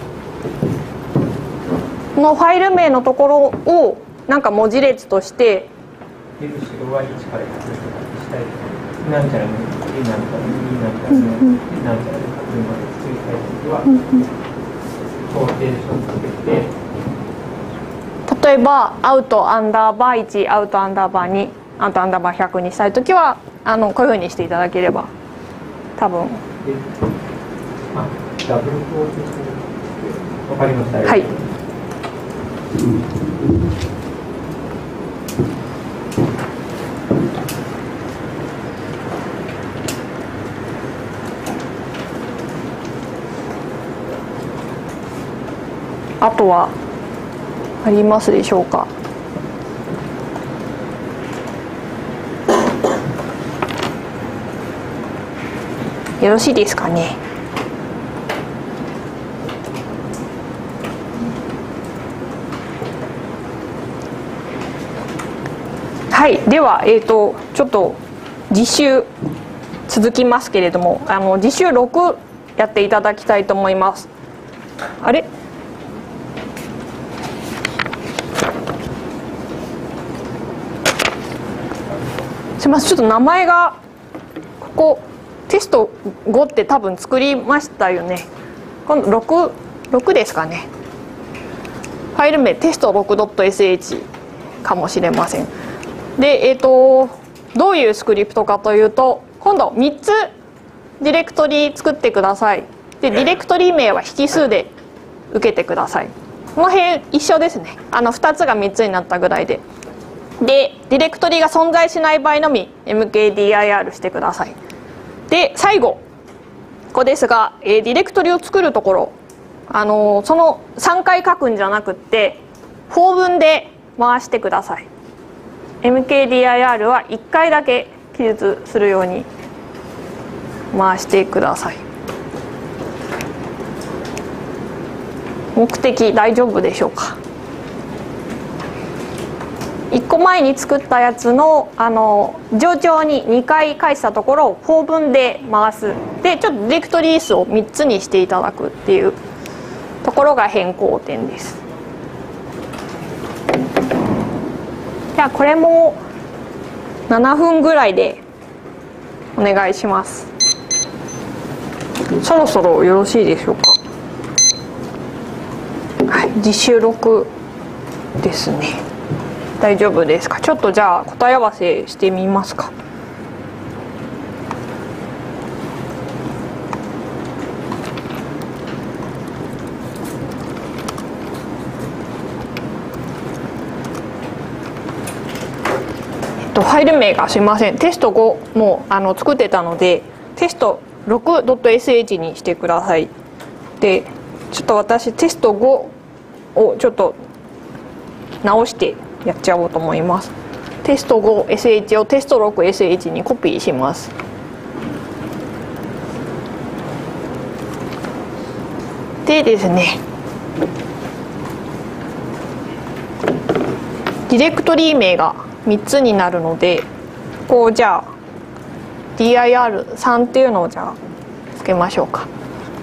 このファイル名のところをなんか文字列として。 で、後ろは1から100したい。なんちゃらの2なんちゃらの2なんちゃらのなんちゃらで書くまで作りたいときは、コーテーションつけて。 例えばアウトアンダーバー1、アウトアンダーバー2、アウトアンダーバー100にしたいときはこういうふうにしていただければ多分。 ダブルコーテーション。わかりました。 はい。あとはありますでしょうか。よろしいですかね。はい、ではちょっと実習続きますけれども、実習6やっていただきたいと思います。あれ？すみません、ちょっと名前がここテスト5って多分作りましたよね。今度6ですかね。ファイル名テスト 6.sh かもしれません。で、どういうスクリプトかというと、今度3つディレクトリ作ってください。で、ディレクトリ名は引数で受けてください。この辺一緒ですね。2つが3つになったぐらいで。で、ディレクトリが存在しない場合のみ mkdir してください。で、最後ここですが、ディレクトリを作るところ、その3回書くんじゃなくって4分で回してください。mkdir は1回だけ記述するように回してください。目的大丈夫でしょうか。1個前に作ったやつの上長に2回返したところを4分で回す。で、ちょっとディレクトリ数を3つにしていただくっていうところが変更点です。じゃあこれも7分ぐらいでお願いします。そろそろよろしいでしょうか。はい、実習6ですね。大丈夫ですか。ちょっとじゃあ答え合わせしてみますか。ファイル名がすいません、テスト5も作ってたのでテスト 6.sh にしてください。で、ちょっと私テスト5をちょっと直してやっちゃおうと思います。テスト 5sh をテスト 6sh にコピーします。でですね、ディレクトリ名が3つになるので、こうじゃあ dir3 っていうのをじゃあつけましょうか。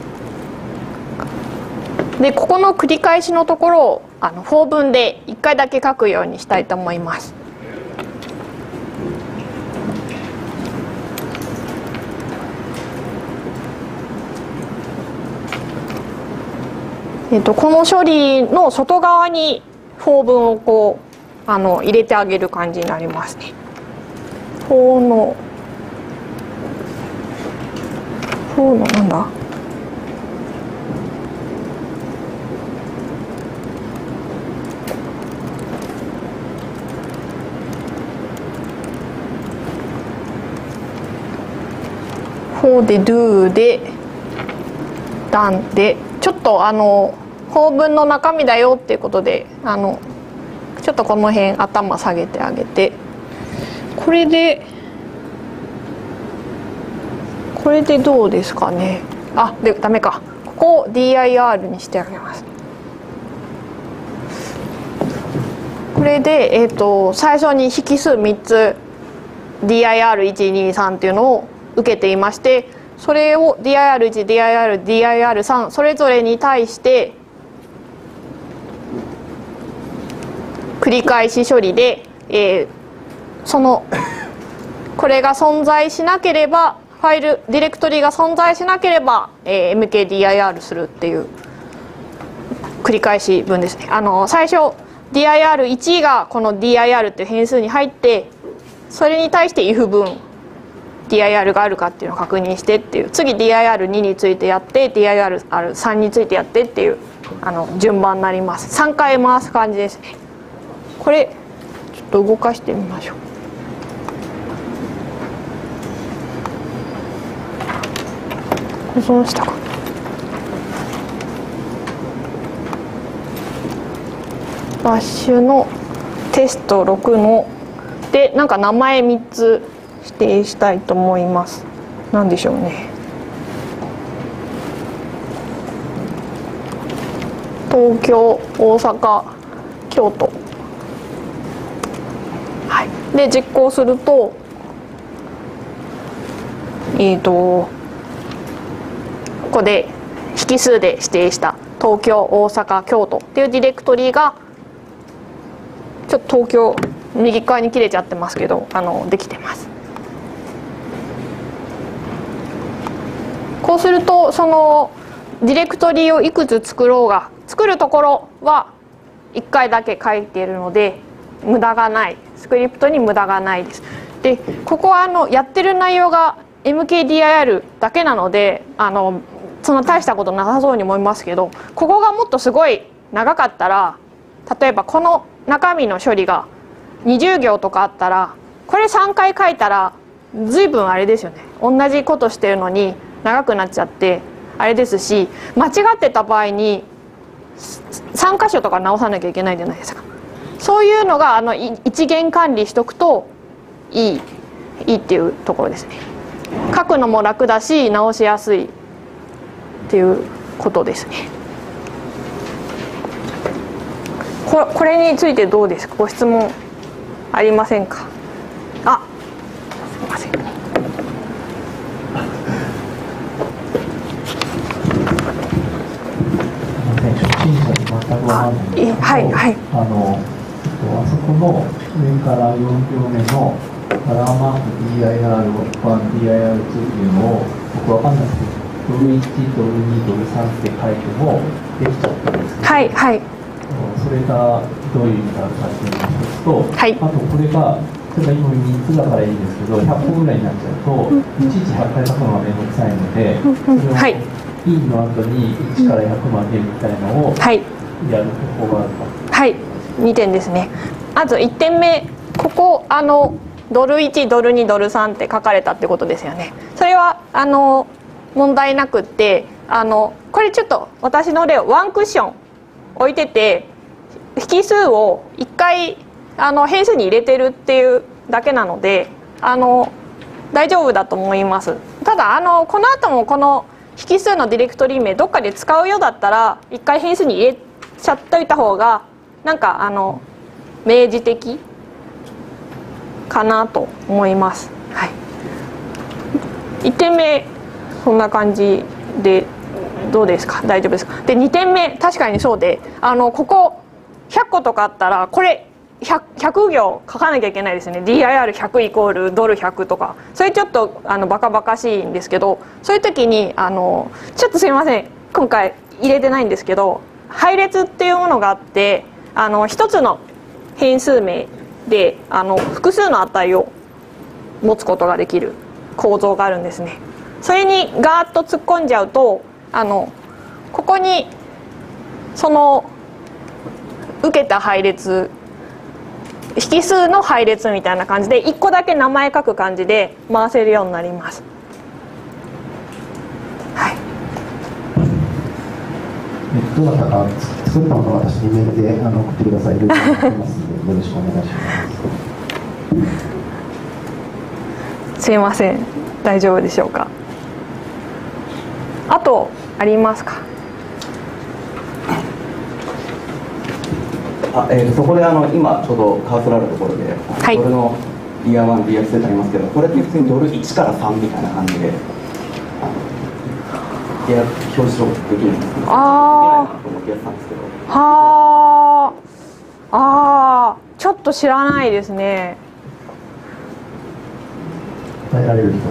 で、ここの繰り返しのところを4分で1回だけ書くようにしたいと思います。この処理の外側に4分をこう入れてあげる感じになりますね。フォーのなんだ、フォーでドゥでダンで、ちょっと法文の中身だよっていうことでちょっとこの辺頭下げてあげて、これでどうですかね。あ、でダメか、ここを DIR にしてあげます。これで最初に引数3つ DIR123 っていうのを受けていまして、それを DIR1、DIR、DIR3 それぞれに対して繰り返し処理で、これが存在しなければ、ファイルディレクトリが存在しなければ、mkdir するっていう繰り返し文ですね。最初 dir1 がこの dir っていう変数に入って、それに対して if 文 dir があるかっていうのを確認してっていう、次 dir2 についてやって dir3 についてやってっていう順番になります。3回回す感じですね。これちょっと動かしてみましょう。保存したかな。バッシュのテスト6ので、なんか名前3つ指定したいと思います。何でしょうね。東京、大阪、京都。はい。で実行すると、ここで引数で指定した東京、大阪、京都っていうディレクトリが、ちょっと東京右側に切れちゃってますけどできてます。こうするとそのディレクトリをいくつ作ろうが、作るところは1回だけ書いているので無駄がない、スクリプトに無駄がないです。でここはやってる内容が mkdir だけなのでそんな大したことなさそうに思いますけど、ここがもっとすごい長かったら、例えばこの中身の処理が20行とかあったら、これ3回書いたら随分あれですよね。同じことしてるのに長くなっちゃってあれですし、間違ってた場合に3箇所とか直さなきゃいけないじゃないですか。そういうのが一元管理しとくといいっていうところですね。書くのも楽だし直しやすいっていうことですね。これについてどうですか？ご質問ありませんか？あ、すみません。 初心者に全く分からないんですけど、 はいはい。 あそこの上から4行目のカラーマーク DIR1、DIR2 っていうのを僕分かんないですけど、ドル1、ドル2、ドル3って書いてもできちゃったんですけど、 はいはい。 それがどういう意味があるかっていうのが一つと、 はい、 あとこれが例えば今3つだからいいんですけど、100個ぐらいになっちゃうと、いちいち100回書くのがめんどくさいので、それをインの後に1から100までみたいなのをやる方法があるか。 はい、2点ですね。まず1点目、ここドル1、ドル2、ドル3って書かれたってことですよね。それは問題なくって、これちょっと私の例をワンクッション置いてて、引数を1回変数に入れてるっていうだけなので大丈夫だと思います。ただこの後もこの引数のディレクトリ名どっかで使うようだったら1回変数に入れちゃっといた方がなんか明示的かなと思います。はい、1点目そんな感じでどうですか？大丈夫ですか？で2点目、確かにそうでここ100個とかあったらこれ 100行書かなきゃいけないですね。 DIR100 イコールドル100とか、それちょっとバカバカしいんですけど、そういう時にちょっとすいません、今回入れてないんですけど、配列っていうものがあって一つの変数名で複数の値を持つことができる構造があるんですね。それにガーッと突っ込んじゃうとここにその受けた配列引数の配列みたいな感じで1個だけ名前書く感じで回せるようになります。はい、 どなたか作ったものを私にメールで送ってください。ルールになってますのでよろしくお願いします。すいません、大丈夫でしょうか。あとありますか。 そこで今ちょうどカーソルあるところで、はい、ドルの DR1、DR2 ってありますけど、これって普通にドル1から3みたいな感じで表示できるんですけど、はあ、ちょっと知らないですね。 伝えられる人。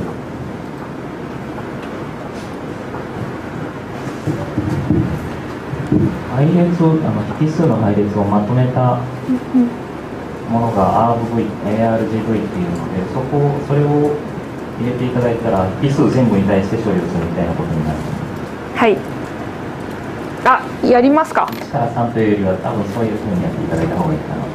配列を引数の配列をまとめたものが ARGV っていうので、それを入れていただいたら引数全部に対して処理をするみたいなことになる。 はい。あ、やりますか。 1から3というよりは多分そういうふうにやっていただいた方がいいかな。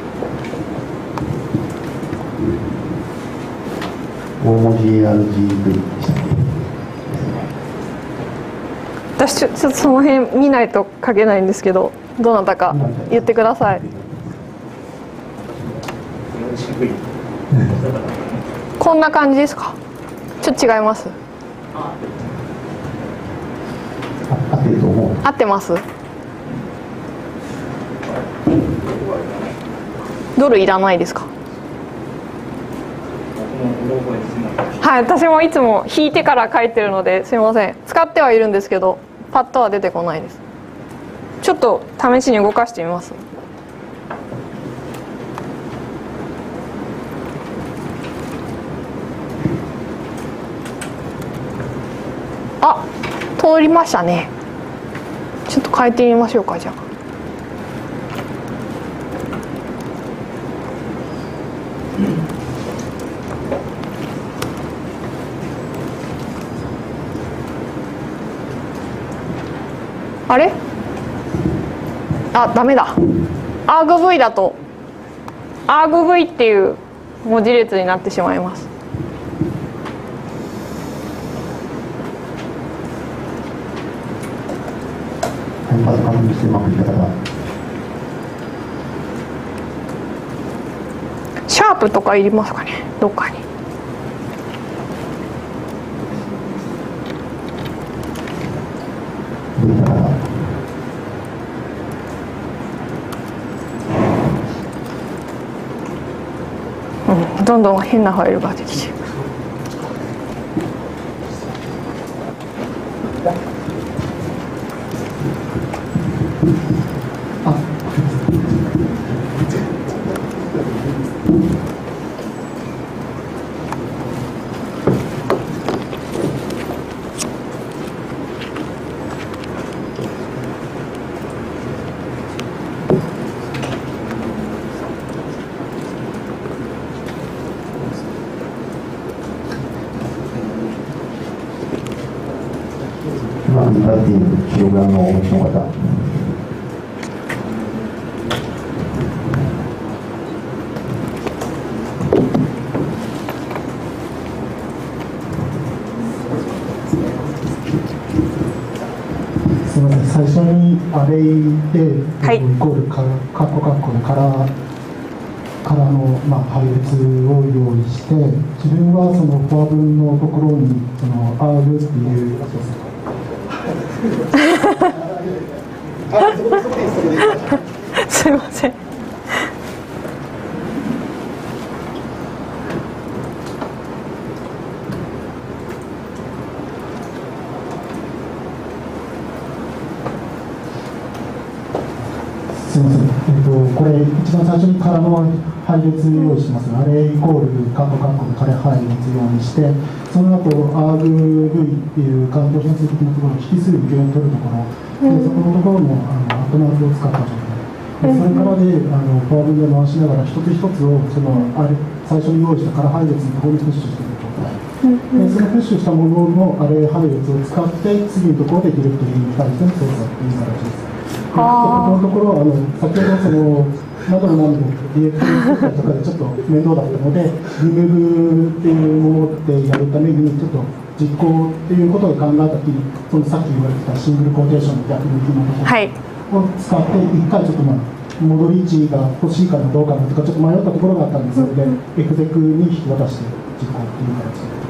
大文字 ARGV でしたっけ。 私ちょっとその辺見ないと書けないんですけど、どなたか言ってください。こんな感じですか。ちょっと違います。 合ってると思う。 合ってます。ドルいらないですか。はい、私もいつも引いてから書いてるのですいません。使ってはいるんですけどパッとは出てこないです。ちょっと試しに動かしてみます。あ、通りましたね。ちょっと変えてみましょうか。じゃああれ？あ、ダメだ。ARGV だと ARGV っていう文字列になってしまいます。シャープとかいりますかね、どっかに。どんどん変なファイルが出てきてる。 プログラムをお持ちの方。 すみません、最初にアレイで、はい、イコールカッコカッコのからの、配列を用意して、自分はそのフォア文のところにその R っていうすいません。 すみません。これ一番最初にからの配列用意してます。アレイコールカッコカッコのから配列用にして、その後 RV っていう環境変数的なところの引数受けを取るところ、でそこのところも後回しを使った状態。 それからでパワービで回しながら一つ一つを最初に用意した空配列のところにプッシュしていく状態。でそのプッシュしたもののアレイ配列を使って次のところでディレクトリに対しての操作という形です。このところ先ほど何度もディレクトリ操作とかでちょっと面倒だったのでリムーブっていうものでやるためにちょっと実行っていうことを考えたときにさっき言われてたシングルコーテーションの逆向きのところを使って一回ちょっと戻り位置が欲しいかどうかとかちょっと迷ったところがあったんでそれでエクゼクに引き渡して実行っていう形で。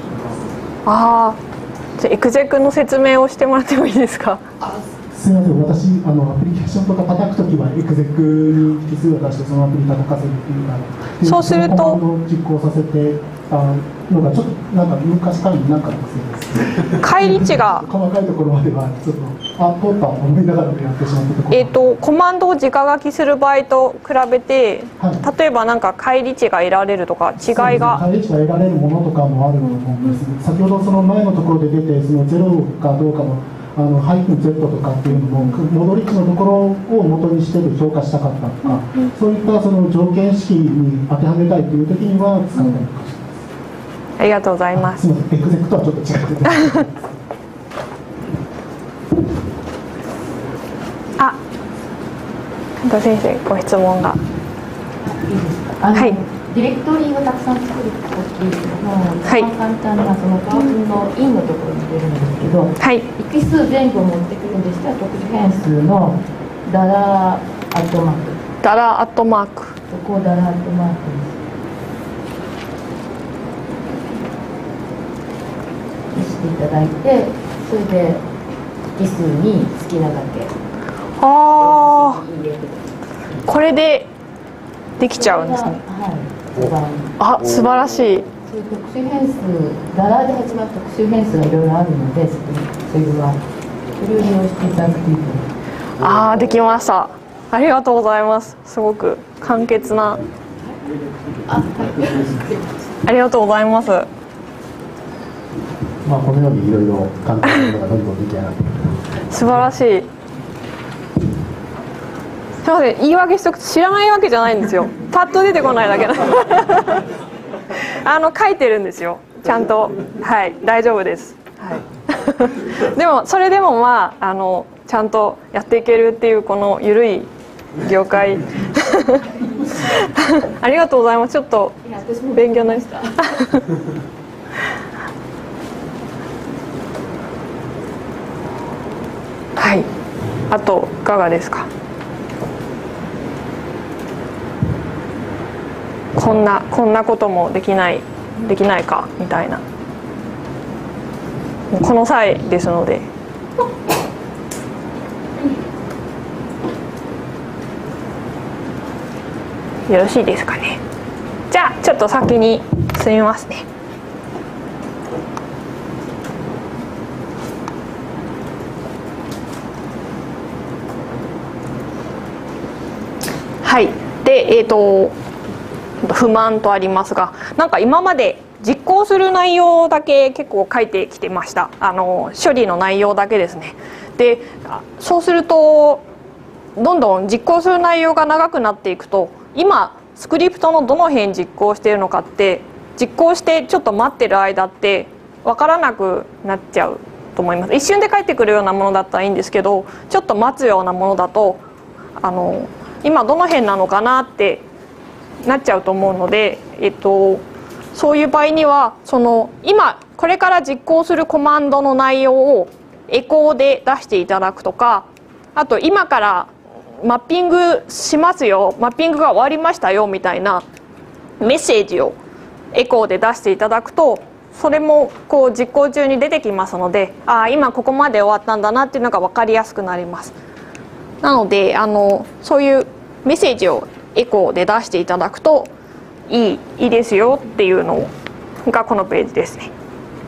じゃあエクゼクの説明をしてもらってもいいですか。 すみません、私アプリケーションとか叩くときはエクゼクに引数を出してそのアプリ叩かせるっていうか、 そうすると実行させてのがちょっと昔からの癖です。 返り値が細かいところまではちょっと通った思いながらやってしまったところ。 コマンドを直書きする場合と比べて、例えば返り値が得られるとか違いが。 返り値が得られるものとかもあると思うんです。先ほどその前のところで出てゼロかどうかのハイフン Z とかっていうのも戻り値のところを元にして評価したかったとか、そういったその条件式に当てはめたいという時には使ったりとかします。 ありがとうございます。 すみません、エクゼクとはちょっと違って加藤先生ご質問が。 はい。ディレクトリーをたくさん作るときの一番簡単なそのパワフルのインのところに出るんですけど、引数前後を持ってくるんでしたら特殊変数のダラアットマーク。 ダラアットマーク。 そこをダラアットマークにしていただいて、それで引数に好きなだけ。 これでできちゃうんですね。素晴らしい。 そういう特殊変数、ダラで始まる特殊変数がいろいろあるので、それはそれを利用していただくといいと思います。 できました。ありがとうございます。すごく簡潔な。ありがとうございます。 このようにいろいろ簡単なことがどんどん出来上がって素晴らしい。すみません、言い訳しとくと知らないわけじゃないんですよ。パッと出てこないだけな書いてるんですよ。ちゃんと大丈夫です。でもそれでもちゃんとやっていけるっていうこの緩い業界ありがとうございます。ちょっと勉強になりましたあといかがですか。こんなこともできないかみたいな、この際ですので。よろしいですかね。じゃあちょっと先に進みますね。で不満とありますが、今まで実行する内容だけ結構書いてきてました。処理の内容だけですね。でそうするとどんどん実行する内容が長くなっていくと、今スクリプトのどの辺実行しているのかって実行してちょっと待ってる間って分からなくなっちゃうと思います。一瞬で返ってくるようなものだったらいいんですけど、ちょっと待つようなものだと今どの辺なのかなってなっちゃうと思うので、そういう場合には今これから実行するコマンドの内容をエコーで出していただくとか、あと今からマッピングしますよ、マッピングが終わりましたよみたいなメッセージをエコーで出していただくと、それも実行中に出てきますので、今ここまで終わったんだなっていうのが分かりやすくなります。なのでそういうメッセージをエコーで出していただくといいですよっていうのがこのページですね。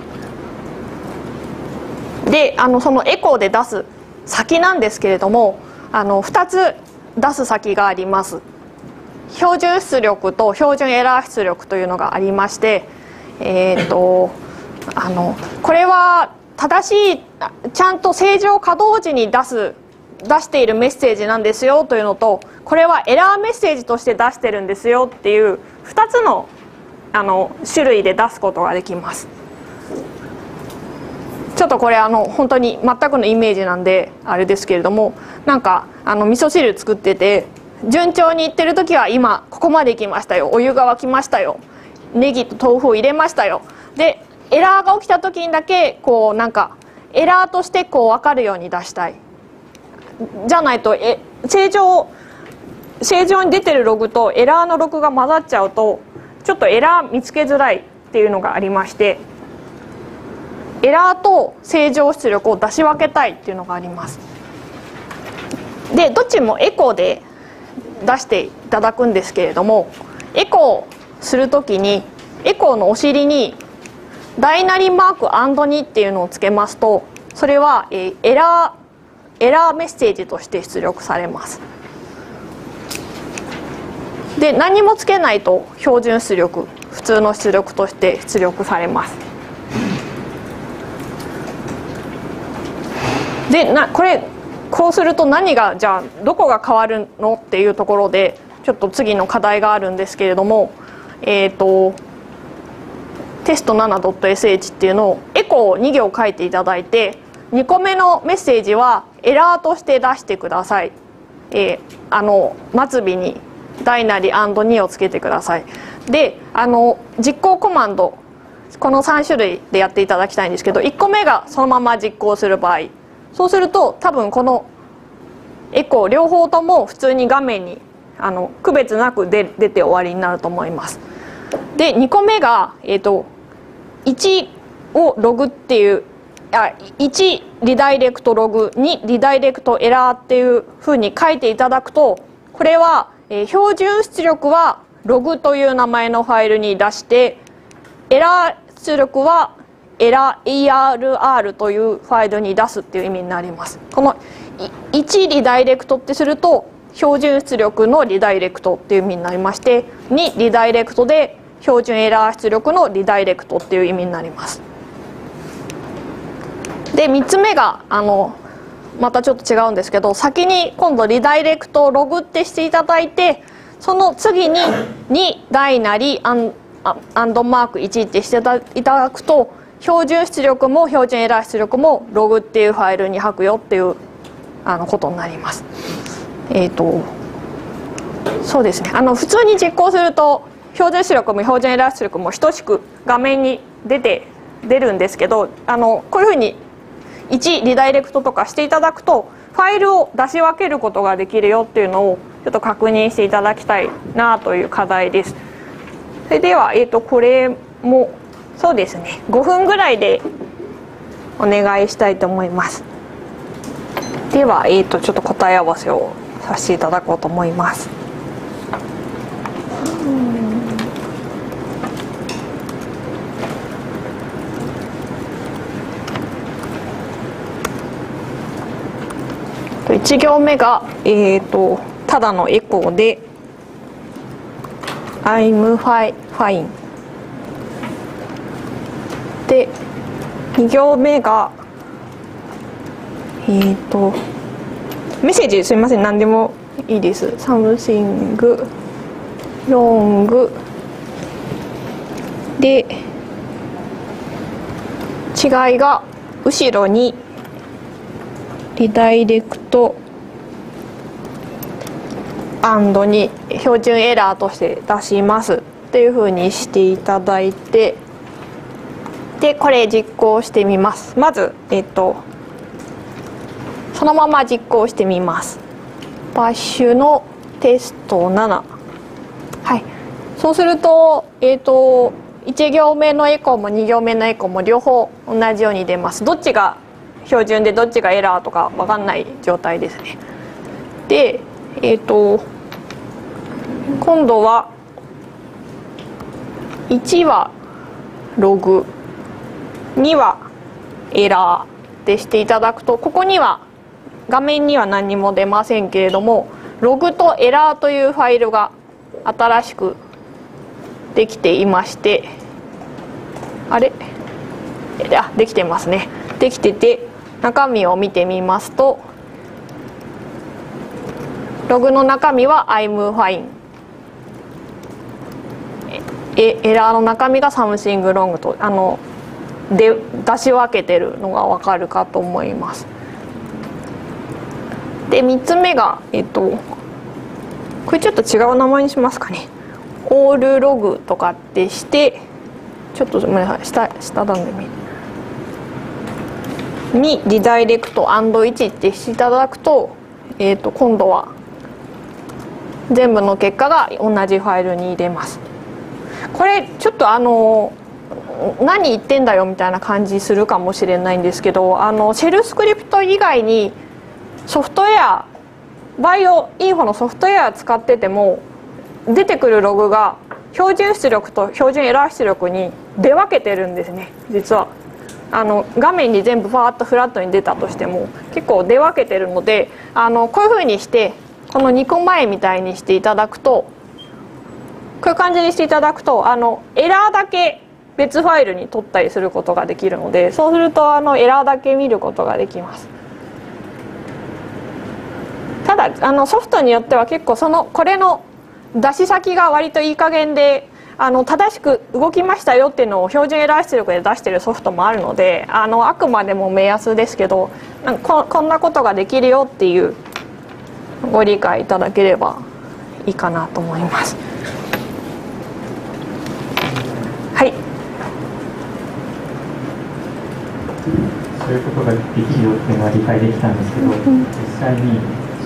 でそのエコーで出す先なんですけれども、2つ出す先があります。標準出力と標準エラー出力というのがありまして、これは正しいちゃんと正常稼働時に出す出しているメッセージなんですよというのと、これはエラーメッセージとして出してるんですよっていう2つの種類で出すことができます。ちょっとこれ本当に全くのイメージなんであれですけれども、なんか味噌汁作ってて順調にいってる時は今ここまでいきましたよ、お湯が沸きましたよ、ネギと豆腐を入れましたよ。でエラーが起きた時にだけこうなんかエラーとしてこう分かるように出したい。じゃないと正常に出てるログとエラーのログが混ざっちゃうとちょっとエラー見つけづらいっていうのがありまして、エラーと正常出力を出し分けたいっていうのがあります。でどっちもエコーで出していただくんですけれども、エコーする時にエコーのお尻に大なりマーク&2っていうのをつけますと、それはエラーメッセージとして出力されます。で何もつけないと標準出力、普通の出力として出力されます。でこうすると何がじゃあどこが変わるのっていうところでちょっと次の課題があるんですけれども、テスト 7.sh っていうのをエコーを2行書いていただいて、2個目のメッセージはエラーとして出してください。末尾に大なり&2をつけてください。で実行コマンド、この3種類でやっていただきたいんですけど、1個目がそのまま実行する場合、そうすると多分このエコー両方とも普通に画面に区別なく出て終わりになると思います。で2個目が、1をログっていう1リダイレクトログ、2リダイレクトエラーっていうふうに書いていただくと、これは標準出力はログという名前のファイルに出して、エラー出力はERR というファイルに出すっていう意味になります。この1リダイレクトってすると標準出力のリダイレクトっていう意味になりまして、2リダイレクトで標準エラー出力のリダイレクトっていう意味になります。で3つ目がまたちょっと違うんですけど、先に今度リダイレクトをログってしていただいて、その次に2大なりアンドマーク1ってしていただくと、標準出力も標準エラー出力もログっていうファイルに吐くよっていうことになります。そうですね、普通に実行すると標準出力も標準エラー出力も等しく画面に出るんですけど、こういうふうに1リダイレクトとかしていただくとファイルを出し分けることができるよっていうのをちょっと確認していただきたいなという課題です。それでは、これもそうですね、5分ぐらいでお願いしたいと思います。では、ちょっと答え合わせをさせていただこうと思います。1行目が、ただのエコーで I'm fine で、2行目がメッセージすみません、何でもいいです。 Something wrong で、違いが後ろにリダイレクト&に標準エラーとして出しますっていうふうにしていただいて、でこれ実行してみます。まずそのまま実行してみます。バッシュのテスト7、はい、そうすると1行目のエコーも2行目のエコーも両方同じように出ます。どっちが標準でどっちがエラーとか分かんない状態ですね。で今度は1はログ、2はエラーでしていただくと、ここには画面には何も出ませんけれども、ログとエラーというファイルが新しくできていまして、できてますね。できてて、中身を見てみますと、 ログの中身は I'm fine。エラーの中身が something wrong とで出し分けてるのが分かるかと思います。で3つ目がこれちょっと違う名前にしますかね。オールログとかってしてちょっとごめんなさい下段で見るにリダイレクト &1 ってしていただくと、今度は全部の結果が同じファイルに入れます。これちょっと何言ってんだよみたいな感じするかもしれないんですけどシェルスクリプト以外にソフトウェアバイオインフォのソフトウェア使ってても出てくるログが標準出力と標準エラー出力に出分けてるんですね。実は画面に全部ファーッとフラットに出たとしても結構出分けてるのでこういうふうにしてこの2個前みたいにしていただくとこういう感じにしていただくとエラーだけ別ファイルに取ったりすることができるのでそうするとエラーだけ見ることができます。ただソフトによっては結構これの出し先が割といい加減で正しく動きましたよっていうのを標準エラー出力で出してるソフトもあるのであくまでも目安ですけどこんなことができるよっていうご理解いただければいいかなと思います。はい。 そういうことができるよっていうのは理解できたんですけど、実際に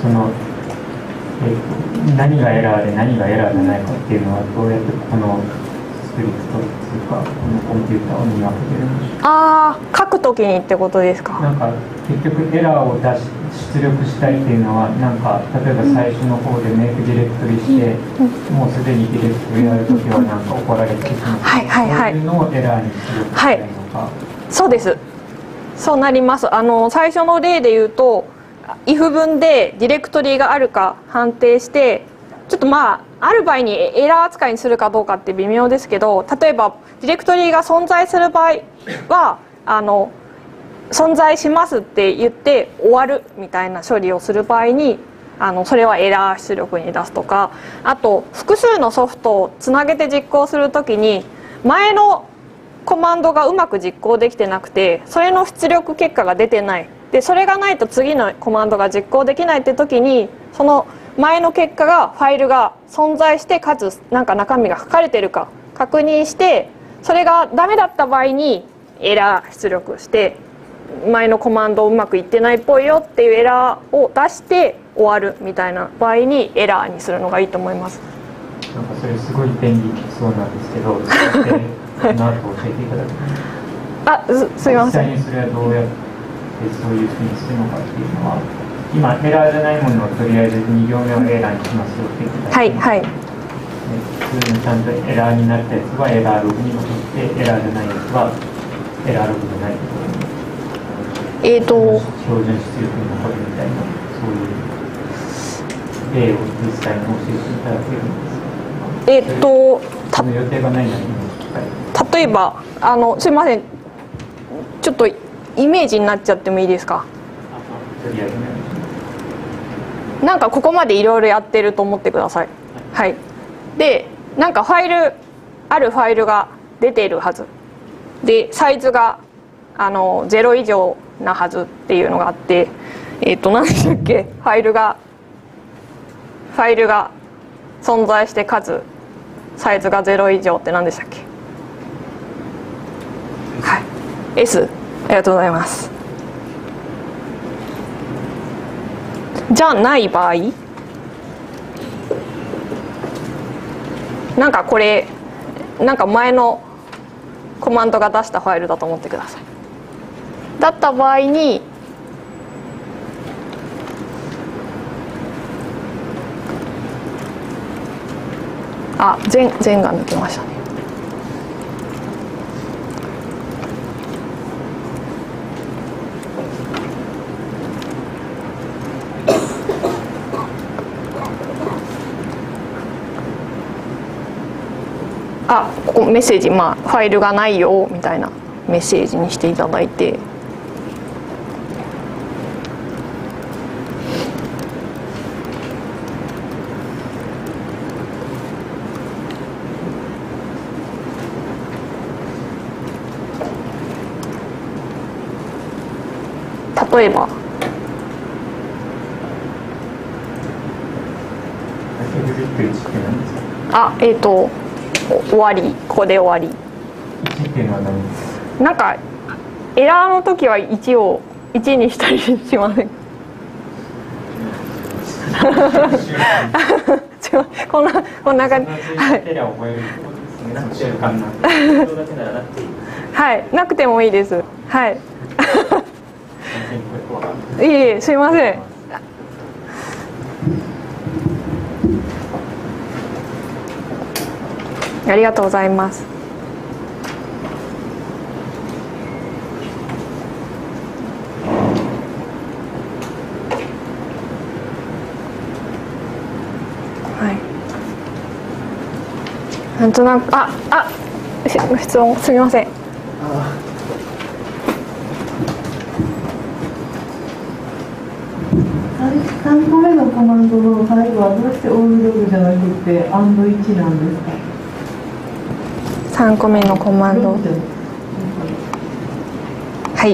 何がエラーで何がエラーじゃないかっていうのはどうやってこのスクリプトというかこのコンピューターを見分けてるんでしょうか。 書くときにってことですか。 なんか結局エラーを出力したいっていうのはなんか例えば最初の方でメイクディレクトリして、もうすでにディレクトリやるときはなんか怒られてしまう、そういうのをエラーに出力したいのか。 そうです。そうなります。最初の例で言うとif 文でディレクトリがあるか判定してちょっとある場合にエラー扱いにするかどうかって微妙ですけど例えばディレクトリが存在する場合は存在しますって言って終わるみたいな処理をする場合にそれはエラー出力に出すとかあと複数のソフトをつなげて実行するときに前のコマンドがうまく実行できてなくてそれの出力結果が出てないでそれがないと次のコマンドが実行できないって時にその前の結果がファイルが存在してかつなんか中身が書かれてるか確認してそれがダメだった場合にエラー出力して前のコマンドうまくいってないっぽいよっていうエラーを出して終わるみたいな場合にエラーにするのがいいと思います。 なんかそれすごい便利そうなんですけど、それってこの後教えていただけますか。 すいません。 実際にそれはどうやってそういうふうにするのかっていうのは、今エラーじゃないものをとりあえず2行目をエラーにしますよって言ってたり、 はいはい。 普通にちゃんとエラーになったやつはエラーログに残ってエラーじゃないやつはエラーログじゃないところに。標準出力に残るみたいなそういう例を実際に教えていただけるんですか。その予定がないのに例えばすいませんちょっとイメージになっちゃってもいいですか。なんかここまでいろいろやってると思ってください。はい。でなんかあるファイルが出ているはずでサイズが0以上なはずっていうのがあって何でしたっけファイルが存在してかつサイズが0以上って何でしたっけ。はい S ありがとうございます。じゃない場合なんかこれなんか前のコマンドが出したファイルだと思ってください。だった場合に全が抜けましたね。ここメッセージファイルがないよみたいなメッセージにしていただいて例えば終わり、ここで終わり。 1っていうのは何ですか？ なんかエラーの時は1を1にしたりしませんこんな感じ。はい、なくてもいいです。はい。いえ、すいません。ありがとうございます。なんとなく質問すみません。 3個目のコマンドの最後はどうしてオールログじゃなくて&1なんですか？3 個目のコマンド。はい。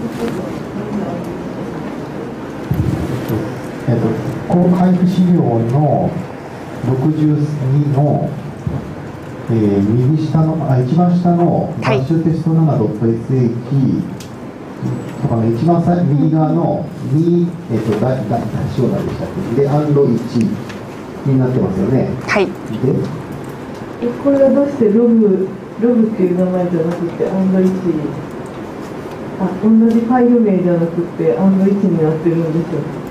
公開配布資料の62の、右下の一番下のバッシュテスト 7.sh とかの一番右側の2、大小なんでしたっけで、&1 になってますよね。 はい。 で、これはどうしてログっていう名前じゃなくて&1、同じファイル名じゃなくて&1になってるんでしょうか？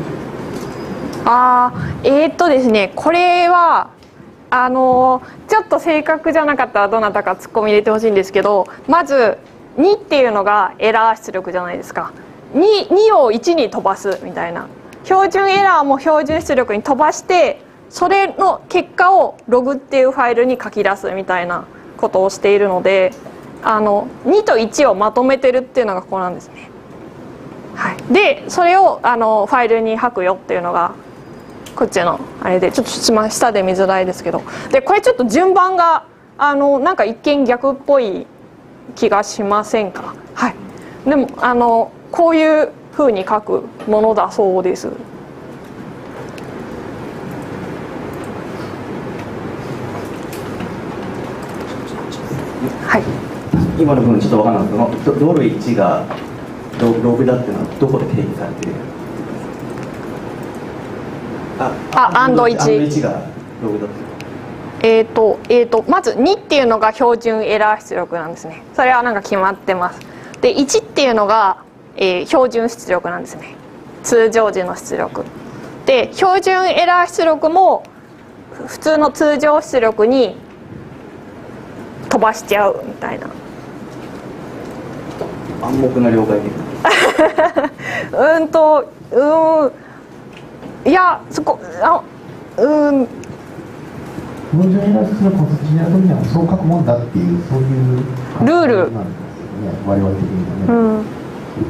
ですね、これはちょっと正確じゃなかったらどなたかツッコミ入れてほしいんですけど、まず2っていうのがエラー出力じゃないですか。2を1に飛ばすみたいな、標準エラーも標準出力に飛ばしてそれの結果をログっていうファイルに書き出すみたいなことをしているので、2と1をまとめてるっていうのがここなんですね。はい、でそれをファイルに吐くよっていうのがこっちのあれで、ちょっと下で見づらいですけど、でこれちょっと順番がなんか一見逆っぽい気がしませんか？はい。でもこういうふうに書くものだそうです。はい。 今の部分ちょっと分からないですけど、ドル1がログだっていうのはどこで定義されている？&1 がログだってまず2っていうのが標準エラー出力なんですね。それはなんか決まってます。で1っていうのが、標準出力なんですね。通常時の出力で、標準エラー出力も普通の通常出力に飛ばしちゃうみたいな。 暗黙の了解的いや、そこ標準エラー出力を説明するにはそう書くもんだっていう、そういうルールなんですよね、我々的にはね。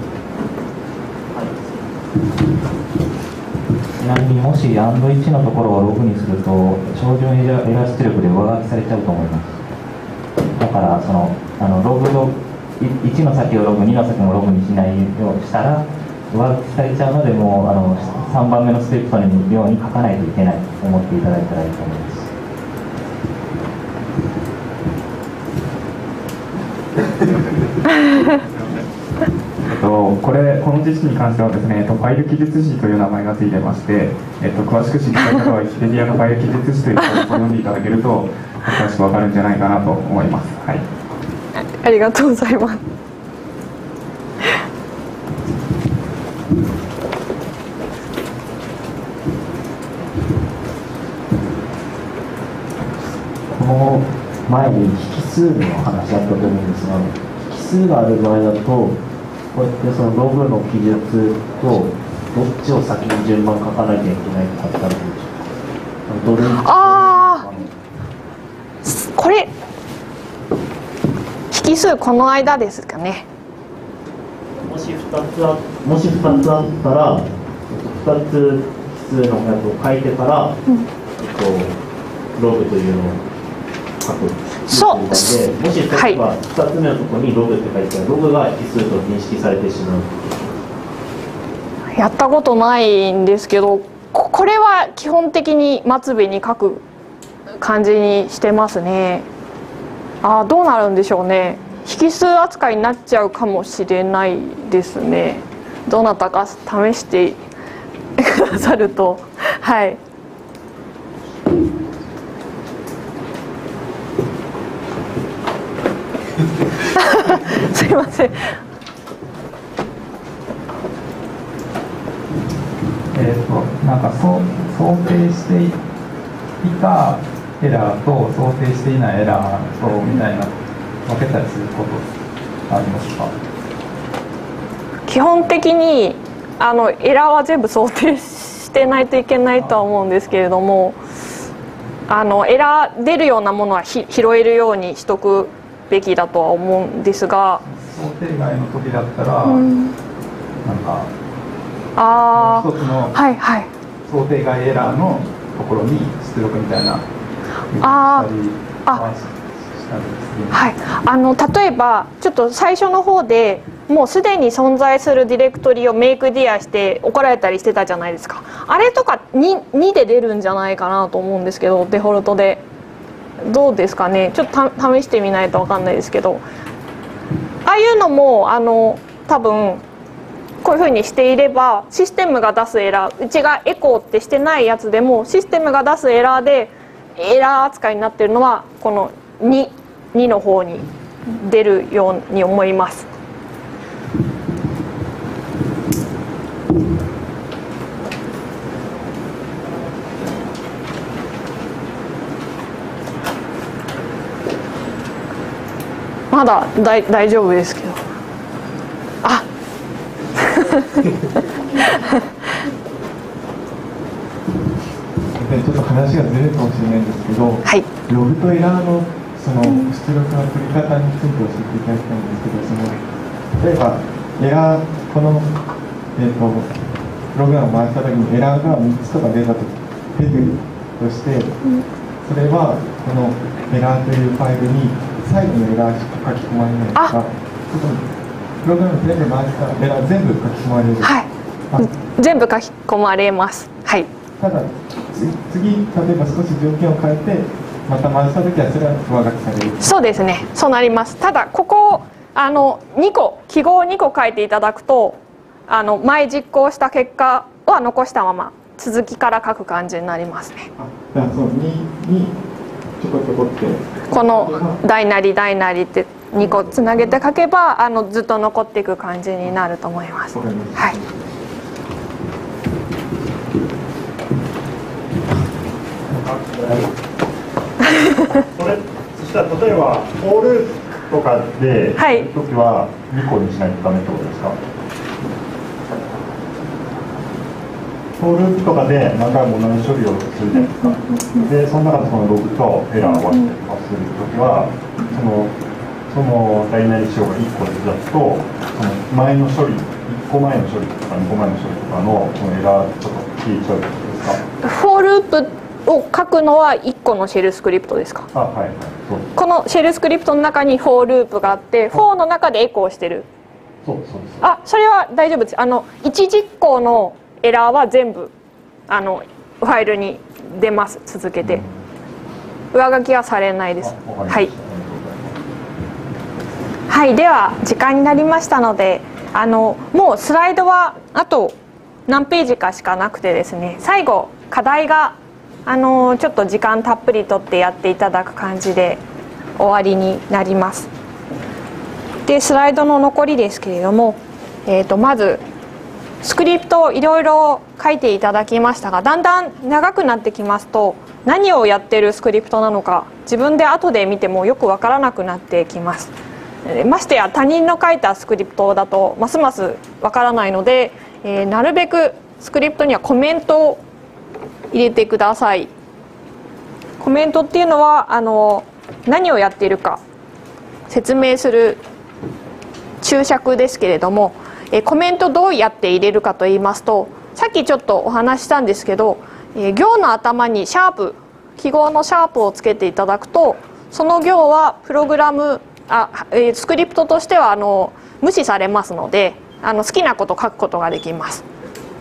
ちなみにもし&1のところをログにすると標準エラー出力で上書きされちゃうと思います。だからログの1の先をログ、2の先もログにしないようにしたら上書きされちゃうので、もう3番目のステップのように書かないといけないと思っていただいたらいいと思います。 この知識に関してはですね、ファイル記述士という名前がついてまして、詳しく知りたい方はウィキペディアのファイル記述士という項目を読んでいただけると詳しくわかるんじゃないかなと思います。はい。 ありがとうございます。 この前に引数の話あったと思うんですが、引数がある場合だとこうやってそのログの記述とどっちを先に順番書かなきゃいけないかってあるんでしょうか？ これ引数この間ですかね。 もし2つあったら2つ引数のやつを書いてから、ログというのを書く。そうで、もし2つ目のところにログって書いてたら、ログが引数と認識されてしまう。 やったことないんですけど、これは基本的に末尾に書く感じにしてますね。どうなるんでしょうね。引数扱いになっちゃうかもしれないですね。どなたか試してくださると。はい。すいません。 なんか想定していたエラーと想定していないエラーとみたいな分けたりすることありますか？ 基本的にエラーは全部想定してないといけないとは思うんですけれども、エラー出るようなものは拾えるようにしとくべきだとは思うんですが、 想定外の時だったら、なんか一つの想定外エラーのところに出力みたいな例えばちょっと最初の方でもうすでに存在するディレクトリをメイクディアして怒られたりしてたじゃないですか。あれとか 2で出るんじゃないかなと思うんですけど、デフォルトでどうですかね。ちょっと試してみないと分かんないですけど、ああいうのも多分こういうふうにしていればシステムが出すエラー、うちがエコーってしてないやつでもシステムが出すエラーでエラー扱いになっているのはこの2の方に出るように思います。まだ大丈夫ですけど。 ちょっと話がずれるかもしれないんですけど、ログとエラーのその出力の取り方について教えていただきたいんですけど、例えばエラープログラムを回した時にエラーが3つとか出るとして、それはこのエラーというファイルに最後のエラーしか書き込まれないですか？プログラム全部回したエラー全部書き込まれる？ 全部書き込まれます。はい。 ただ次例えば少し条件を変えてまた回した時はそれは上書きされる？ そうですね。そうなります。ただここ2個記号を2個書いていただくと前実行した結果は残したまま続きから書く感じになりますね。 じゃあその2にちょこちょこってこの大なり大なりって2個つなげて書けばずっと残っていく感じになると思います。はい。 そしたら例えばフォールとかでやるときは2個にしないとダメってことですか？フォールとかで何回も同じ処理をするじゃないですか。でその中でそのログとエラーを割ったりとかするときはその大なり仕様が1個で出すとその前の処理1個前の処理とか2個前の処理とかのそのエラーちょっと消えちゃうってことですか？ フォーループを書くのは1個のシェルスクリプトですか？このシェルスクリプトの中にフォーループがあってフォーの中でエコーしてる。 そうです。 それは大丈夫です。一実行のエラーは全部ファイルに出ます。続けて上書きはされないです。はい。はい、では時間になりましたのでもうスライドはあと何ページかしかなくてですね、最後課題がちょっと時間たっぷりとってやっていただく感じで終わりになります。でスライドの残りですけれども、まずスクリプトをいろいろ書いていただきましたが、だんだん長くなってきますと何をやってるスクリプトなのか自分で後で見てもよくわからなくなってきます。ましてや他人の書いたスクリプトだとますますわからないので、なるべくスクリプトにはコメントを入れてください。コメントっていうのは何をやっているか説明する注釈ですけれども、コメントどうやって入れるかと言いますと、さっきちょっとお話ししたんですけど、行の頭にシャープ、記号のシャープをつけていただくと、その行はプログラムスクリプトとしては無視されますので好きなこと書くことができます。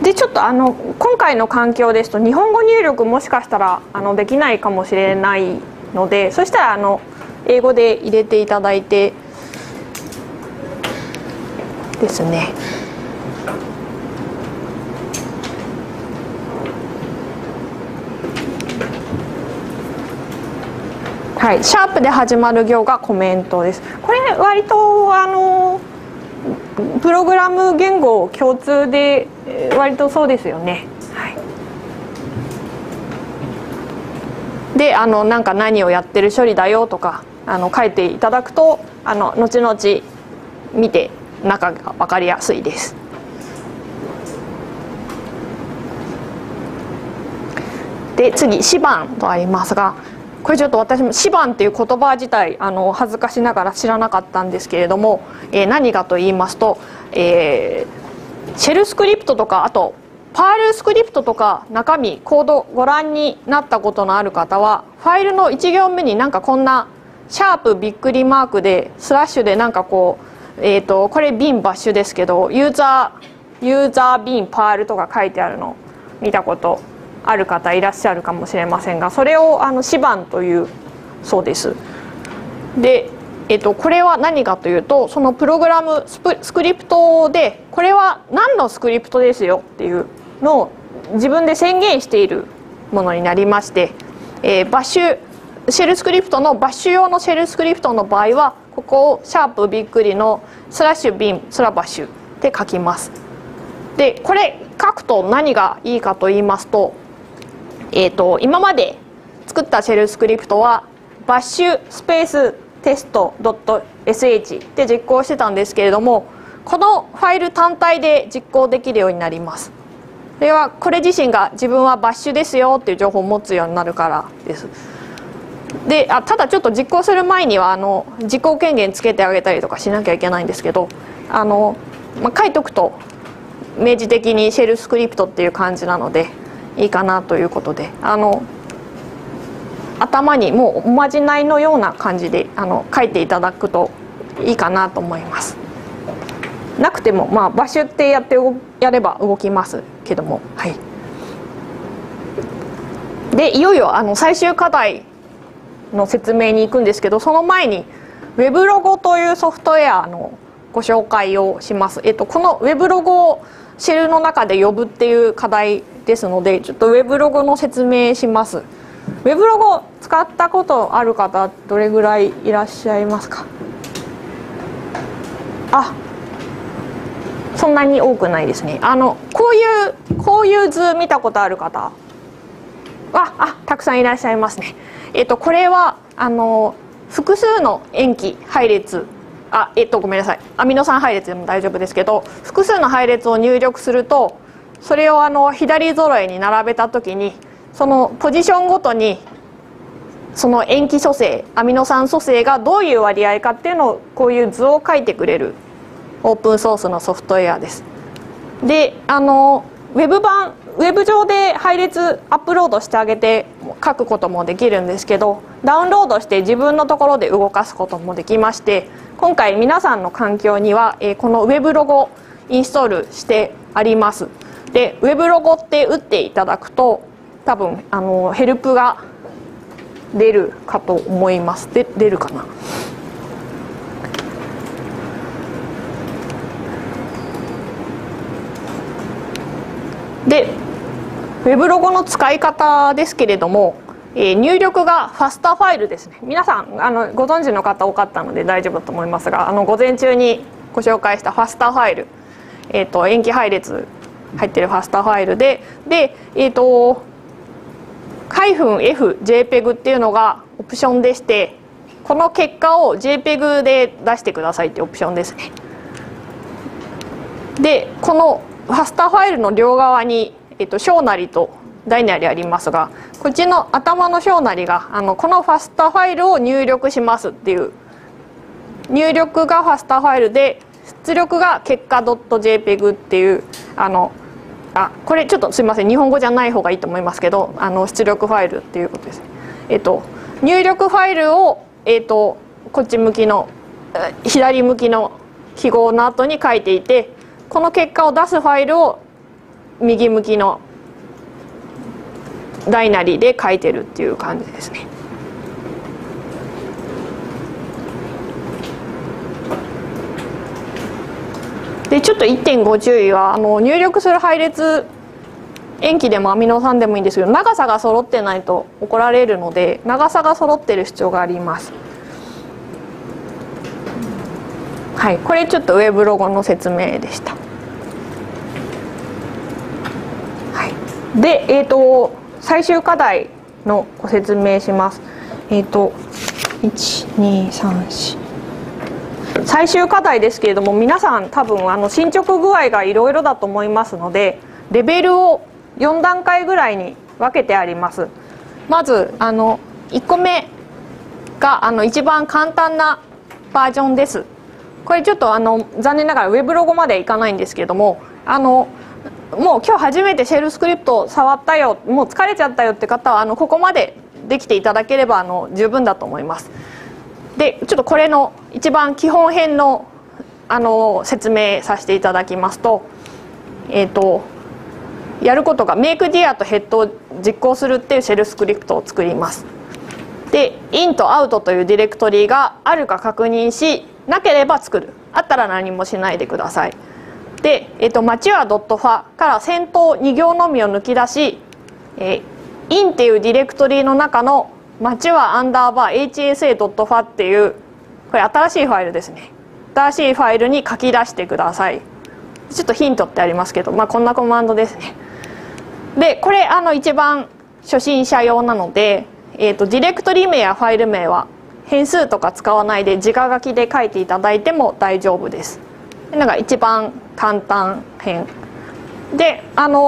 でちょっと今回の環境ですと日本語入力もしかしたらできないかもしれないので、そしたら英語で入れていただいてですね。はい、シャープで始まる行がコメントです。これ割とプログラム言語共通で割とそうですよね。はい、でなんか何をやってる処理だよとか書いていただくと後々見て中が分かりやすいです。で次シバンとありますが、これちょっと私もシバンっていう言葉自体恥ずかしながら知らなかったんですけれども、何かと言いますと、シェルスクリプトとかあとパールスクリプトとか中身コードご覧になったことのある方はファイルの1行目になんかこんなシャープびっくりマークでスラッシュでなんかこう、これビンバッシュですけどユーザービンパールとか書いてあるの見たことある方いらっしゃるかもしれませんが、それをシバンというそうです。で、これは何かというとそのプログラムスクリプトでこれは何のスクリプトですよっていうのを自分で宣言しているものになりまして、バッシュシェルスクリプトのバッシュ用のシェルスクリプトの場合はここをシャープびっくりのスラッシュビンスラバッシュで書きます。でこれ書くと何がいいかと言いますと、今まで作ったシェルスクリプトはバッシュスペーステスト .sh で実行してたんですけれども、このファイル単体で実行できるようになります。それはこれ自身が自分はバッシュですよっていう情報を持つようになるからです。でただちょっと実行する前には実行権限つけてあげたりとかしなきゃいけないんですけど書いとくと明示的にシェルスクリプトっていう感じなのでいいかなということで頭にもうおまじないのような感じで書いていただくといいかなと思います。なくてもバッシュってやれば動きますけども、はい。でいよいよ最終課題の説明に行くんですけど、その前に Web ロゴというソフトウェアのご紹介をします。この Web ロゴをシェルの中で呼ぶっていう課題ですので、ちょっと Web ロゴの説明します。Web ロゴ使ったことある方どれぐらいいらっしゃいますか？そんなに多くないですね。こういう図見たことある方たくさんいらっしゃいますね。これは複数の塩基配列ごめんなさい、アミノ酸配列でも大丈夫ですけど、複数の配列を入力するとそれを左揃えに並べた時にそのポジションごとにその塩基組成アミノ酸組成がどういう割合かっていうのをこういう図を書いてくれるオープンソースのソフトウェアです。でウェブ上で配列アップロードしてあげて書くこともできるんですけど、ダウンロードして自分のところで動かすこともできまして、今回皆さんの環境にはこの Web ロゴインストールしてあります。で Web ロゴって打っていただくと多分ヘルプが出るかと思います。出るかな。で Web ロゴの使い方ですけれども、入力がファスターファイルですね。皆さんご存知の方多かったので大丈夫だと思いますが、午前中にご紹介したファスターファイル、塩基配列入ってるファスターファイルで-FJPEG っていうのがオプションでして、この結果を JPEG で出してくださいっていうオプションですね。でこのファスターファイルの両側に、小なりと大なりありますが、こっちの頭の小なりがこのファスターファイルを入力しますっていう、入力がファスターファイルで出力が結果 .jpeg っていうこれちょっとすいません、日本語じゃない方がいいと思いますけど出力ファイルっていうことです。入力ファイルを、こっち向きの左向きの記号の後に書いていて、この結果を出すファイルを右向きの大なりで書いてるっていう感じですね。でちょっと 1.5 注意は入力する配列塩基でもアミノ酸でもいいんですけど、長さが揃ってないと怒られるので長さが揃ってる必要があります。はい、これちょっとウェブロゴの説明でした。はい、で、最終課題のご説明します。1、2、3、4最終課題ですけれども、皆さん多分進捗具合がいろいろだと思いますので、レベルを4段階ぐらいに分けてあります。まず1個目が一番簡単なバージョンです。これちょっと残念ながらウェブロゴまでいかないんですけども、もう今日初めてシェルスクリプト触ったよ、もう疲れちゃったよって方はここまでできていただければ十分だと思います。でちょっとこれの一番基本編の説明させていただきますと、やることがメイクディアとヘッドを実行するっていうシェルスクリプトを作ります。でインとアウトというディレクトリがあるか確認し、なければ作る、あったら何もしないでください。で、マチュア .far から先頭2行のみを抜き出し、インっていうディレクトリの中のマチュア_hsa.far っていうこれ新しいファイルですね。新しいファイルに書き出してください。ちょっとヒントってありますけど、こんなコマンドですね。でこれ一番初心者用なので、ディレクトリ名やファイル名は変数とか使わないで直書きで書いていただいても大丈夫です。というのが一番簡単編で、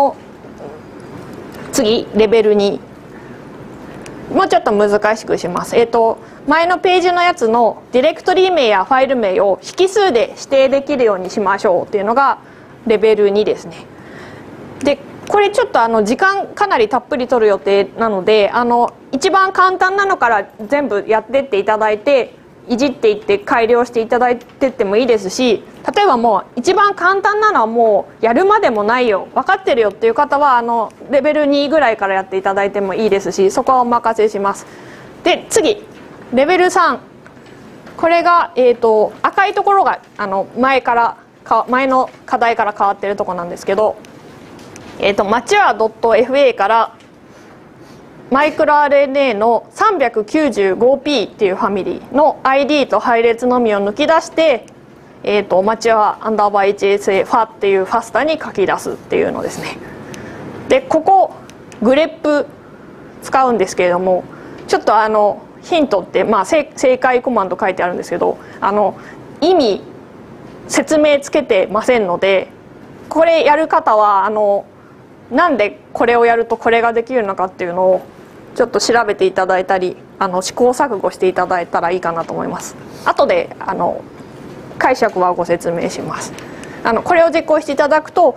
次レベル2、もうちょっと難しくします。前のページのやつのディレクトリ名やファイル名を引数で指定できるようにしましょうっていうのがレベル2ですね。でこれちょっと時間かなりたっぷり取る予定なので、一番簡単なのから全部やってっていただいて、いじっていって改良していただいてってもいいですし、例えばもう一番簡単なのはもうやるまでもないよ、分かってるよっていう方はレベル2ぐらいからやっていただいてもいいですし、そこはお任せします。で次レベル3、これが、赤いところが前の課題から変わってるところなんですけど、マチュア .fa からマイクロ RNA の 395P っていうファミリーの ID と配列のみを抜き出して、マチュア_HSA ファっていうファスタに書き出すっていうのですね。でここグレップ使うんですけれども、ちょっとヒントって、正解コマンド書いてあるんですけど、意味説明つけてませんので、これやる方はなんでこれをやるとこれができるのかっていうのをちょっと調べていただいたり試行錯誤していただいたらいいかなと思います。後で解釈はご説明します。これを実行していただくと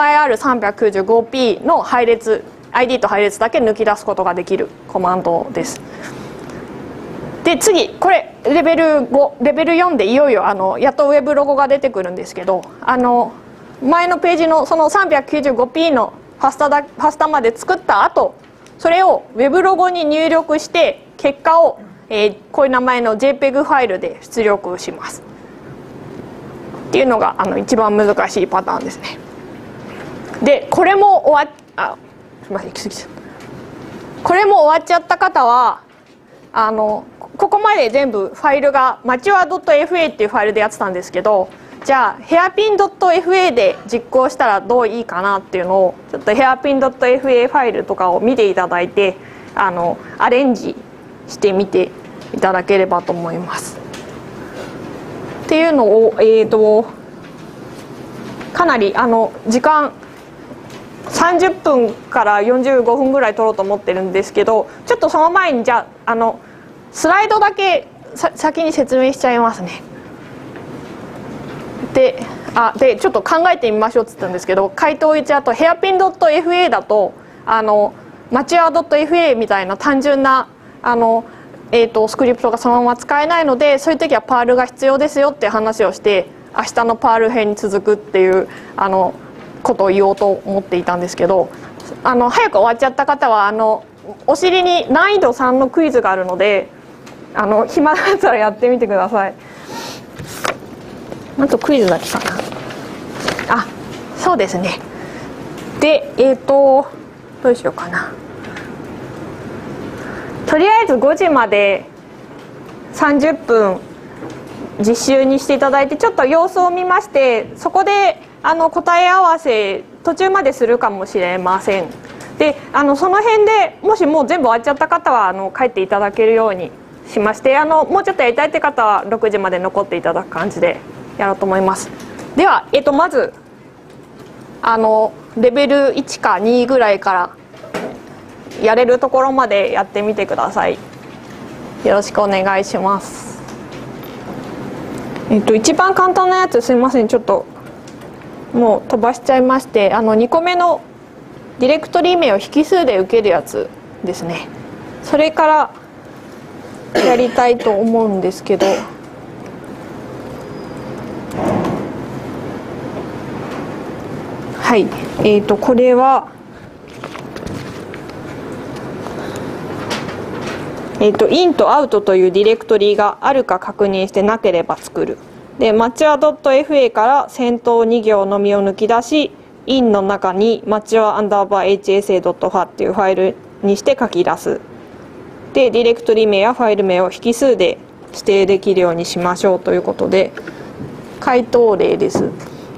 MIR395P の配列 ID と配列だけ抜き出すことができるコマンドです。で次これレベル5、レベル4でいよいよやっとウェブロゴが出てくるんですけど、前のページのその 395P のファスタまで作った後、それをウェブロゴに入力して結果を、こういう名前の JPEG ファイルで出力しますっていうのが一番難しいパターンですね。でこれも終わっちゃった方はここまで全部ファイルがマチュア .fa っていうファイルでやってたんですけど、じゃあヘアピン .fa で実行したらどういいかなっていうのをちょっとヘアピン .fa ファイルとかを見ていただいてアレンジしてみていただければと思います。っていうのをかなり時間30分から45分ぐらい取ろうと思ってるんですけど、ちょっとその前にじゃあスライドだけ先に説明しちゃいますね。でちょっと考えてみましょうっつったんですけど、回答1だとヘアピン .fa だとマチュア .fa みたいな単純なスクリプトがそのまま使えないので、そういう時はパールが必要ですよっていう話をして、明日のパール編に続くっていうことを言おうと思っていたんですけど、早く終わっちゃった方はお尻に難易度3のクイズがあるので暇だったらやってみてください。あとクイズだけかな。あ、そうですね。でどうしようかな。とりあえず5時まで30分実習にしていただいて、ちょっと様子を見まして、そこで答え合わせ途中までするかもしれません。でその辺でもしもう全部終わっちゃった方は帰っていただけるようにしまして、もうちょっとやりたいって方は6時まで残っていただく感じでやろうと思います。では、まずレベル1か2ぐらいからやれるところまでやってみてください。よろしくお願いします。一番簡単なやつ、すいません、ちょっともう飛ばしちゃいまして、2個目のディレクトリ名を引数で受けるやつですね。それからやりたいと思うんですけど、はい、これはインとアウトというディレクトリがあるか確認してなければ作る。で、マチュア .fa から先頭2行のみを抜き出し、インの中にマチュア_hsa.fa っていうファイルにして書き出す。で、ディレクトリ名やファイル名を引数で指定できるようにしましょうということで、回答例です。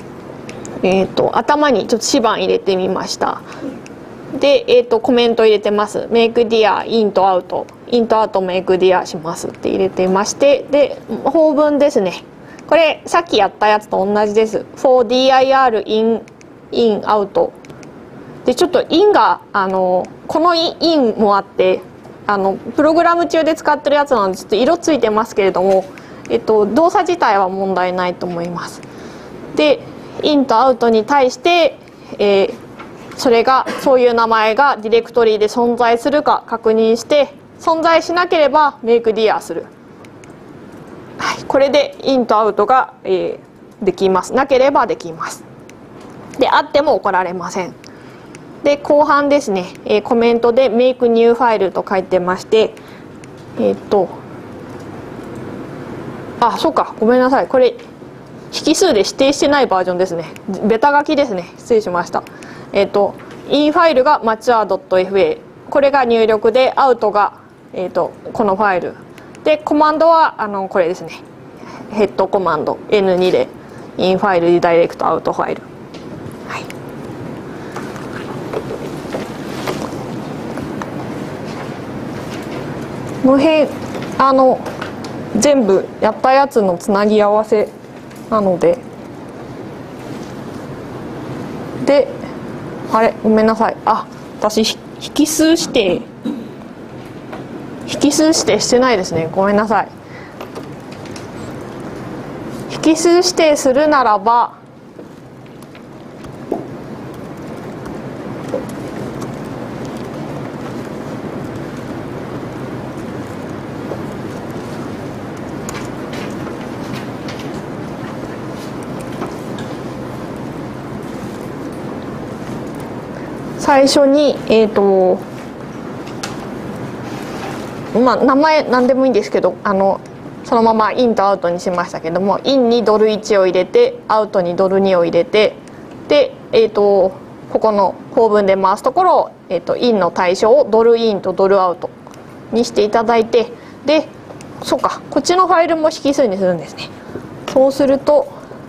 頭にちょっと指板入れてみました。で、コメント入れてます。make dir int out int out make dir しますって入れてまして、で、法文ですね。これさっきやったやつと同じです。for dir in out で、ちょっと in がこの in もあって、プログラム中で使ってるやつなんでちょっと色ついてますけれども、動作自体は問題ないと思います。で、in と out に対して、そういう名前がディレクトリで存在するか確認して、存在しなければ make dir する。はい、これで in と out が、できます。なければできます。で、あっても怒られません。で、後半ですね、コメントで make new file と書いてまして、あ、そうか、ごめんなさい。これ引数で指定してないバージョンですね。ベタ書きですね。失礼しました。in ファイルが mature.fa、 これが入力で、アウトが、このファイルで、コマンドはこれですね。ヘッドコマンド N2 で in ファイルリダイレクトアウトファイル。はい、この辺全部やったやつのつなぎ合わせなので、で、あれ、ごめんなさい。あ、私引数指定してないですね。ごめんなさい。引数指定するならば、最初にまあ名前何でもいいんですけど、そのままインとアウトにしましたけども、インにドル1を入れて、アウトにドル2を入れて、で、ここの法文で回すところを、インの対象をドルインとドルアウトにしていただいて、で、そうか、こっちのファイルも引数にするんですね。そうすると、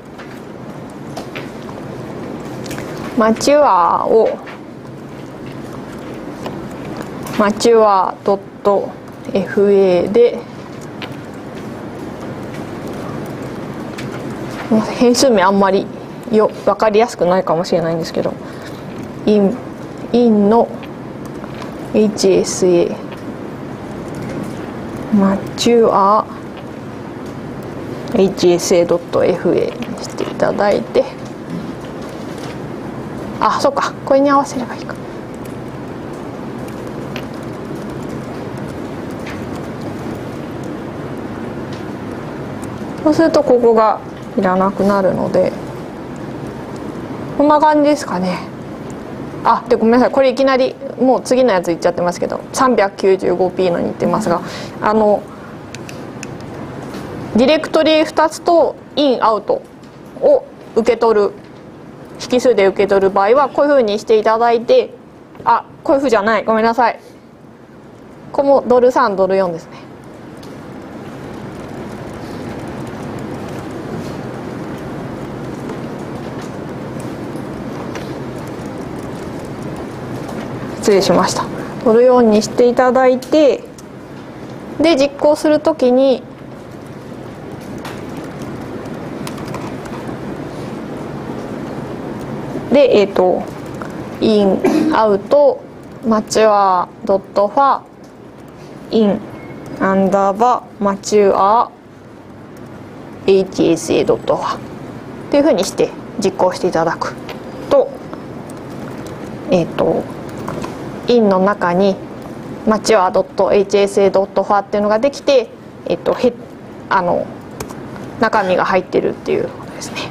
マチュアをマチュア .fa で、変数名あんまり分かりやすくないかもしれないんですけど、インの HSA マチュア HSA.fa にしていただいて、あ、そうか、これに合わせればいいか。そうするとここがいらなくなるので、 こんな感じですかね。あ、でごめんなさい、これいきなりもう次のやついっちゃってますけど 395p のにいってますが、ディレクトリ2つとインアウトを受け取る引数で受け取る場合はこういうふうにしていただいて、あ、こういうふうじゃない、ごめんなさい、ここもドル3ドル4ですね。失礼しました。ドル4にしていただいて、で実行するときにでインアウトマチュアドットファインアンダーバーマチュア HSA ドットファっていうふうにして実行していただくと、インの中にマチュア .hsa ドットファっていうのができて、中身が入ってるっていうことですね。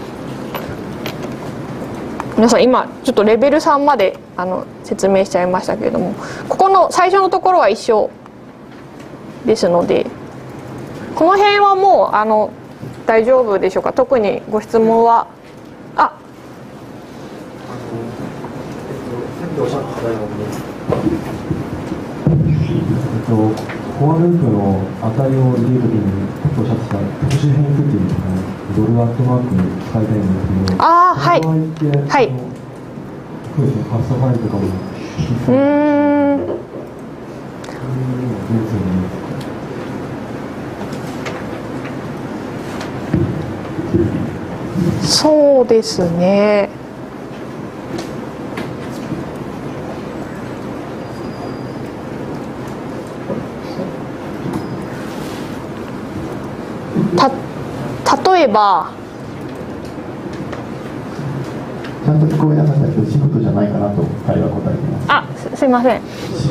皆さん今ちょっとレベル3まで説明しちゃいましたけれども、ここの最初のところは一緒ですので、この辺はもう大丈夫でしょうか。特にご質問は。 フォアループの値を入れるときにおっしゃってた特殊変数っていうのがドルアットマークに使いたいんですけど、 はい、 はい、そうですね、ファストファイルとかもそうですね。例えばちゃんと聞こえなかったけどシフトじゃないかなと彼は答えてます。 あ、すいません。 シフ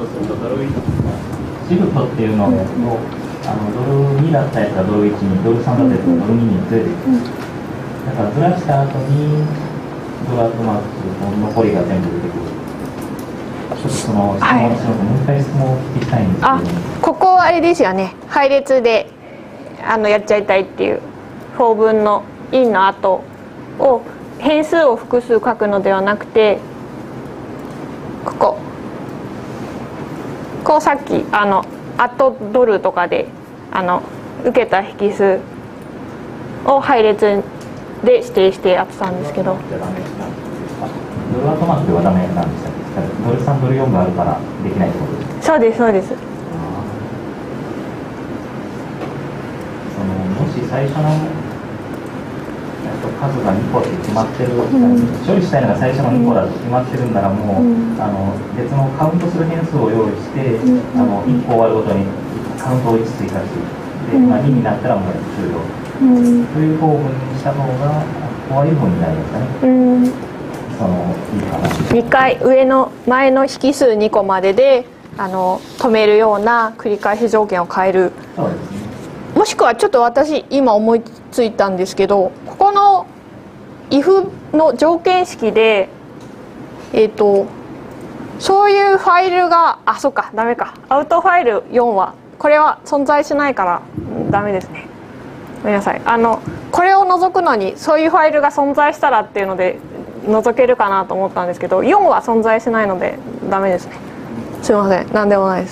トっていうのをやると、ドル2だったやつがドル1に、ドル3だったやつがドル2にずれていく。だからずらした後にドルアットマークすると残りが全部出てくる。ちょっとそのもう一回質問を聞きたいんですけど、 ここあれですよね、配列でやっちゃいたいっていう4分のインの後を変数を複数書くのではなくて、こうさっきアットドルとかで受けた引数を配列で指定してやってたんですけど、 ドルアットマークではダメなんでしたっけ？ドル3ドル4があるからできないってことですか？ そうですそうです。 もし最初の数が2個って決まってる、処理したいのが最初の2個だと決まってるんならもう、別のカウントする変数を用意して、1個終わるごとにカウントを1追加してで、2になったらもう終了、という方法にした方がこういうふうになりますかね。いいかな。 2回上の前の引数2個までで止めるような繰り返し条件を変える。 そうですね。 もしくはちょっと私今思いついたんですけど、ここの if の条件式でそういうファイルがそうかダメか、アウトファイル4はこれは存在しないからダメですね。ごめんなさい。これを除くのにそういうファイルが存在したらっていうので除けるかなと思ったんですけど、4は存在しないのでダメですね。すいません、なんでもないです。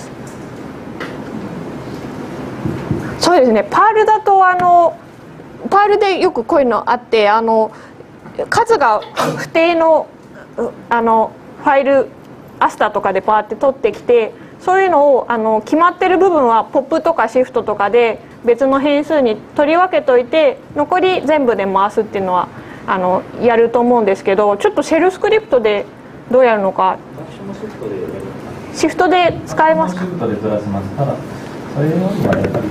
そうですね、パールだとパールでよくこういうのあって、数が不定のファイルアスタとかでパーって取ってきて、そういうのを決まってる部分はポップとかシフトとかで別の変数に取り分けといて、残り全部で回すっていうのはやると思うんですけど、ちょっとシェルスクリプトでどうやるのか。シフトで使えますか？ シフトでずらします。ただそれよりはやっぱり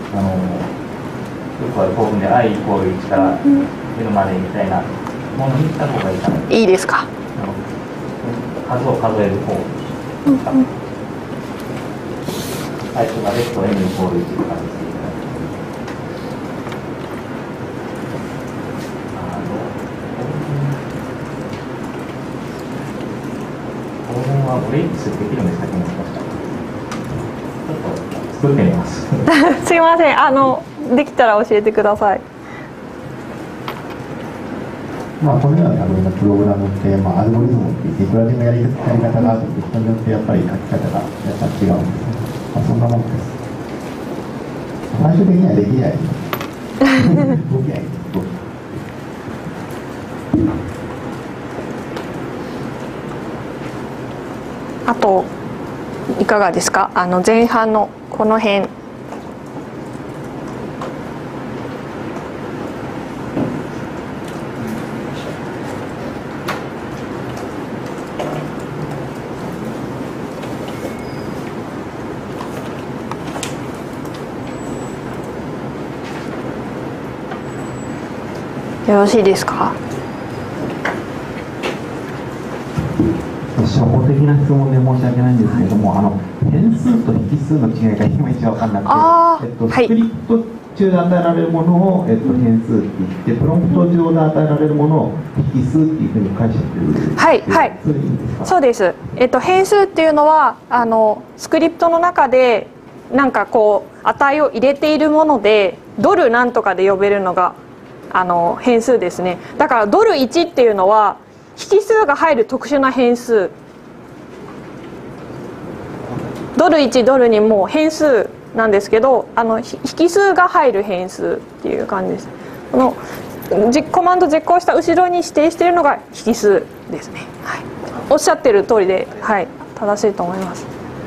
よくある構文で i イコール1から n までみたいなものにした方がいいかな。 いいですか？ 数を数える方。最初がレフト n イコール1とかですね。 これはブレイクスできるんですかね。ちょっと作ってみます。 すいません、できたら教えてください。 まあこのようなプログラムって、アルゴリズムっていっていくらでもやり方があって、人によってやっぱり書き方がやっぱ違うんですね。そんなもんです。最終的にはできない。動きない。 あといかがですか？前半のこの辺。よろしいですか？ 初歩的な質問で申し訳ないんですけれども、変数と引数の違いがいまいち分からなくて、スクリプト中で与えられるものを、変数って言って、プロンプト上で与えられるものを引数っていうふうに解釈する。はいはい。 そうです。変数っていうのはスクリプトの中でなんかこう値を入れているもので、ドルなんとかで呼べるのが変数ですね。だからドル1っていうのは引数が入る特殊な変数。ドル1ドル2も変数なんですけど、引数が入る変数っていう感じです。コマンド実行した後ろに指定しているのが引数ですね。はい、おっしゃってる通りで、はい、正しいと思います。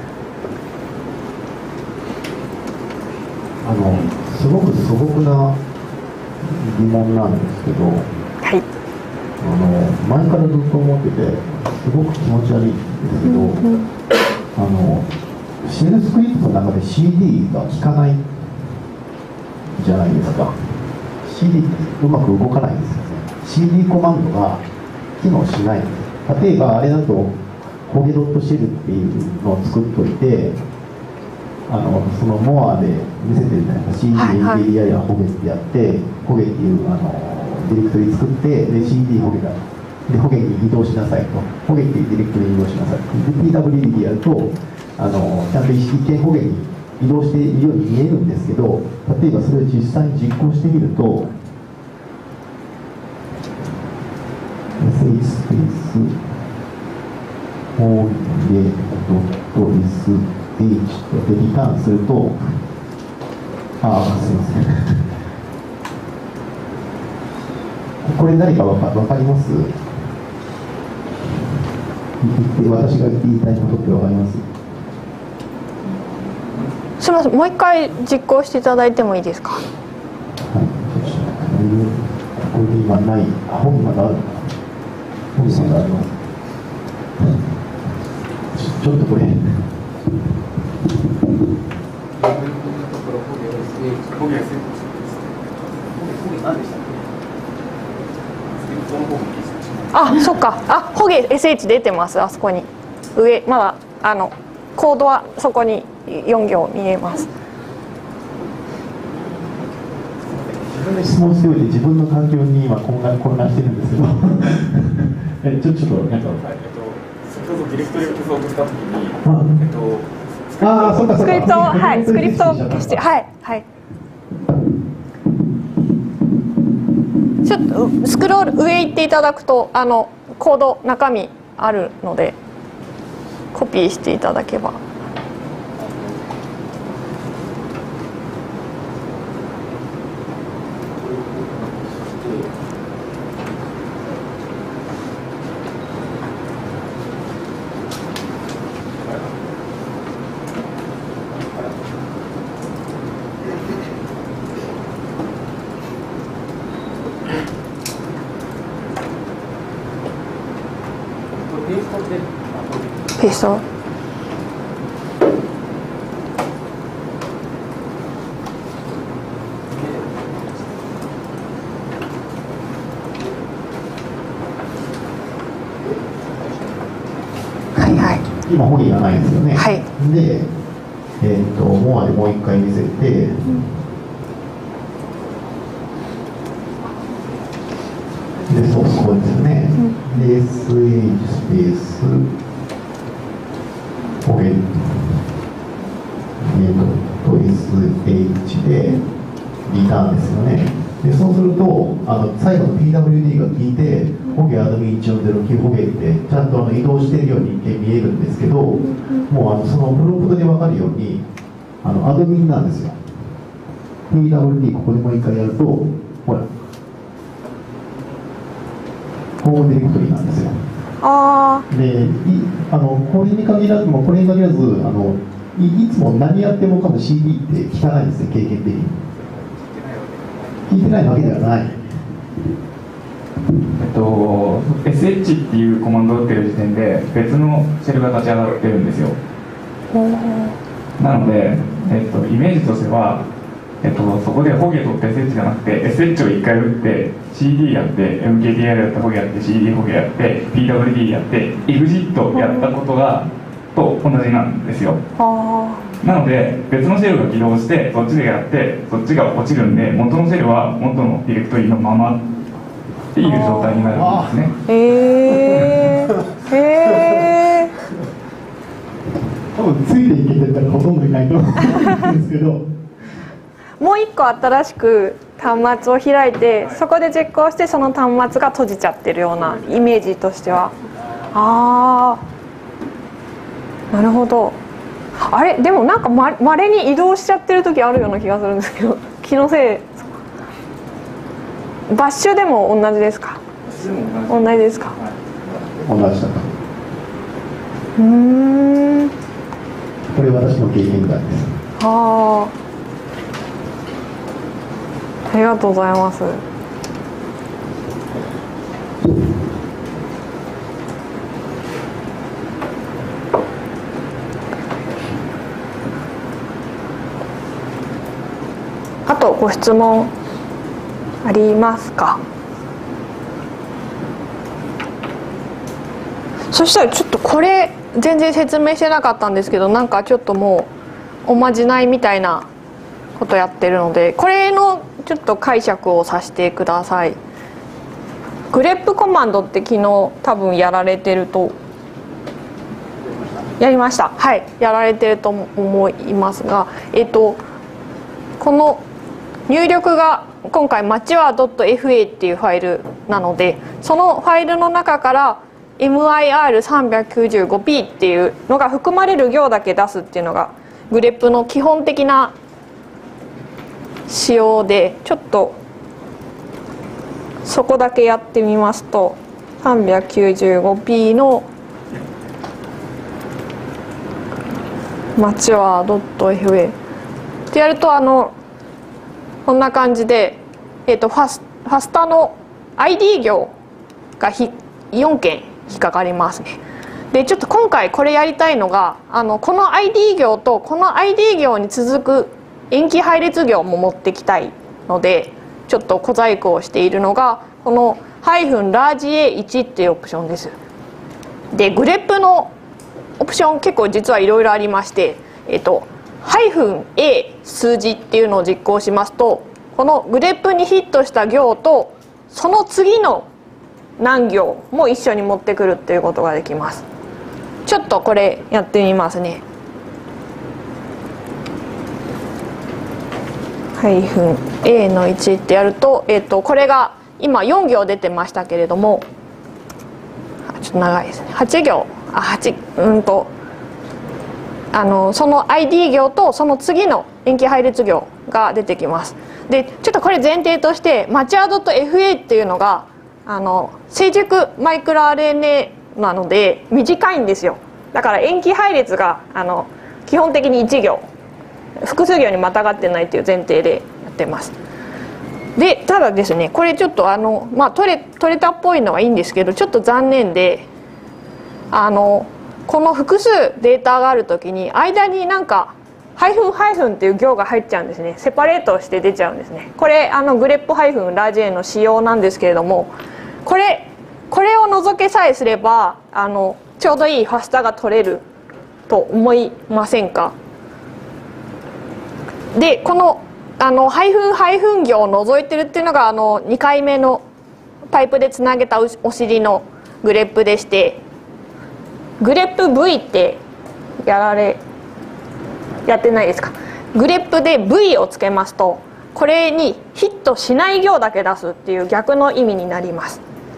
すごく素朴な疑問なんですけど、 はい、 前からずっと思っててすごく気持ち悪いんですけど、シェルスクリプトの中で CD が効かないじゃないですか。 CD ってうまく動かないんですよね。 CD コマンドが機能しないんです。例えばあれだとホゲドットシェルっていうのを作っといて、そのモアで見せてるじゃないですか。 CD エンジニアやホゲってやって、ホゲっていうディレクトリ作って、で CD ホゲだでホゲに移動しなさいと、ホゲっていうディレクトリに移動しなさいと、で PWD でやるとちゃんと一見ホゲに移動しているように見えるんですけど、例えばそれを実際に実行してみると、sh スペースホゲドット sh とでリターンすると、すいませんこれ何か分かります？私が言いたいことって分かります？ すみません、もう一回実行していただいてもいいですか？はい、 ここに今ない、本まだある。本まだあります。ちょっとこれ。 あ、そっか。ホゲ SH 出てます。あそこに上、まだコードはそこに4行見えます。 自分で質問しておいて自分の環境に今混乱してるんですけどちょっとなんか先ほどディレクトリを消そうとしたときにそうかスクリプト、はい、スクリプトを消して、はいはい。ちょっとスクロール上行っていただくとコード中身あるのでコピーしていただけば。ペースト。はいはい。 今ホゲがないんですよね。 はい。 で、モアでもう一回見せて。で、そうですね。で、SH スペースチでリターンですよね。でそうすると最後の PWD が効いてホゲアドミン140ホゲってちゃんと移動しているように一見見えるんですけど、もうそのプロンプトで分かるようにアドミンなんですよ。 PWD ここでもう一回やるとほらホームディレクトリなんですよ。でこれに限らずいつも何やってもかも CD って聞かないんですね、経験的に。聞いてないわけではない。 SH っていうコマンドを打ってる時点で別のシェルが立ち上がってるんですよ。なので、イメージとしては、そこでホゲ取って SH じゃなくて SH を1回打って CD やって MKDR やってホゲやって CD ホゲやって PWD やって EXIT やったことがと同じなんですよ。なので別のシェルが起動してそっちでやってそっちが落ちるんで元のシェルは元のディレクトリのままっていう状態になるんですね。 多分ついていけてたらほとんどいないと思うんですけどもう一個新しく端末を開いてそこで実行してその端末が閉じちゃってるようなイメージとしては。なるほど。あれでもなんかまれに移動しちゃってる時あるような気がするんですけど気のせい。バッシュでも同じですか？同じですか？ 同じだと。これ私の経験談です。 ありがとうございます。あとご質問ありますか？そしたらちょっとこれ全然説明してなかったんですけど、なんかちょっともうおまじないみたいなことやってるのでこれのちょっと解釈をさせてください。グレップコマンドって昨日多分やられてるとやりました。はい、やられてると思いますが、この入力が今回mature.fa っていうファイルなのでそのファイルの中から MIR395P っていうのが含まれる行だけ出すっていうのがグレップの基本的な仕様で、ちょっとそこだけやってみますと 395P のmature.fa ってやるとこんな感じで、ファスタの ID 行が4件引っかかりますね。でちょっと今回これやりたいのがこの ID 行とこの ID 行に続く塩基配列行も持ってきたいのでちょっと小細工をしているのがこの-large-A1 っていうオプションです。でグレップのオプション結構実はいろいろありまして-A 数字っていうのを実行しますとこのグレップにヒットした行とその次の何行も一緒に持ってくるっていうことができます。ちょっとこれやってみますね。-A の1ってやると、これが今4行出てましたけれどもちょっと長いですね。8行その ID 行とその次の塩基配列行が出てきます。でちょっとこれ前提としてmature.fa っていうのが成熟マイクロ RNA なので短いんですよ。だから塩基配列が基本的に1行複数行にまたがってないっていう前提でやってます。でただですねこれちょっと取れたっぽいのはいいんですけどちょっと残念でこの複数データがあるときに間になんかハイフンっていう行が入っちゃうんですね。セパレートして出ちゃうんですね。これグレップ-large-A の仕様なんですけれどもこれを除けさえすればちょうどいいファスタが取れると思いませんか？でこのハイフン行を除いてるっていうのが2回目のパイプでつなげたお尻のグレップでしてグレップ V ってやってないですか？ グレップで V をつけますと、これにヒットしない行だけ出すっていう逆の意味になります。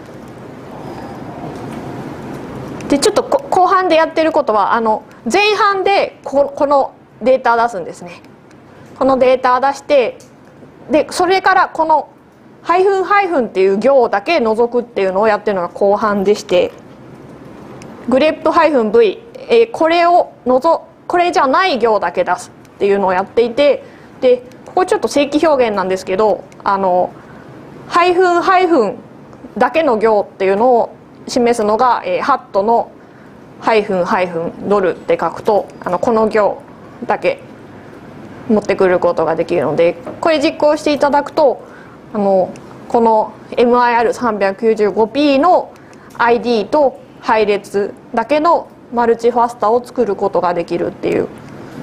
でちょっと後半でやってることは前半でこのデータ出すんですね。このデータ出して、でそれからこのハイフンハイフンっていう行だけ除くっていうのをやってるのが後半でして、グレップハイフン V、これじゃない行だけ出すっていうのをやっていて、でここちょっと正規表現なんですけど、ハイフンハイフンだけの行っていうのを示すのが、ハットのハイフンハイフンドルって書くとこの行だけ持ってくることができるので、これ実行していただくとこの MIR395P の ID と配列だけのマルチファスタを作ることができるっていう、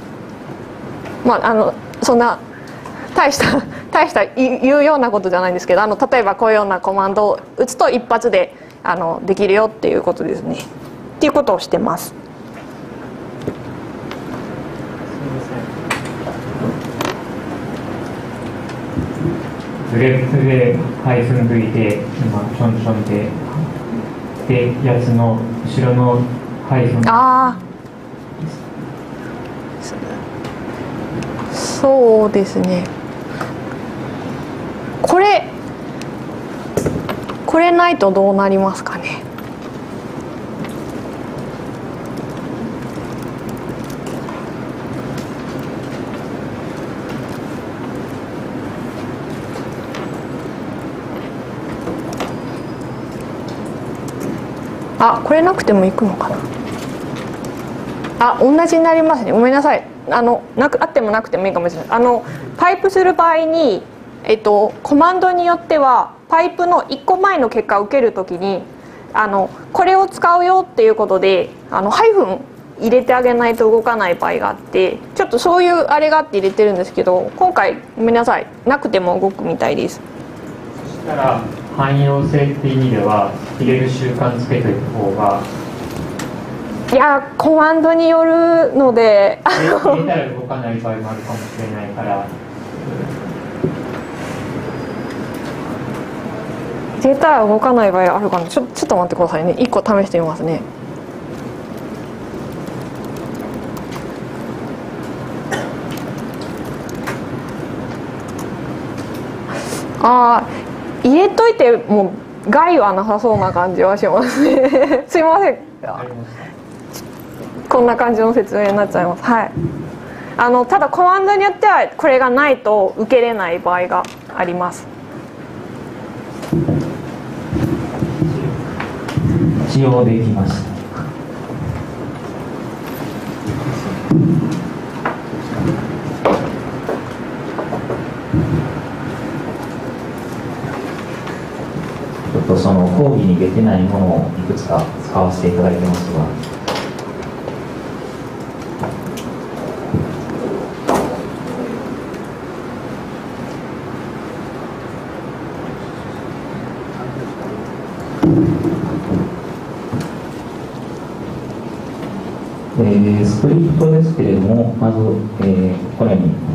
そんな大した言うようなことじゃないんですけど、例えばこういうようなコマンドを打つと一発でできるよっていうことですね。っていうことをしてます。 グレップでハイフン V で今ちょんちょんでやつの後ろのハイフン、 そうですね。これないとどうなりますかね。これなくてもいくのかな。同じになりますね。ごめんなさい。あってもなくてもいいかもしれない。パイプする場合に、コマンドによってはパイプの1個前の結果を受けるときにこれを使うよっていうことでハイフン入れてあげないと動かない場合があって、ちょっとそういうあれがあって入れてるんですけど、今回ごめんなさい、なくても動くみたいです。 そしたら汎用性っていう意味では入れる習慣つけておいた方が、 いやコマンドによるので入れたら動かない場合もあるかもしれないから、 入れたら動かない場合あるかな。ちょっと待ってくださいね。1個試してみますね。入れといても害はなさそうな感じはしますねすいません、こんな感じの説明になっちゃいます。はい、ただコマンドによってはこれがないと受けれない場合があります。 使用できました。ちょっとその講義に出てないものをいくつか使わせていただいてますが、スクリプトですけれども、まず、このように、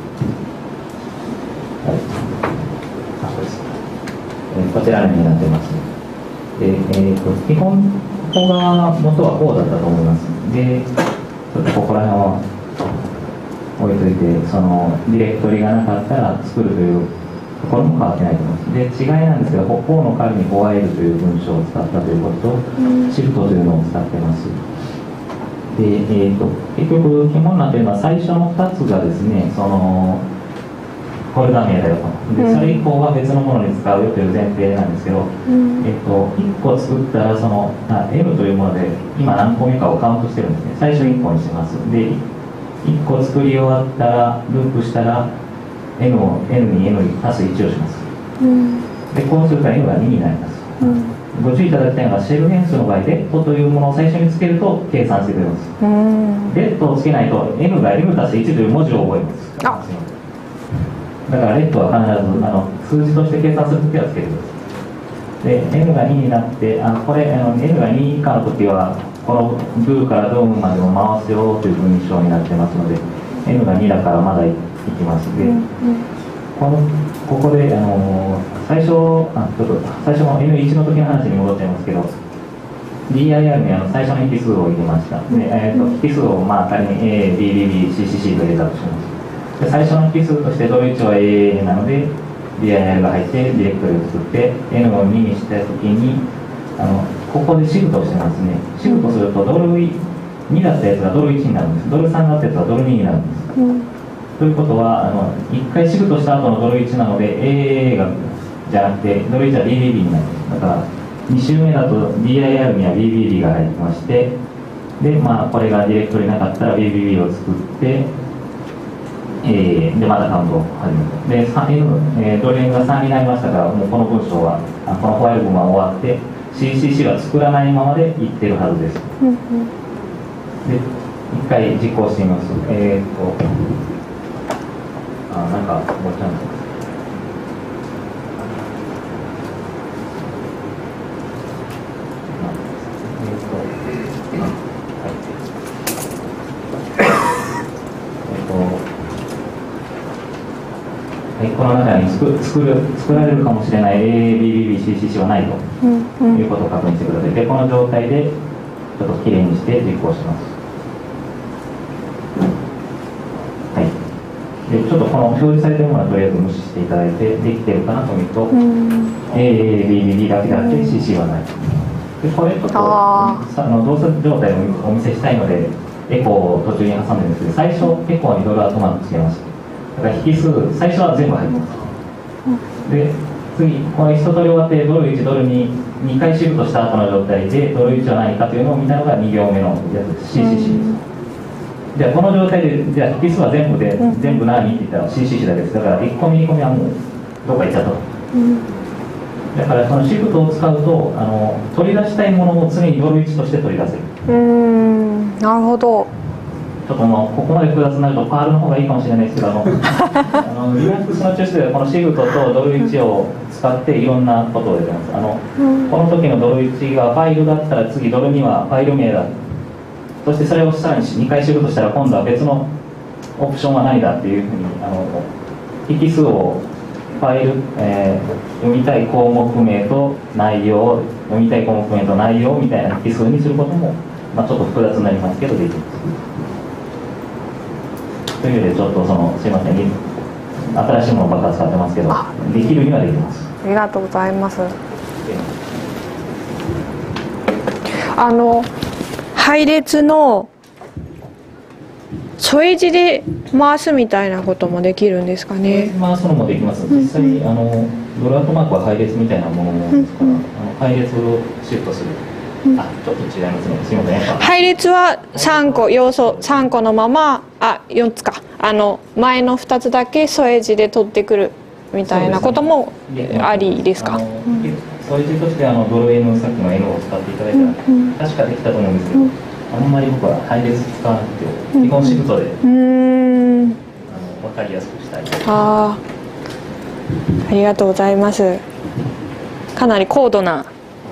こちらのようになっています。で基本ここが元はこうだったと思います。でちょっとここら辺を置いといて、そのディレクトリがなかったら作るというところも変わってないと思います。で違いなんですけど、ここの代わりに OIL という文章を使ったということと、シフトというのを使ってます。で結局肝になっているのは最初の2つがですね、そのフォルダ名だよと。でそれ以降は別のものに使うよという前提なんですけど、1個作ったらそのM というもので今何個目かをカウントしてるんですね。最初1個にします。で1個作り終わったらループしたら N を N に N に足す1をします。でこうすると N が2になります。ご注意いただきたいのは、シェル変数の場合、レッドというものを最初につけると計算してくれます。レッドをつけないと N が M 足す1という文字を覚えます。だからレッドは必ず数字として計算するときはつけてください。で N が2になって、これN が2以下のときはこの do から dom までを回すよという文章になってますので、 N が2だからまだいきます。で、ここで最初の N1 の時の話に戻っちゃいますけど、DIR に最初の引数を入れました。で引数を仮に A、B、B、B、C、C、C と入れたとします。で最初の引数としてドル1は A なので DIR が入ってディレクトリを作って N を2にした時にここでシフトをしてますね。シフトするとドル2だったやつがドル1になるんです。ドル3だったやつがドル2になるんです。ということは1回シフトした後のドル1なので A がじゃなくてドル1は BBB になるんです。だから2周目だと DIR には BBB が入ってまして、でこれがディレクトリなかったら BBB を作って、でまたカウントを始める。でドル N が3になりましたから、もうこの文章はこのホワイル文は終わって CCC は作らないままでいってるはずです。で1回実行してみます。なんかごちゃんと。この中に作られるかもしれない AABBBCCC はないということを確認してください。でこの状態でちょっときれいにして実行します。はい。でちょっとこの表示されているものはとりあえず無視していただいて、できてるかなと見ると AABBB だけであって CC はない。でこれちょっと動作状態をお見せしたいのでエコーを途中に挟んでるんですけど、最初エコーにドルアートマークつけました。だから引数最初は全部入ってます。で次この一通り終わってドル1ドル2回シフトした後の状態でドル1は何かというのを見たのが2行目のやつです。 CCC です。じゃあこの状態でじゃあ引数は全部何って言ったら CCC だけです。だから1個目2個目はもうどっか行っちゃったと。だからそのシフトを使うと取り出したいものを常にドル1として取り出せる。 なるほど。 ちょっとここまで複雑になるとパールの方がいいかもしれないですけどLinux の抽出ではこのシフトとドル1を使っていろんなことをやってます。この時のドル1がファイルだったら次ドル2はファイル名だ。そしてそれをさらに2回シフトしたら今度は別のオプションは何だっていうふうに引数をファイル、読みたい項目名と内容、読みたい項目名と内容みたいな引数にすることも、ちょっと複雑になりますけどできます。というのでちょっとすいません、新しいものばっか使ってますけど、できるにはできます。 ありがとうございます。配列の添え字で回すみたいなこともできるんですかね。 回すのもできます。実際にドルアートマークは配列みたいなものですから、配列をシフトする。ちょっと違いますね。すみません。 配列は3個要素3個のまま4つか前の2つだけ添え字で取ってくるみたいなこともありですか。 添え字としてドル N さっきの N を使っていただいたら確かできたと思うんですけど、あんまり僕は配列使わなくて基本シフトで分かりやすくしたい。 ありがとうございます。かなり高度な。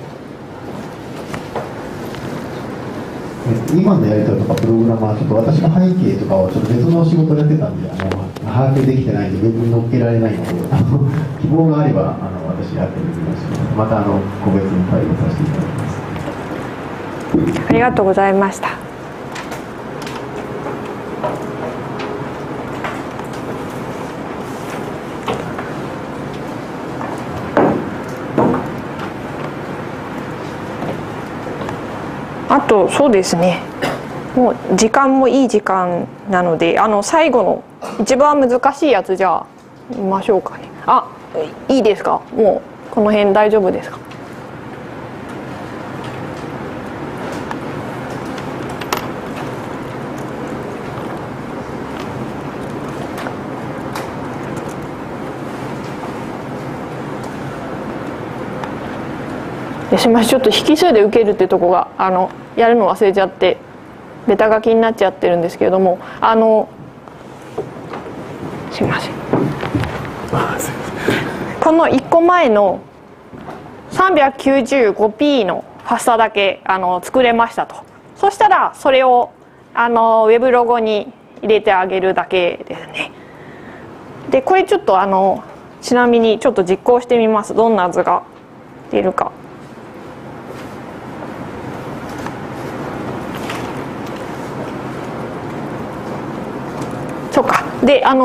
今のやり取りとかプログラマーちょっと私の背景とかをちょっと別の仕事をやってたんで把握できてないんでウェブに載っけられないので希望があれば私やってみますし、また個別に対応させていただきます。 ありがとうございました。あとそうですね、もう時間もいい時間なので最後の一番難しいやつじゃあ見ましょうかね。いいですか。もうこの辺大丈夫ですか。ちょっと引数で受けるってとこがやるの忘れちゃってベタ書きになっちゃってるんですけれどもすいません、この1個前の 395p のファスターだけ作れましたと。そしたらそれをウェブロゴに入入れてあげるだけですね。でこれちょっとちなみにちょっと実行してみます。どんな図が出るか。そうか。でこ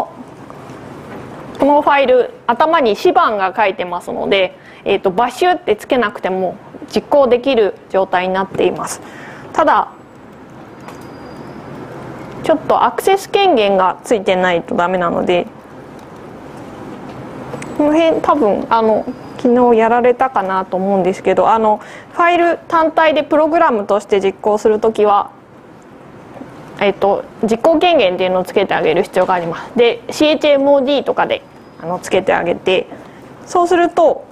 のファイル頭に指板が書いてますので、バッシュってつけなくても実行できる状態になっています。ただちょっとアクセス権限がついてないとダメなので、この辺多分昨日やられたかなと思うんですけど、ファイル単体でプログラムとして実行するときは、実行権限っていうのをつけてあげる必要があります。で chmod とかでつけてあげて、そうすると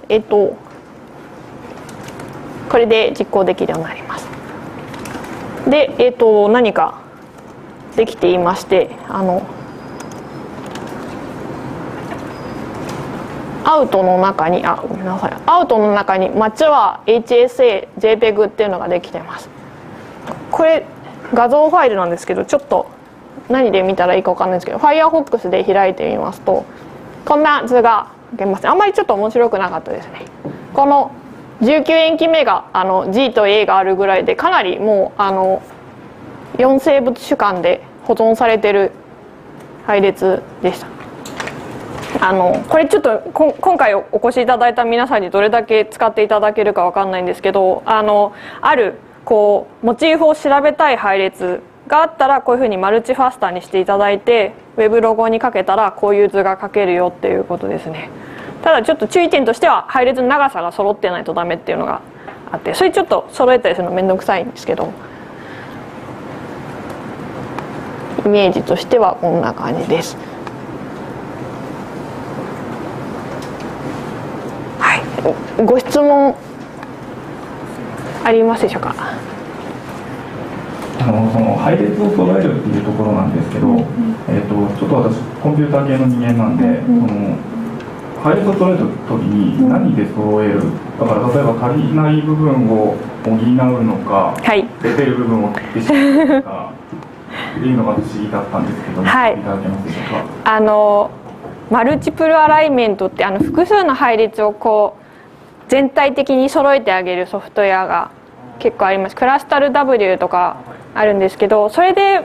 これで実行できるようになります。で何かできていまして、アウトの中にごめんなさい、アウトの中に街は HSA、JPEG っていうのができてます。これ画像ファイルなんですけど、ちょっと何で見たらいいか分かんないんですけど、Firefox で開いてみますとこんな図が出ます。あんまりちょっと面白くなかったですね。この19塩基目がG と A があるぐらいで、かなりもう4生物種間で保存されてる配列でした。これちょっと今回お越しいただいた皆さんにどれだけ使っていただけるかわかんないんですけど、あるモチーフを調べたい配列があったらこういうふうにマルチファスターにしていただいて、ウェブロゴにかけたらこういう図が書けるよっていうことですね。ただちょっと注意点としては配列の長さが揃ってないとダメっていうのがあって、それちょっと揃えたりするの面倒くさいんですけど、イメージとしてはこんな感じです。はい、ご質問ありますでしょうか。 その配列を揃えるっていうところなんですけど、ちょっと私コンピューター系の人間なんで、配列を揃えるときに何で揃える、だから例えば足りない部分を補うのか、出てる部分を切ってしまうのかっていうのが不思議だったんですけど、いただけますでしょうか。 マルチプルアライメントって複数の配列を全体的に揃えてあげるソフトウェアが結構あります。クラスタル W とかあるんですけど、それで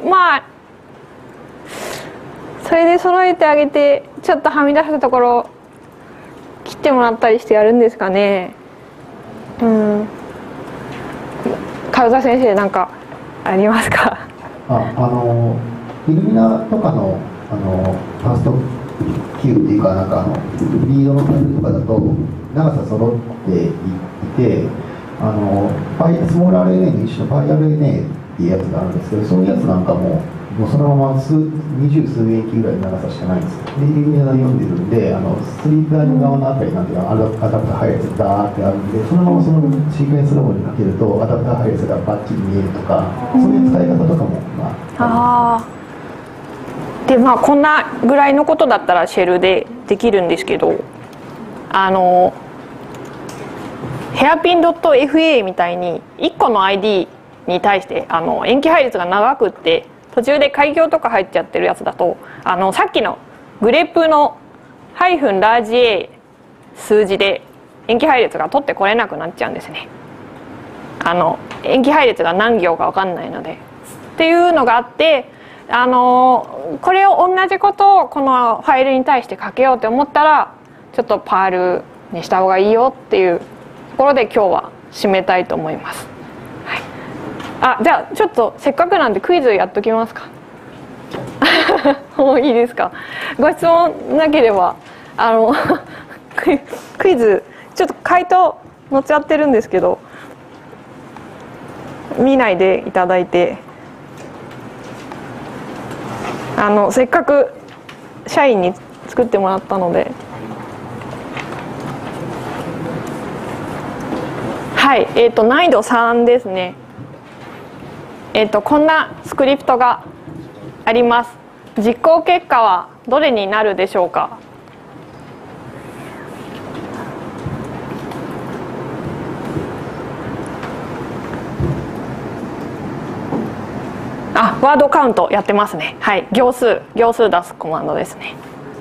揃えてあげて、ちょっとはみ出したところ切ってもらったりしてやるんですかね。川田先生、何かありますか。 イルミナとかのファーストキューっていうか、リードのファイルとかだと長さ揃っていて、スモール RNA の一種の PyRNA っていうやつがあるんですけど、そういうやつなんかもうそのまま20数塩基ぐらいの長さしかないんです。でイルミナで読んでるんで、スリープライン側のあたりなんていうのはアダプター配列ダーってあるんで、そのままそのシークエンスロボにかけるとアダプター配列がバッチリ見えるとか、そういう使い方とかもでこんなぐらいのことだったらシェルでできるんですけど、ヘアピン .fa みたいに1個の ID に対して塩基配列が長くって途中で開業とか入っちゃってるやつだと、さっきのグレップのハイフンラージ A 数字で塩基配列が取ってこれなくなっちゃうんですね。塩基配列が何行か分かんないのでっていうのがあって、これを同じことをこのファイルに対して書けようと思ったらちょっとパールにした方がいいよっていうところで今日は締めたいと思います。じゃあちょっとせっかくなんでクイズやっときますか。もういいですか。ご質問なければクイズちょっと回答載っちゃってるんですけど見ないでいただいて、せっかく社員に作ってもらったので、難易度3ですね。こんなスクリプトがあります。実行結果はどれになるでしょうか。 ワードカウントやってますね。はい、行数出すコマンドですね。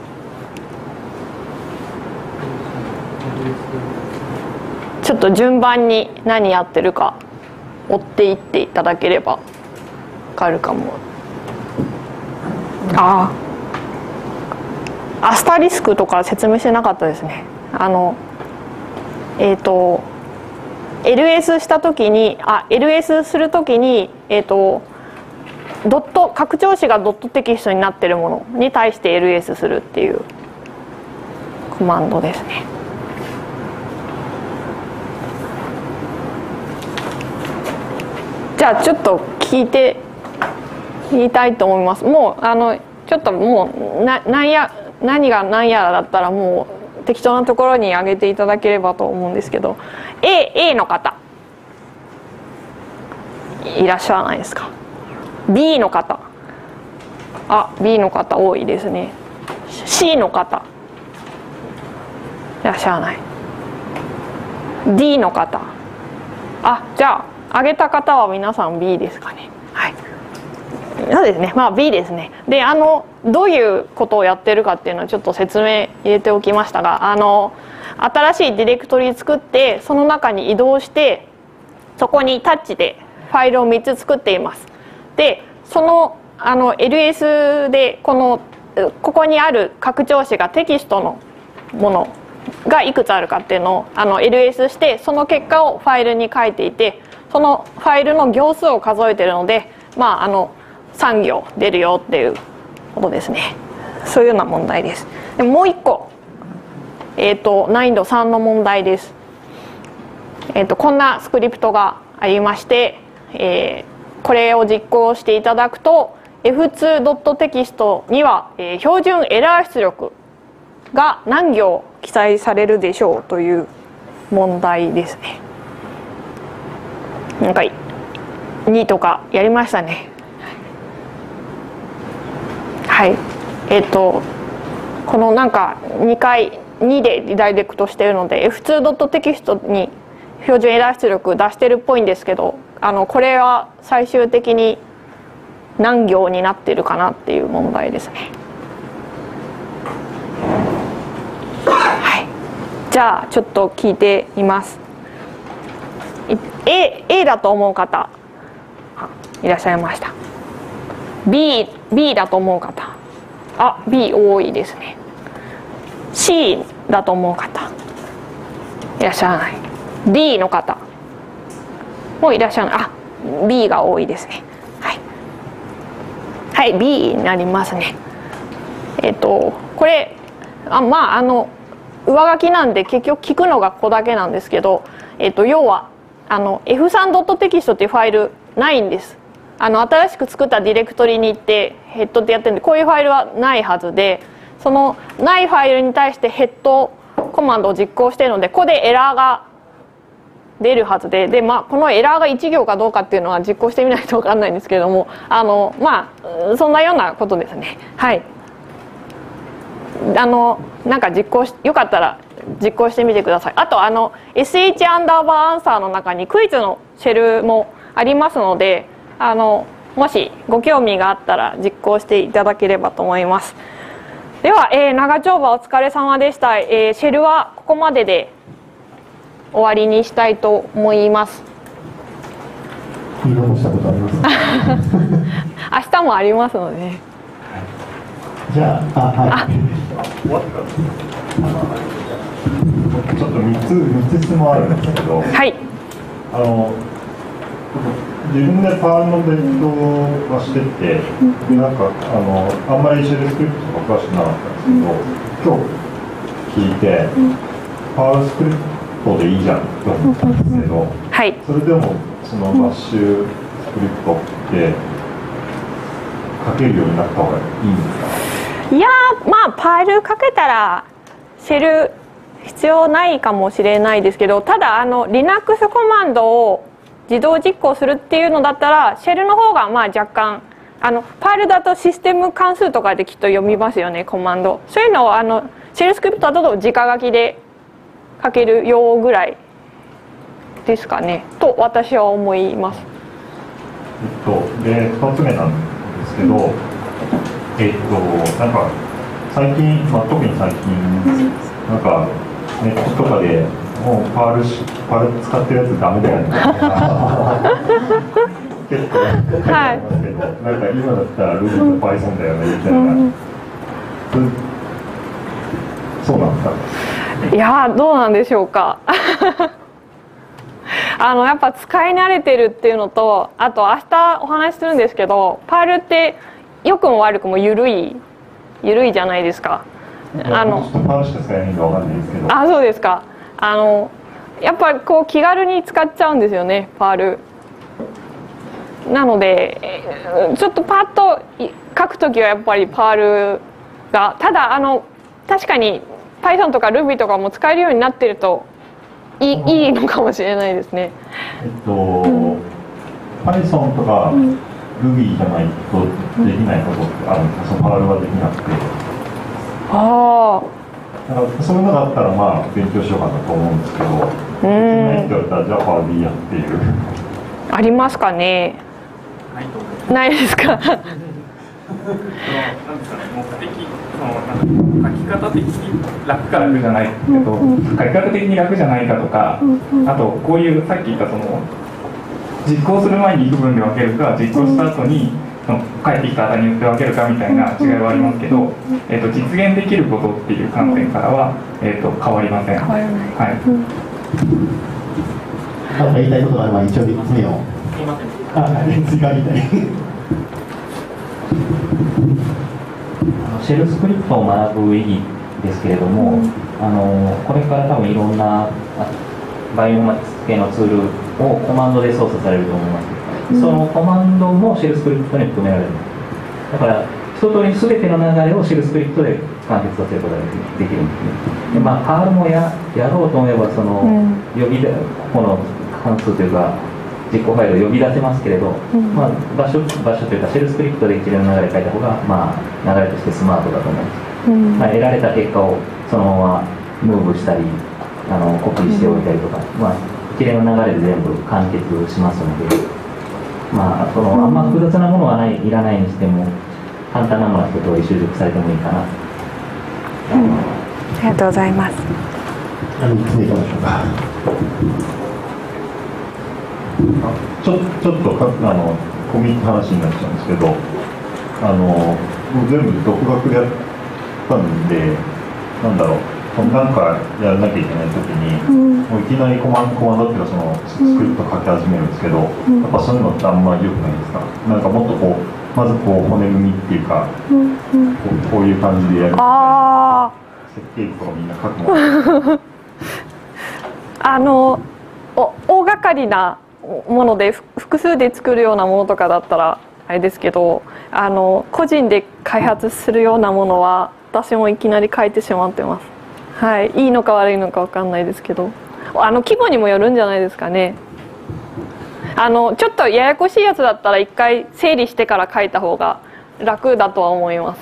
ちょっと順番に何やってるか追っていっていただければ分かるかも。アスタリスクとか説明してなかったですね。LS した時にLS する時にドット拡張子がドットテキストになっているものに対して LS するっていうコマンドですね。じゃあちょっと聞いたいと思います。もうちょっともう何が何やらだったらもう適当なところに上げていただければと思うんですけど、 A の方いらっしゃらないですか。 B の方、B の方多いですね。 C の方いらっしゃらない。 D の方、じゃあ上げた方は皆さん B ですかね。はい、そうですね。B ですね。でどういうことをやってるかっていうのをちょっと説明入れておきましたが、新しいディレクトリ作ってその中に移動してそこにタッチでファイルを3つ作っています。でそのLS でここにある拡張子がテキストのものがいくつあるかっていうのをLS してその結果をファイルに書いていて、そのファイルの行数を数えてるので3行出るよっていうことですね。そういうような問題です。でもう一個、難易度3の問題です。こんなスクリプトがありまして、これを実行していただくと F2.text には、標準エラー出力が何行記載されるでしょうという問題ですね。なんか2とかやりましたね。はい、このなんか2回2でリダイレクトしているので F2.text に標準エラー出力出してるっぽいんですけど、これは最終的に何行になってるかなっていう問題ですね。はい、じゃあちょっと聞いてみます。A だと思う方いらっしゃいました。 B だと思う方、B 多いですね。 C だと思う方いらっしゃらない。 D の方もいらっしゃらない。B が多いですね。はい、B になりますね。これ上書きなんで結局聞くのがここだけなんですけど、要はF3.text っていうファイルないんです。新しく作ったディレクトリに行ってヘッドってやってるんで、こういうファイルはないはずで、そのないファイルに対してヘッドコマンドを実行しているので、ここでエラーが出るはずで、このエラーが1行かどうかっていうのは実行してみないと分かんないんですけれども、そんなようなことですね。はい、なんかよかったら実行してみてください。あとsh アンダーバーアンサーの中にクイズのシェルもありますので、もしご興味があったら実行していただければと思います。では、長丁場お疲れ様でした。シェルはここまでで終わりにしたいと思います。 言い残したことありますか？ 明日もありますので。 じゃあ、 ちょっと3つ質問あるんですけど、 はい、 自分でパワーの勉強はしてて、なんかあんまりシェルスクリプトとか詳しくなかったんですけど、今日聞いて、パワースクリプトでいいじゃんって思ったんですけど、 はい、 それでもそのバッシュスクリプトって書けるようになった方がいいんですか？ いやパイルかけたらシェル必要ないかもしれないですけど、ただLinux コマンドを自動実行するっていうのだったらシェルの方が若干パイルだとシステム関数とかできっと読みますよね、コマンド。そういうのをシェルスクリプトだと直書きで書けるよぐらいですかねと私は思います。 で2つ目なんですけど、なんか最近、特に最近なんかネットとかでもうパール使ってるやつダメだよね。結構書いてありますけど、なんか今だったら Ruby と Python だよねみたいな。そうなんですか。 いやどうなんでしょうか。やっぱ使い慣れてるっていうのと、あと明日お話しするんですけど、パールって良くも悪くも緩いじゃないですか。 パールしか使えないんでわかんないですけど。 あ、そうですか。やっぱこう気軽に使っちゃうんですよね、パール。なのでちょっとパッと書くときはやっぱりパールが、ただ確かに Python とか Ruby とかも使えるようになってるといいのかもしれないですね。 Python とか Ruby じゃないとできないことってあるんですか？そのパールはできなくて。ああ。だからそういうのがあったらまあ勉強しようかなと思うんですけど、できないって言われたらじゃあパールでいいやっていう。ありますかね。ないですか。 なんですかね、目的、書き方的に楽か楽じゃないけど、書き方的に楽じゃないかとか、あとこういうさっき言った実行する前に幾分で分けるか、実行した後に返ってきた値によって分けるかみたいな違いはありますけど、実現できることっていう観点からは、変わりません。変わらない。はい。 なんか言いたいことがあれば一応3つ目を。追加みたい。 シェルスクリプトを学ぶ意義ですけれども、これから多分いろんなバイオマティクス系のツールをコマンドで操作されると思います。そのコマンドもシェルスクリプトに含められる。だから一通り全ての流れをシェルスクリプトで完結させることができるんですね。でパールもやろうと思えばここの関数というか実行ファイルを呼び出せますけれど、場所というかシェルスクリプトで一連の流れ書いた方が流れとしてスマートだと思います。得られた結果をそのままムーブしたりコピーしておいたりとか、一連の流れで全部完結しますので、あんま複雑なものはいらないにしても簡単なものは一通り習熟されてもいいかな。 ありがとうございます。 3つ目いきましょうか。 ちょっと込み入った話になっちゃうんですけど、もう全部独学でやったんで、なんだろう、なんかやらなきゃいけないときに、もういきなりコマンドっていうかスクリプト書き始めるんですけど、やっぱそういうのってあんまり良くないですか？なんかもっとまず骨組みっていうか、こういう感じでやる。設計図とかみんな書くもの。大掛かりなもので複数で作るようなものとかだったらあれですけど、個人で開発するようなものは私もいきなり書いてしまってます。はい、いいのか悪いのか分かんないですけど、規模にもよるんじゃないですかね。ちょっとややこしいやつだったら一回整理してから書いた方が楽だとは思います。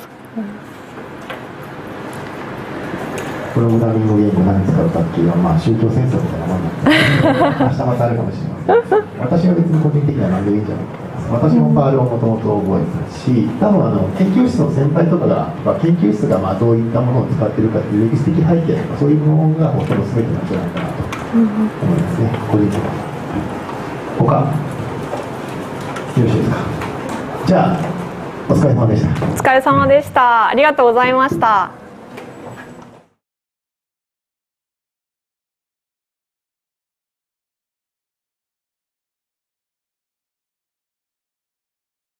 プログラミング言語何使うかっていうのは宗教戦争みたいなもんなんで明日またあるかもしれません。私は別に個人的には何でもいいんじゃないかと思います。私もパールをもともと覚えてますし、多分研究室の先輩とかが研究室がどういったものを使っているかっていう歴史的背景とかそういうものがほとんど全てなんじゃないかなと思いますね、個人的には。他よろしいですか？じゃあお疲れ様でした。 お疲れ様でした。ありがとうございました。